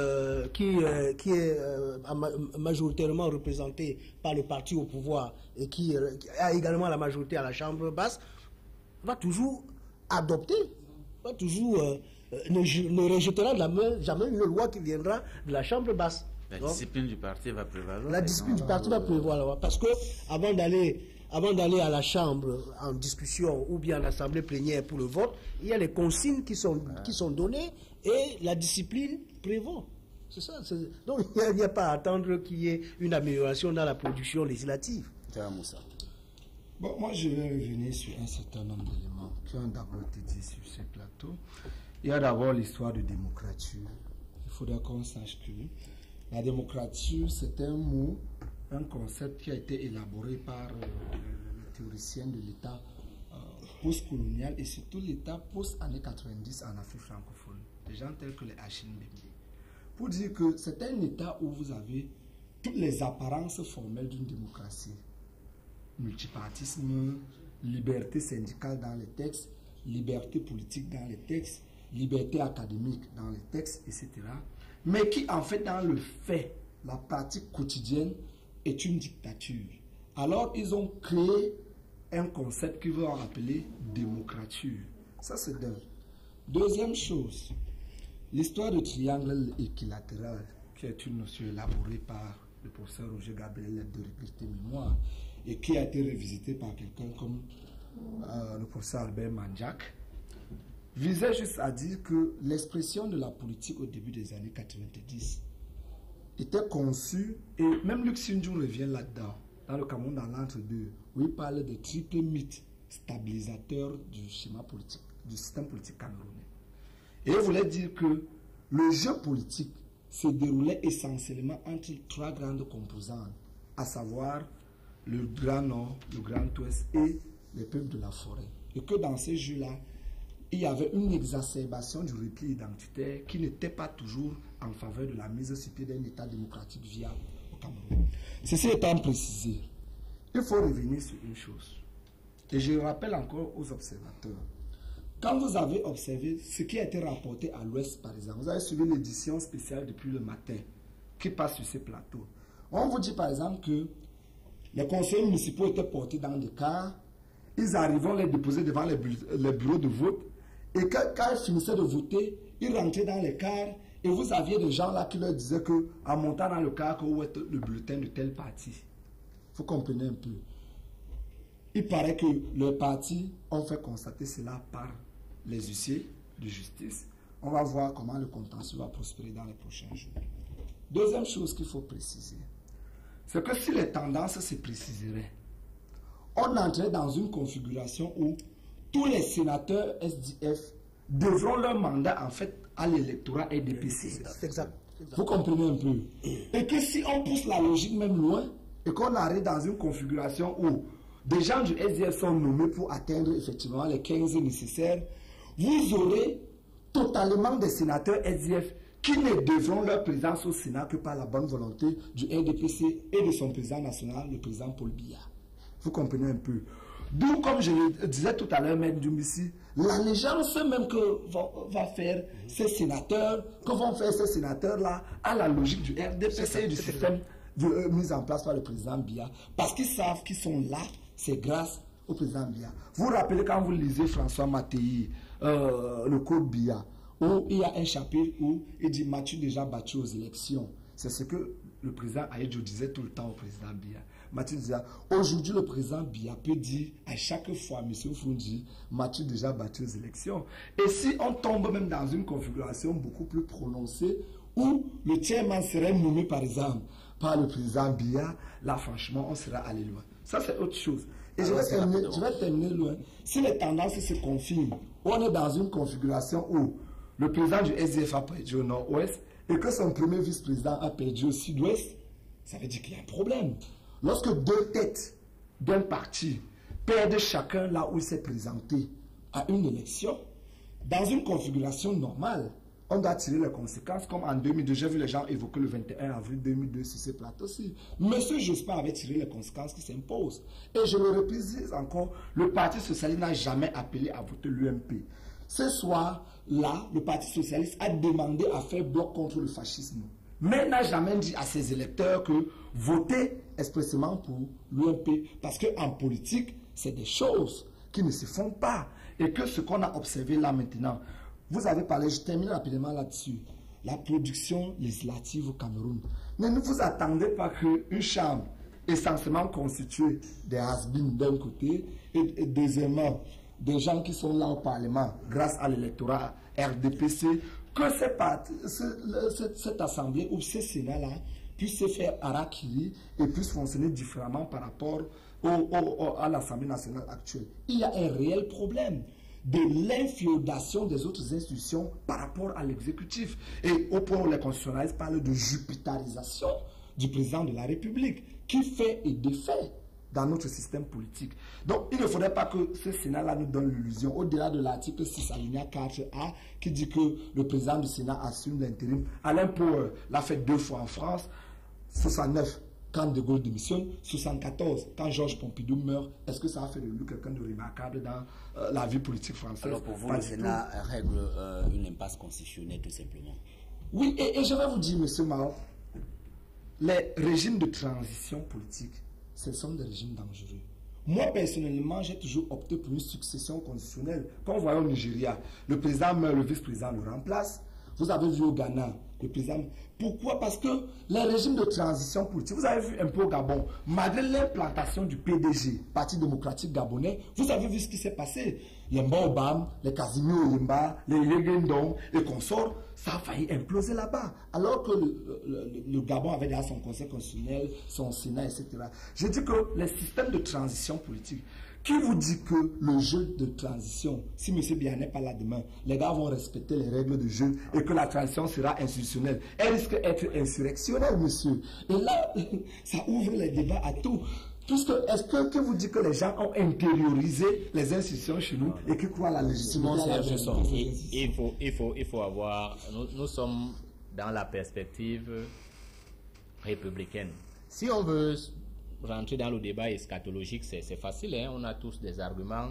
[SPEAKER 15] majoritairement représentée par le parti au pouvoir et qui a également la majorité à la Chambre basse, va toujours adopter, ne rejettera jamais une loi qui viendra de la Chambre basse.
[SPEAKER 19] La discipline du parti va prévaloir.
[SPEAKER 15] La discipline du parti va prévaloir. Parce que avant d'aller à la Chambre en discussion ou bien à l'Assemblée plénière pour le vote, il y a les consignes qui sont données et la discipline prévaut. C'est ça. Donc il n'y a pas à attendre qu'il y ait une amélioration dans la production législative.
[SPEAKER 20] Bon, moi je vais revenir sur un certain nombre d'éléments qui ont d'abord été dit sur ce plateau. Il y a d'abord l'histoire de démocrature. Il faudra qu'on sache que la démocrature, c'est un mot, un concept qui a été élaboré par le théoricien de l'État post-colonial et surtout l'État post-années 90 en Afrique francophone. Des gens tels que les Achille Mbembe. Pour dire que c'est un État où vous avez toutes les apparences formelles d'une démocratie. Multipartisme, liberté syndicale dans les textes, liberté politique dans les textes, liberté académique dans les textes, etc. Mais qui en fait dans le fait, la pratique quotidienne est une dictature. Alors ils ont créé un concept qu'ils vont appeler démocrature. Ça c'est d'un. Deuxième chose, l'histoire du triangle équilatéral, qui est une notion élaborée par le professeur Roger Gabriel de République Mémoire et qui a été revisitée par quelqu'un comme le professeur Albert Manjak, visait juste à dire que l'expression de la politique au début des années 90 était conçue, et même Luc Sinjou revient là-dedans, dans le Cameroun dans l'entre-deux, où il parle de triple mythe stabilisateur du schéma politique, du système politique camerounais. Et il voulait dire que le jeu politique se déroulait essentiellement entre trois grandes composantes, à savoir le Grand Nord, le Grand Ouest et les peuples de la forêt. Et que dans ces jeux-là, il y avait une exacerbation du repli identitaire qui n'était pas toujours en faveur de la mise sur pied d'un État démocratique viable au Cameroun. Ceci étant précisé, il faut revenir sur une chose. Et je rappelle encore aux observateurs. Quand vous avez observé ce qui a été rapporté à l'Ouest, par exemple, vous avez suivi l'édition spéciale depuis le matin qui passe sur ces plateaux. On vous dit par exemple que les conseillers municipaux étaient portés dans des cars, ils arrivaient, les déposer devant les bureaux de vote, et quand ils finissaient de voter, ils rentraient dans les cars, et vous aviez des gens là qui leur disaient qu'en montant dans le car, où est le bulletin de tel parti. Vous comprenez un peu. Il paraît que le parti ont fait constater cela par les huissiers de justice. On va voir comment le contentieux va prospérer dans les prochains jours. Deuxième chose qu'il faut préciser, c'est que si les tendances se préciseraient, on entrerait dans une configuration où tous les sénateurs SDF devront leur mandat en fait à l'électorat RDPC.
[SPEAKER 15] Exact.
[SPEAKER 20] Vous comprenez un peu. Et que si on pousse la logique même loin et qu'on arrive dans une configuration où des gens du SDF sont nommés pour atteindre effectivement les 15 nécessaires, vous aurez totalement des sénateurs SDF qui ne devront leur présence au Sénat que par la bonne volonté du RDPC et de son président national, le président Paul Biya. Vous comprenez un peu. D'où, comme je le disais tout à l'heure, Maître Djoumissi, l'allégeance même que vont faire ces sénateurs, là à la logique du RDPC et du système mis en place par le président Biya, parce qu'ils savent qu'ils sont là, c'est grâce au président Biya. Vous vous rappelez quand vous lisez François Mattei, le code Biya, où il y a un chapitre où il dit « M'as-tu déjà battu aux élections ?» C'est ce que le président Aïdjo disait tout le temps au président Biya. Mathieu disait, aujourd'hui le président Biya peut dire à chaque fois, M. Fundi, m'as-tu déjà battu aux élections? Et si on tombe même dans une configuration beaucoup plus prononcée, où le chairman serait nommé par exemple par le président Biya, là franchement on sera allé loin. Ça c'est autre chose. Et je vais terminer loin. Si les tendances se confirment, on est dans une configuration où le président du SDF a perdu au nord-ouest et que son premier vice-président a perdu au sud-ouest, ça veut dire qu'il y a un problème. Lorsque deux têtes d'un parti perdent chacun là où il s'est présenté à une élection, dans une configuration normale, on doit tirer les conséquences, comme en 2002, j'ai vu les gens évoquer le 21 avril 2002 sur ce plateau-ci. Monsieur Jospin avait tiré les conséquences qui s'imposent. Et je le répète encore, le Parti socialiste n'a jamais appelé à voter l'UMP. Ce soir-là, le Parti socialiste a demandé à faire bloc contre le fascisme, mais n'a jamais dit à ses électeurs que votez expressément pour l'UMP, parce qu'en politique, c'est des choses qui ne se font pas. Et que ce qu'on a observé là maintenant, vous avez parlé, je termine rapidement là-dessus, la production législative au Cameroun. Mais ne vous attendez pas qu'une chambre essentiellement constituée des has-been d'un côté et deuxièmement des gens qui sont là au Parlement grâce à l'électorat RDPC, que cette assemblée ou ce Sénat-là puisse se faire harakiri et puisse fonctionner différemment par rapport à l'Assemblée nationale actuelle. Il y a un réel problème de l'infiodation des autres institutions par rapport à l'exécutif. Et au point où les constitutionnalistes parlent de jupitarisation du président de la République, qui fait et défait dans notre système politique. Donc, il ne faudrait pas que ce Sénat-là nous donne l'illusion, au-delà de l'article 6 alinéa 4A, qui dit que le président du Sénat assume l'intérim. Alain Pau l'a fait 2 fois en France, 69 quand De Gaulle démissionne, 74 quand Georges Pompidou meurt. Est-ce que ça a fait de lui quelqu'un de remarquable dans la vie politique française?
[SPEAKER 1] Alors pour vous, le Sénat règle une impasse constitutionnelle tout simplement?
[SPEAKER 20] Oui, et je vais vous dire, M. Mao, les régimes de transition politique, ce sont des régimes dangereux. Moi, personnellement, j'ai toujours opté pour une succession constitutionnelle. Quand vous voyez au Nigeria, le président meurt, le vice-président le remplace. Vous avez vu au Ghana, le président... Pourquoi? Parce que les régimes de transition politique, vous avez vu un peu au Gabon, malgré l'implantation du PDG, Parti démocratique gabonais, vous avez vu ce qui s'est passé. Yemba Obam, les Casimiro Yemba, les Yegendon et consorts, ça a failli imploser là-bas. Alors que le Gabon avait déjà son conseil constitutionnel, son Sénat, etc. Je dis que les systèmes de transition politique, qui vous dit que le jeu de transition, si M. Biya n'est pas là demain, les gars vont respecter les règles de jeu et que la transition sera institutionnelle? Elle risque d'être insurrectionnelle, monsieur. Et là, ça ouvre les débats à tout. Est-ce que vous dites que les gens ont intériorisé les institutions chez nous et qui croient à la légitimité?
[SPEAKER 18] Il faut avoir... Nous sommes dans la perspective républicaine. Si on veut rentrer dans le débat eschatologique, c'est facile, hein? On a tous des arguments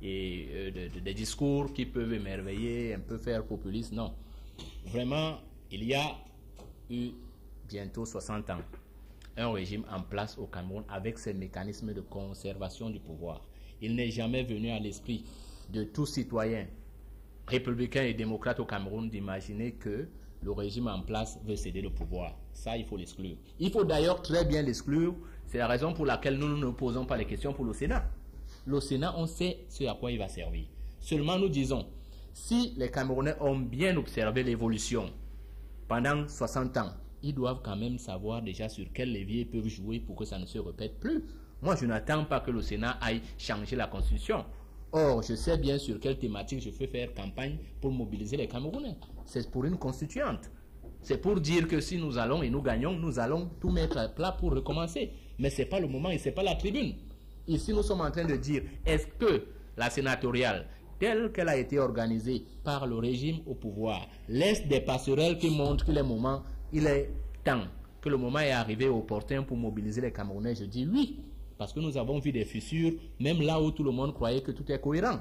[SPEAKER 18] et des discours qui peuvent émerveiller, un peu faire populiste. Non. Vraiment, il y a eu bientôt 60 ans un régime en place au Cameroun avec ses mécanismes de conservation du pouvoir. Il n'est jamais venu à l'esprit de tout citoyen républicain et démocrate au Cameroun d'imaginer que le régime en place veut céder le pouvoir. Ça, il faut l'exclure. Il faut d'ailleurs très bien l'exclure. C'est la raison pour laquelle nous ne posons pas les questions pour le Sénat. Le Sénat, on sait ce à quoi il va servir. Seulement, nous disons, si les Camerounais ont bien observé l'évolution pendant 60 ans, ils doivent quand même savoir déjà sur quel levier ils peuvent jouer pour que ça ne se répète plus. Moi, je n'attends pas que le Sénat aille changer la Constitution. Or, je sais bien sur quelle thématique je peux faire campagne pour mobiliser les Camerounais. C'est pour une constituante. C'est pour dire que si nous allons et nous gagnons, nous allons tout mettre à plat pour recommencer. Mais ce n'est pas le moment et ce n'est pas la tribune. Ici, nous sommes en train de dire, est-ce que la sénatoriale, telle qu'elle a été organisée par le régime au pouvoir, laisse des passerelles qui montrent qu'il est moment, il est temps, que le moment est arrivé opportun pour mobiliser les Camerounais? Je dis oui, parce que nous avons vu des fissures, même là où tout le monde croyait que tout est cohérent.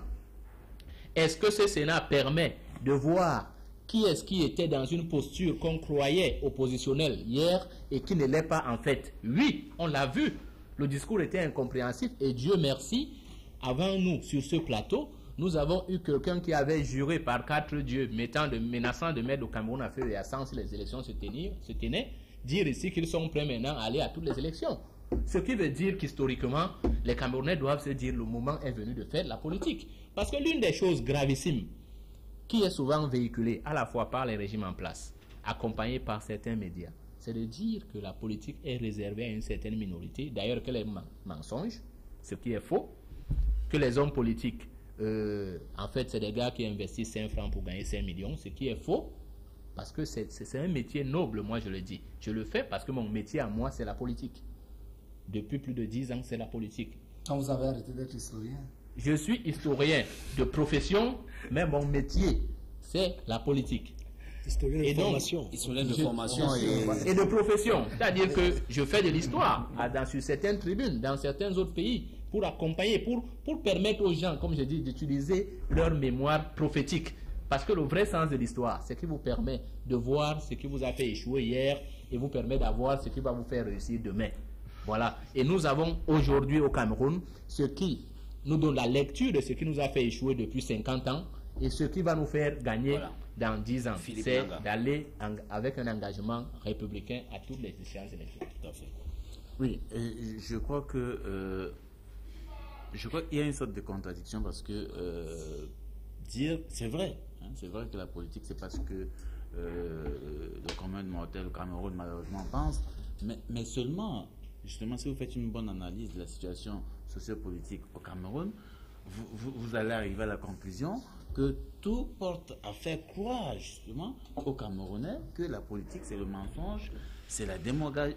[SPEAKER 18] Est-ce que ce Sénat permet de voir qui est-ce qui était dans une posture qu'on croyait oppositionnelle hier et qui ne l'est pas en fait? Oui, on l'a vu. Le discours était incompréhensif et Dieu merci, avant nous, sur ce plateau, nous avons eu quelqu'un qui avait juré par 4 dieux, menaçant de mettre le Cameroun à feu et à sang si les élections se tenaient, dire ici qu'ils sont prêts maintenant à aller à toutes les élections. Ce qui veut dire qu'historiquement, les Camerounais doivent se dire le moment est venu de faire la politique. Parce que l'une des choses gravissimes qui est souvent véhiculée à la fois par les régimes en place, accompagnés par certains médias, c'est de dire que la politique est réservée à une certaine minorité, d'ailleurs que les mensonges, ce qui est faux, que les hommes politiques, en fait, c'est des gars qui investissent 5 francs pour gagner 5 millions, ce qui est faux, parce que c'est un métier noble, moi je le dis. Je le fais parce que mon métier à moi, c'est la politique. Depuis plus de 10 ans, c'est la politique.
[SPEAKER 20] Quand vous avez arrêté d'être historien?
[SPEAKER 18] Je suis historien de profession, mais mon métier, c'est la politique.
[SPEAKER 15] Historien de formation.
[SPEAKER 1] Historien de formation
[SPEAKER 18] et de profession. C'est-à-dire que je fais de l'histoire sur certaines tribunes, dans certains autres pays, pour accompagner, pour permettre aux gens, comme je dis, d'utiliser leur mémoire prophétique. Parce que le vrai sens de l'histoire, c'est qui vous permet de voir ce qui vous a fait échouer hier et vous permet d'avoir ce qui va vous faire réussir demain. Voilà. Et nous avons aujourd'hui au Cameroun ce qui nous donne la lecture de ce qui nous a fait échouer depuis 50 ans et ce qui va nous faire gagner dans 10 ans. C'est d'aller avec un engagement républicain à toutes les échéances électorales. Tout à fait.
[SPEAKER 19] Oui, je crois que qu'il y a une sorte de contradiction parce que dire, c'est vrai, hein, c'est vrai que la politique c'est parce que le commun mortel au Cameroun malheureusement pense, mais seulement, justement, si vous faites une bonne analyse de la situation sociopolitique au Cameroun, vous allez arriver à la conclusion que tout porte à faire croire justement aux Camerounais que la politique c'est le mensonge, c'est la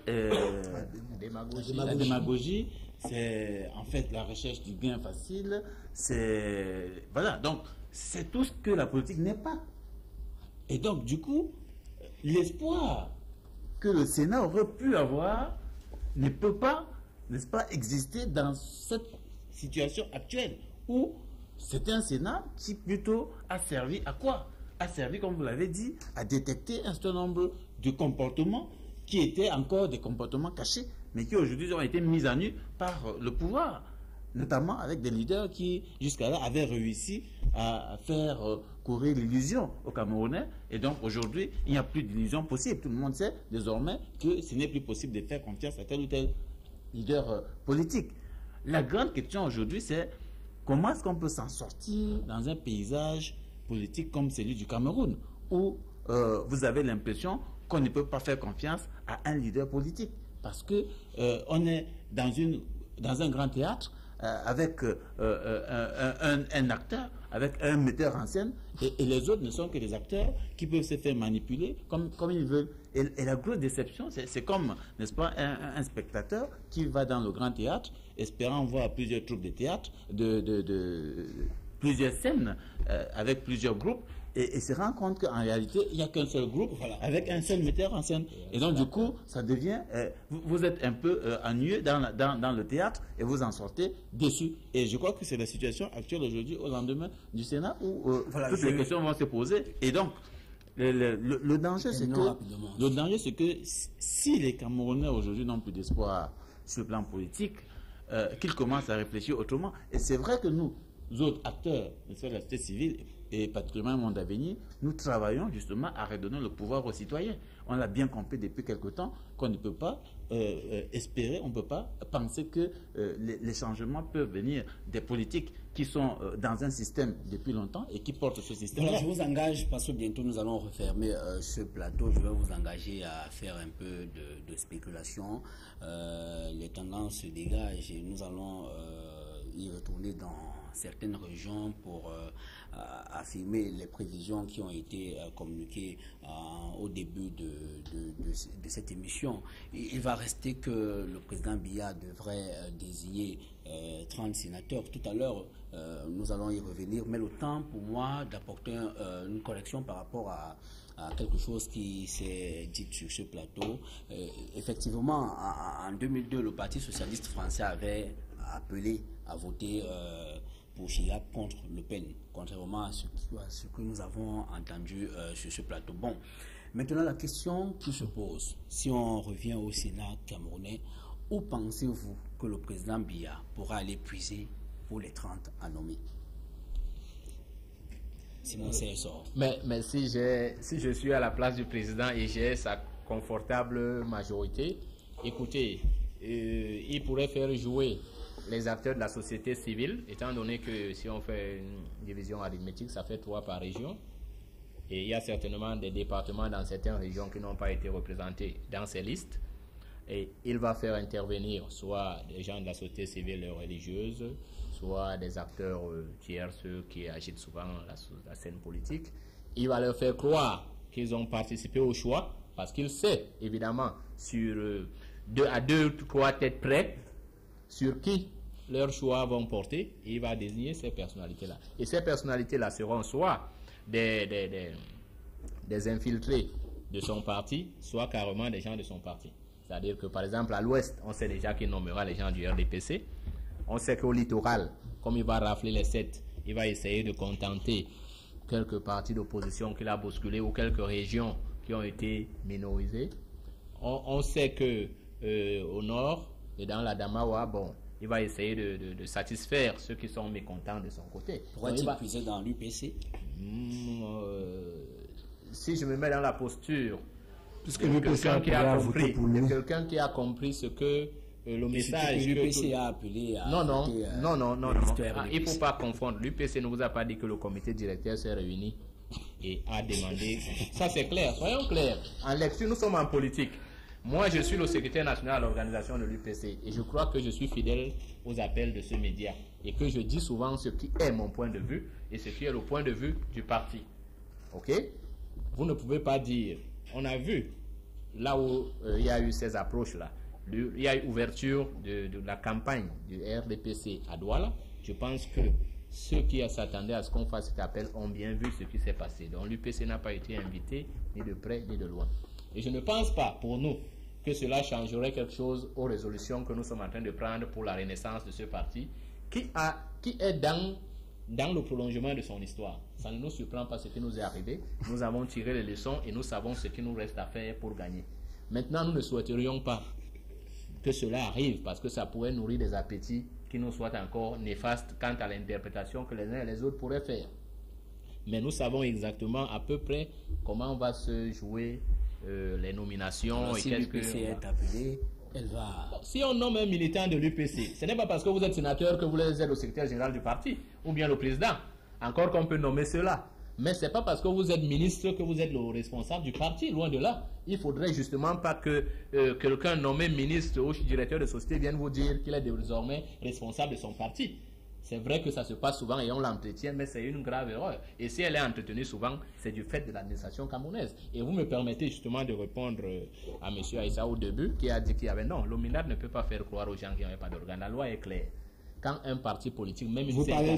[SPEAKER 19] démagogie, c'est en fait la recherche du gain facile, c'est voilà, donc c'est tout ce que la politique n'est pas. Et donc du coup, l'espoir que le Sénat aurait pu avoir ne peut pas, n'est-ce pas, exister dans cette situation actuelle où c'est un Sénat qui plutôt a servi à quoi? A servi, comme vous l'avez dit, à détecter un certain nombre de comportements qui étaient encore des comportements cachés, mais qui aujourd'hui ont été mis à nu par le pouvoir, notamment avec des leaders qui jusqu'à là avaient réussi à faire courir l'illusion aux Camerounais. Et donc aujourd'hui, il n'y a plus d'illusion possible. Tout le monde sait désormais que ce n'est plus possible de faire confiance à tel ou tel leader politique. La grande question aujourd'hui, c'est comment est-ce qu'on peut s'en sortir dans un paysage politique comme celui du Cameroun, où vous avez l'impression qu'on ne peut pas faire confiance à un leader politique, parce que on est dans un grand théâtre avec un acteur, avec un metteur en scène, et les autres ne sont que des acteurs qui peuvent se faire manipuler comme ils veulent. Et la grosse déception, c'est comme, n'est-ce pas, un spectateur qui va dans le grand théâtre, espérant voir plusieurs troupes de théâtre, plusieurs scènes avec plusieurs groupes, et se rend compte qu'en réalité, il n'y a qu'un seul groupe avec un seul metteur en scène. Et donc, du coup, ça devient... vous êtes un peu ennuyé dans le théâtre et vous en sortez déçu. Et je crois que c'est la situation actuelle aujourd'hui, au lendemain du Sénat, où toutes les questions vont se poser. Et donc, le danger, c'est que si les Camerounais aujourd'hui n'ont plus d'espoir sur le plan politique, qu'ils commencent à réfléchir autrement. Et c'est vrai que nous autres acteurs de la société civile, et particulièrement le monde à venir, nous travaillons justement à redonner le pouvoir aux citoyens. On l'a bien compris depuis quelque temps qu'on ne peut pas espérer, on ne peut pas penser que les changements peuvent venir des politiques qui sont dans un système depuis longtemps et qui portent ce système.
[SPEAKER 1] Voilà, je vous engage, parce que bientôt nous allons refermer ce plateau, je vais vous engager à faire un peu de spéculation. Les tendances se dégagent et nous allons y retourner dans certaines régions pour affirmer les prévisions qui ont été communiquées au début de cette émission. Il va rester que le président Biya devrait désigner 30 sénateurs. Tout à l'heure, nous allons y revenir, mais le temps pour moi d'apporter une correction par rapport à quelque chose qui s'est dit sur ce plateau. Effectivement, en 2002, le Parti socialiste français avait appelé à voter pour Chirac contre Le Pen, contrairement à ce que nous avons entendu sur ce plateau. Bon, maintenant la question qui se pose, si on revient au Sénat camerounais, où pensez-vous que le président Biya pourra aller puiser pour les 30 à nommer? Simon Sessor.
[SPEAKER 18] Mais si je suis à la place du président et j'ai sa confortable majorité, écoutez, il pourrait faire jouer les acteurs de la société civile, étant donné que si on fait une division arithmétique, ça fait 3 par région. Et il y a certainement des départements dans certaines régions qui n'ont pas été représentés dans ces listes. Et il va faire intervenir soit des gens de la société civile religieuse, soit des acteurs tiers, ceux qui agitent souvent la scène politique. Il va leur faire croire qu'ils ont participé au choix, parce qu'il sait, évidemment, sur 2 ou 3 têtes près, sur qui leurs choix vont porter, et il va désigner ces personnalités-là. Et ces personnalités-là seront soit des infiltrés de son parti, soit carrément des gens de son parti. C'est-à-dire que, par exemple, à l'ouest, on sait déjà qu'il nommera les gens du RDPC. On sait qu'au littoral, comme il va rafler les 7, il va essayer de contenter quelques partis d'opposition qu'il a bousculés ou quelques régions qui ont été minorisées. On sait que au nord, et dans la Damawa, bon, il va essayer de satisfaire ceux qui sont mécontents de son côté.
[SPEAKER 1] Pourrait-il puiser dans l'UPC?
[SPEAKER 18] Si je me mets dans la posture
[SPEAKER 20] de
[SPEAKER 18] quelqu'un qui a compris ce que le message
[SPEAKER 1] que l'UPC a appelé à
[SPEAKER 18] non. Il ne faut pas confondre. L'UPC ne vous a pas dit que le comité directeur s'est réuni et a demandé. Ça c'est clair, soyons clairs. En lecture, nous sommes en politique. Moi, je suis le secrétaire national à l'organisation de l'UPC et je crois que je suis fidèle aux appels de ce média et que je dis souvent ce qui est mon point de vue et ce qui est le point de vue du parti. Ok? Vous ne pouvez pas dire, on a vu là où il y a eu ces approches-là, il y a eu ouverture de la campagne du RDPC à Douala. Je pense que ceux qui s'attendaient à ce qu'on fasse cet appel ont bien vu ce qui s'est passé. Donc l'UPC n'a pas été invité ni de près ni de loin. Et je ne pense pas pour nous que cela changerait quelque chose aux résolutions que nous sommes en train de prendre pour la renaissance de ce parti qui est dans le prolongement de son histoire. Ça ne nous surprend pas ce qui nous est arrivé. Nous avons tiré les leçons et nous savons ce qu'il nous reste à faire pour gagner. Maintenant, nous ne souhaiterions pas que cela arrive parce que ça pourrait nourrir des appétits qui nous soient encore néfastes quant à l'interprétation que les uns et les autres pourraient faire. Mais nous savons exactement à peu près comment va se jouer les nominations.
[SPEAKER 1] Alors, si l'UPC est appelé, elle va...
[SPEAKER 18] Si on nomme un militant de l'UPC, ce n'est pas parce que vous êtes sénateur que vous êtes le secrétaire général du parti ou bien le président. Encore qu'on peut nommer cela. Mais ce n'est pas parce que vous êtes ministre que vous êtes le responsable du parti, loin de là. Il ne faudrait justement pas que quelqu'un nommé ministre ou directeur de société vienne vous dire qu'il est désormais responsable de son parti. C'est vrai que ça se passe souvent et on l'entretient, mais c'est une grave erreur. Et si elle est entretenue souvent, c'est du fait de l'administration camerounaise. Et vous me permettez justement de répondre à M. Aïssa au début, qui a dit qu'il y avait non, l'OMINAT ne peut pas faire croire aux gens qu'il n'y avait pas d'organe. La loi est claire. Quand un parti politique, même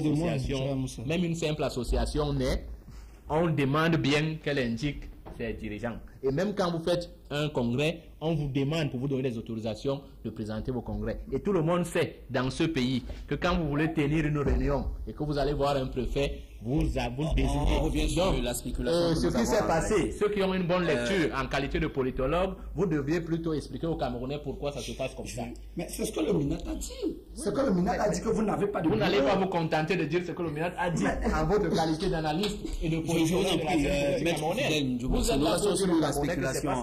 [SPEAKER 18] une simple association naît, on demande bien qu'elle indique ses dirigeants. Et même quand vous faites un congrès, on vous demande pour vous donner des autorisations de présenter vos congrès. Et tout le monde sait dans ce pays que quand vous voulez tenir une réunion et que vous allez voir un préfet, vous désignez.
[SPEAKER 1] On revient sur la spéculation.
[SPEAKER 18] Ce qui s'est passé, ceux qui ont une bonne lecture en qualité de politologue, vous deviez plutôt expliquer aux Camerounais pourquoi ça se passe comme ça.
[SPEAKER 20] Mais c'est ce que le MINAT a dit. C'est que le MINAT a dit que vous n'avez pas de...
[SPEAKER 18] Vous n'allez pas vous contenter de dire ce que le MINAT a dit en votre qualité d'analyste et de politologue de la société camerounaise. Vous êtes là sur la spéculation.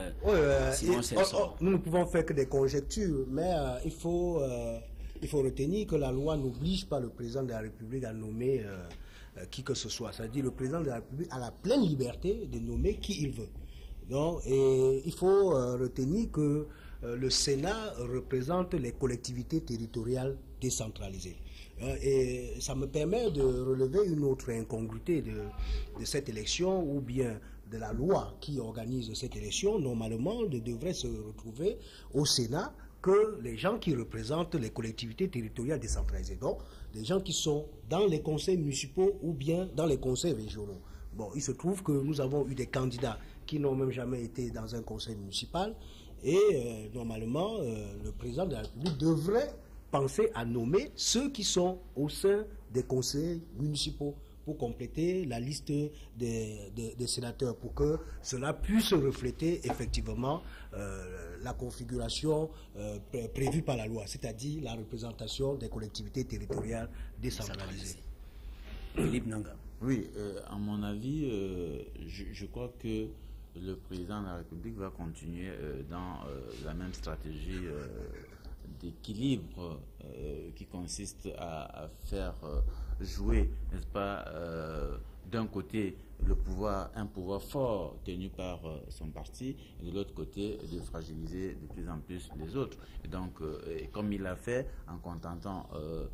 [SPEAKER 15] Nous ne pouvons faire que des conjectures, mais il faut retenir que la loi n'oblige pas le président de la République à nommer qui que ce soit. C'est-à-dire le président de la République a la pleine liberté de nommer qui il veut. Donc, et il faut retenir que le Sénat représente les collectivités territoriales décentralisées. Et ça me permet de relever une autre incongruité de cette élection, ou bien de la loi qui organise cette élection. Normalement, devrait se retrouver au Sénat que les gens qui représentent les collectivités territoriales décentralisées. Donc, les gens qui sont dans les conseils municipaux ou bien dans les conseils régionaux. Bon, il se trouve que nous avons eu des candidats qui n'ont même jamais été dans un conseil municipal et normalement, le président de la République devrait penser à nommer ceux qui sont au sein des conseils municipaux pour compléter la liste des sénateurs, pour que cela puisse refléter effectivement la configuration prévue par la loi, c'est-à-dire la représentation des collectivités territoriales décentralisées.
[SPEAKER 1] Philippe Nanga.
[SPEAKER 19] Oui, à mon avis, je crois que le président de la République va continuer dans la même stratégie d'équilibre qui consiste à faire jouer, n'est-ce pas, d'un côté un pouvoir fort tenu par son parti, et de l'autre côté de fragiliser de plus en plus les autres. Et donc, comme il l'a fait en contentant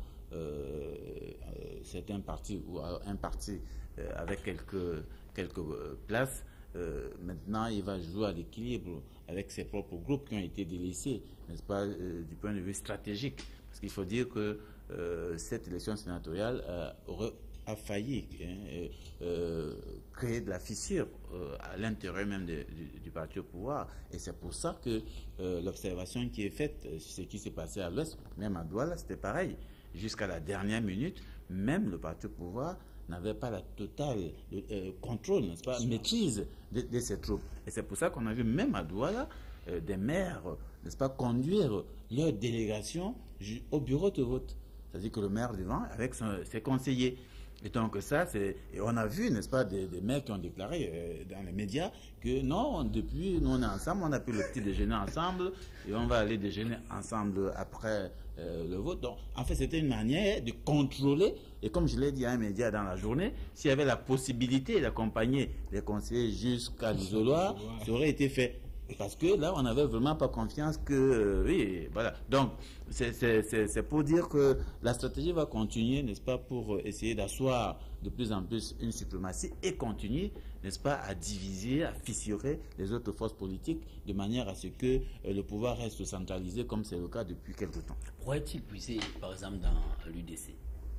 [SPEAKER 19] certains partis ou un parti avec quelques places, maintenant il va jouer à l'équilibre avec ses propres groupes qui ont été délaissés, n'est-ce pas, du point de vue stratégique. Parce qu'il faut dire que cette élection sénatoriale a failli créer de la fissure à l'intérieur même du parti au pouvoir. Et c'est pour ça que l'observation qui est faite sur ce qui s'est passé à l'Ouest, même à Douala, c'était pareil. Jusqu'à la dernière minute, même le parti au pouvoir n'avait pas la totale contrôle, n'est-ce pas, maîtrise de ses troupes. Et c'est pour ça qu'on a vu même à Douala des maires, n'est-ce pas, conduire leur délégation au bureau de vote. C'est-à-dire que le maire devant avec ses conseillers. Et donc ça, et on a vu, n'est-ce pas, des maires qui ont déclaré dans les médias que non, depuis, nous on est ensemble, on a pris le petit déjeuner ensemble et on va aller déjeuner ensemble après le vote. Donc, en fait, c'était une manière de contrôler. Et comme je l'ai dit à un média dans la journée, s'il y avait la possibilité d'accompagner les conseillers jusqu'à l'isoloir, ça aurait été fait. Parce que là, on n'avait vraiment pas confiance que... oui, voilà. Donc, c'est pour dire que la stratégie va continuer, n'est-ce pas, pour essayer d'asseoir de plus en plus une suprématie et continuer, n'est-ce pas, à diviser, à fissurer les autres forces politiques de manière à ce que le pouvoir reste centralisé comme c'est le cas depuis quelque temps.
[SPEAKER 1] Pourrait-il puiser, par exemple, dans l'UDC?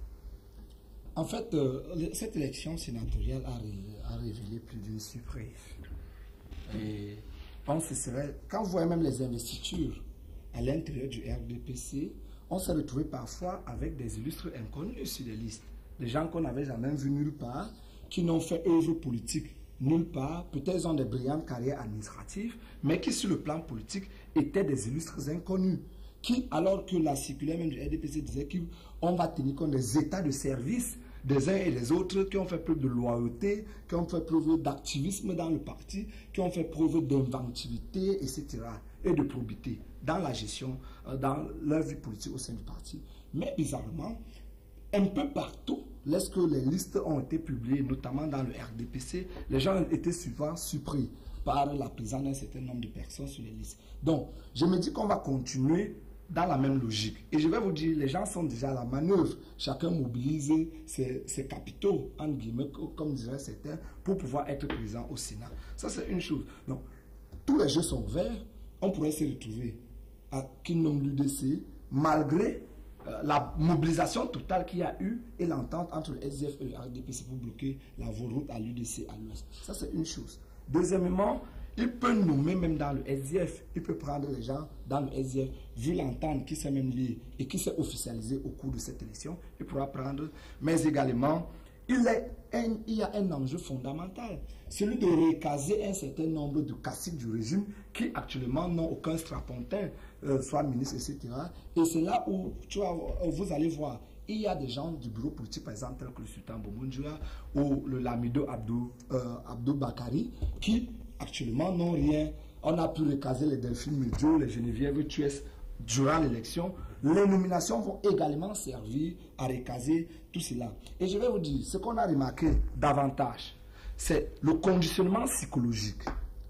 [SPEAKER 20] En fait, cette élection sénatoriale a révélé plus d'une surprise. Et quand vous voyez même les investitures à l'intérieur du RDPC, on s'est retrouvé parfois avec des illustres inconnus sur les listes. Des gens qu'on n'avait jamais vus nulle part, qui n'ont fait œuvre politique nulle part, peut-être ils ont des brillantes carrières administratives, mais qui sur le plan politique étaient des illustres inconnus. Qui, alors que la circulaire même du RDPC disait qu'on va tenir compte des états de service des uns et des autres, qui ont fait preuve de loyauté, qui ont fait preuve d'activisme dans le parti, qui ont fait preuve d'inventivité, etc., et de probité dans la gestion, dans leur vie politique au sein du parti. Mais bizarrement, un peu partout, lorsque les listes ont été publiées, notamment dans le RDPC, les gens ont été souvent surpris par la présence d'un certain nombre de personnes sur les listes. Donc, je me dis qu'on va continuer dans la même logique. Et je vais vous dire, les gens sont déjà à la manœuvre. Chacun mobilise ses capitaux, entre guillemets, comme diraient certains, pour pouvoir être présent au Sénat. Ça, c'est une chose. Donc, tous les jeux sont ouverts. On pourrait se retrouver à Kinnom l'UDC, malgré la mobilisation totale qu'il y a eu et l'entente entre le SDF et le RDPC pour bloquer la route à l'UDC à l'ouest. Ça, c'est une chose. Deuxièmement, il peut nommer même dans le SDF, il peut prendre les gens dans le SDF, vu l'entente qui s'est même liée et qui s'est officialisée au cours de cette élection, il pourra prendre, mais également, il y a un enjeu fondamental, celui de recaser un certain nombre de caciques du régime qui actuellement n'ont aucun strapontin, soit ministre, etc. Et c'est là où vous allez voir, il y a des gens du bureau politique, par exemple, tel que le Sultan Bomunjua ou le Lamido Abdou Bakari, qui actuellement n'ont rien. On a pu recaser les Delphine Medio, les Geneviève Tues durant l'élection. Les nominations vont également servir à recaser tout cela. Et je vais vous dire, ce qu'on a remarqué davantage, c'est le conditionnement psychologique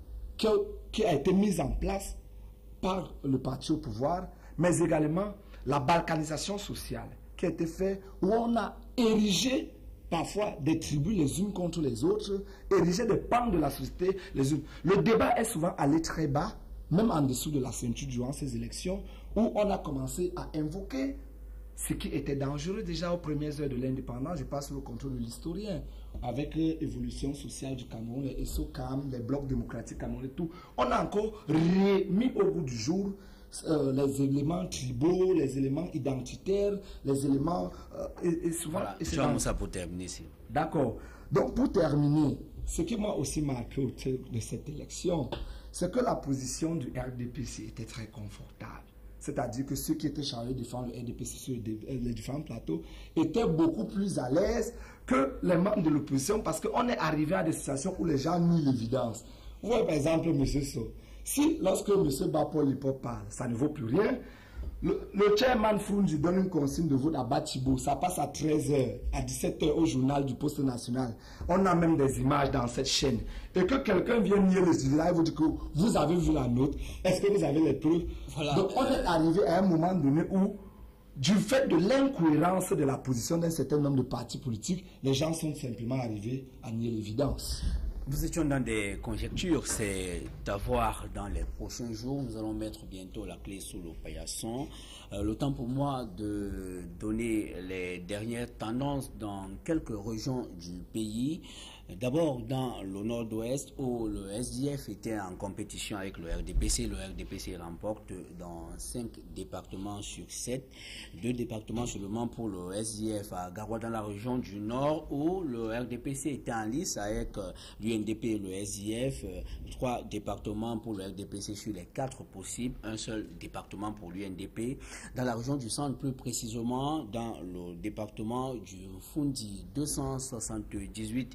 [SPEAKER 20] qui a été mis en place par le parti au pouvoir, mais également la balkanisation sociale qui a été faite, où on a érigé parfois des tribus les unes contre les autres, ériger des pans de la société les unes. Le débat est souvent allé très bas, même en dessous de la ceinture durant ces élections, où on a commencé à invoquer ce qui était dangereux déjà aux premières heures de l'indépendance. Je passe sous le contrôle de l'historien, avec l'évolution sociale du Cameroun, les SOCAM, les blocs démocratiques camerounais, tout. On a encore remis au goût du jour les éléments tribaux, les éléments identitaires, les éléments... et souvent...
[SPEAKER 1] Voilà, tu as ça pour terminer ici.
[SPEAKER 20] D'accord. Donc, pour terminer, ce qui m'a aussi marqué au terme de cette élection, c'est que la position du RDPC était très confortable. C'est-à-dire que ceux qui étaient chargés de défendre le RDPC sur les différents plateaux étaient beaucoup plus à l'aise que les membres de l'opposition, parce qu'on est arrivé à des situations où les gens nient l'évidence. Vous voyez par exemple M. So. Si lorsque M. Bapol Hippo parle, ça ne vaut plus rien, le chairman Frunzi donne une consigne de vote à Batibo, ça passe à 13h, à 17h au journal du Poste National. On a même des images dans cette chaîne. Et que quelqu'un vienne nier les résultats et vous dit que vous avez vu la note, est-ce que vous avez les preuves? Voilà. Donc on est arrivé à un moment donné où, du fait de l'incohérence de la position d'un certain nombre de partis politiques, les gens sont simplement arrivés à nier l'évidence.
[SPEAKER 1] Nous étions dans des conjectures, c'est d'avoir dans les prochains jours, nous allons mettre bientôt la clé sous le paillasson. Le temps pour moi de donner les dernières tendances dans quelques régions du pays. D'abord dans le nord-ouest où le SDF était en compétition avec le RDPC. Le RDPC remporte dans 5 départements sur 7. 2 départements seulement pour le SDF à Garoua dans la région du nord où le RDPC était en lice avec l'UNDP et le SDF. 3 départements pour le RDPC sur les 4 possibles. Un seul département pour l'UNDP. Dans la région du centre, plus précisément dans le département du Fundi, 278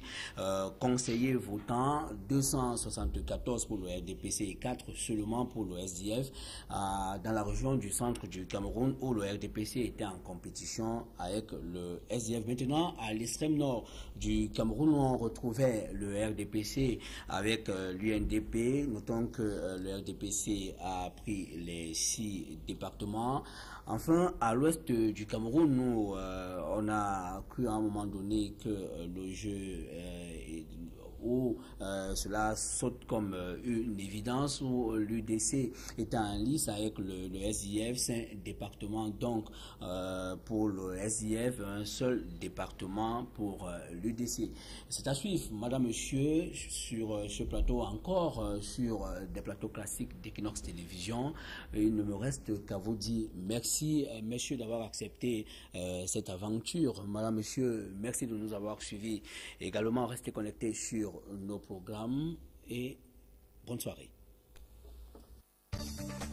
[SPEAKER 1] conseillers votants, 274 pour le RDPC et 4 seulement pour le SDF, dans la région du centre du Cameroun où le RDPC était en compétition avec le SDF. Maintenant, à l'extrême nord du Cameroun, on retrouvait le RDPC avec l'UNDP. Notons que le RDPC a pris les 6 départements. Enfin, à l'ouest du Cameroun, nous, on a cru à un moment donné que le jeu où cela saute comme une évidence, où l'UDC est en lice avec le SDF, 5 départements donc pour le SDF, un seul département pour l'UDC. C'est à suivre, madame, monsieur, sur ce plateau, encore sur des plateaux classiques d'Equinox Télévision. Il ne me reste qu'à vous dire merci, messieurs, d'avoir accepté cette aventure. Madame, monsieur, merci de nous avoir suivis. Également, restez connectés sur nos programmes et bonne soirée.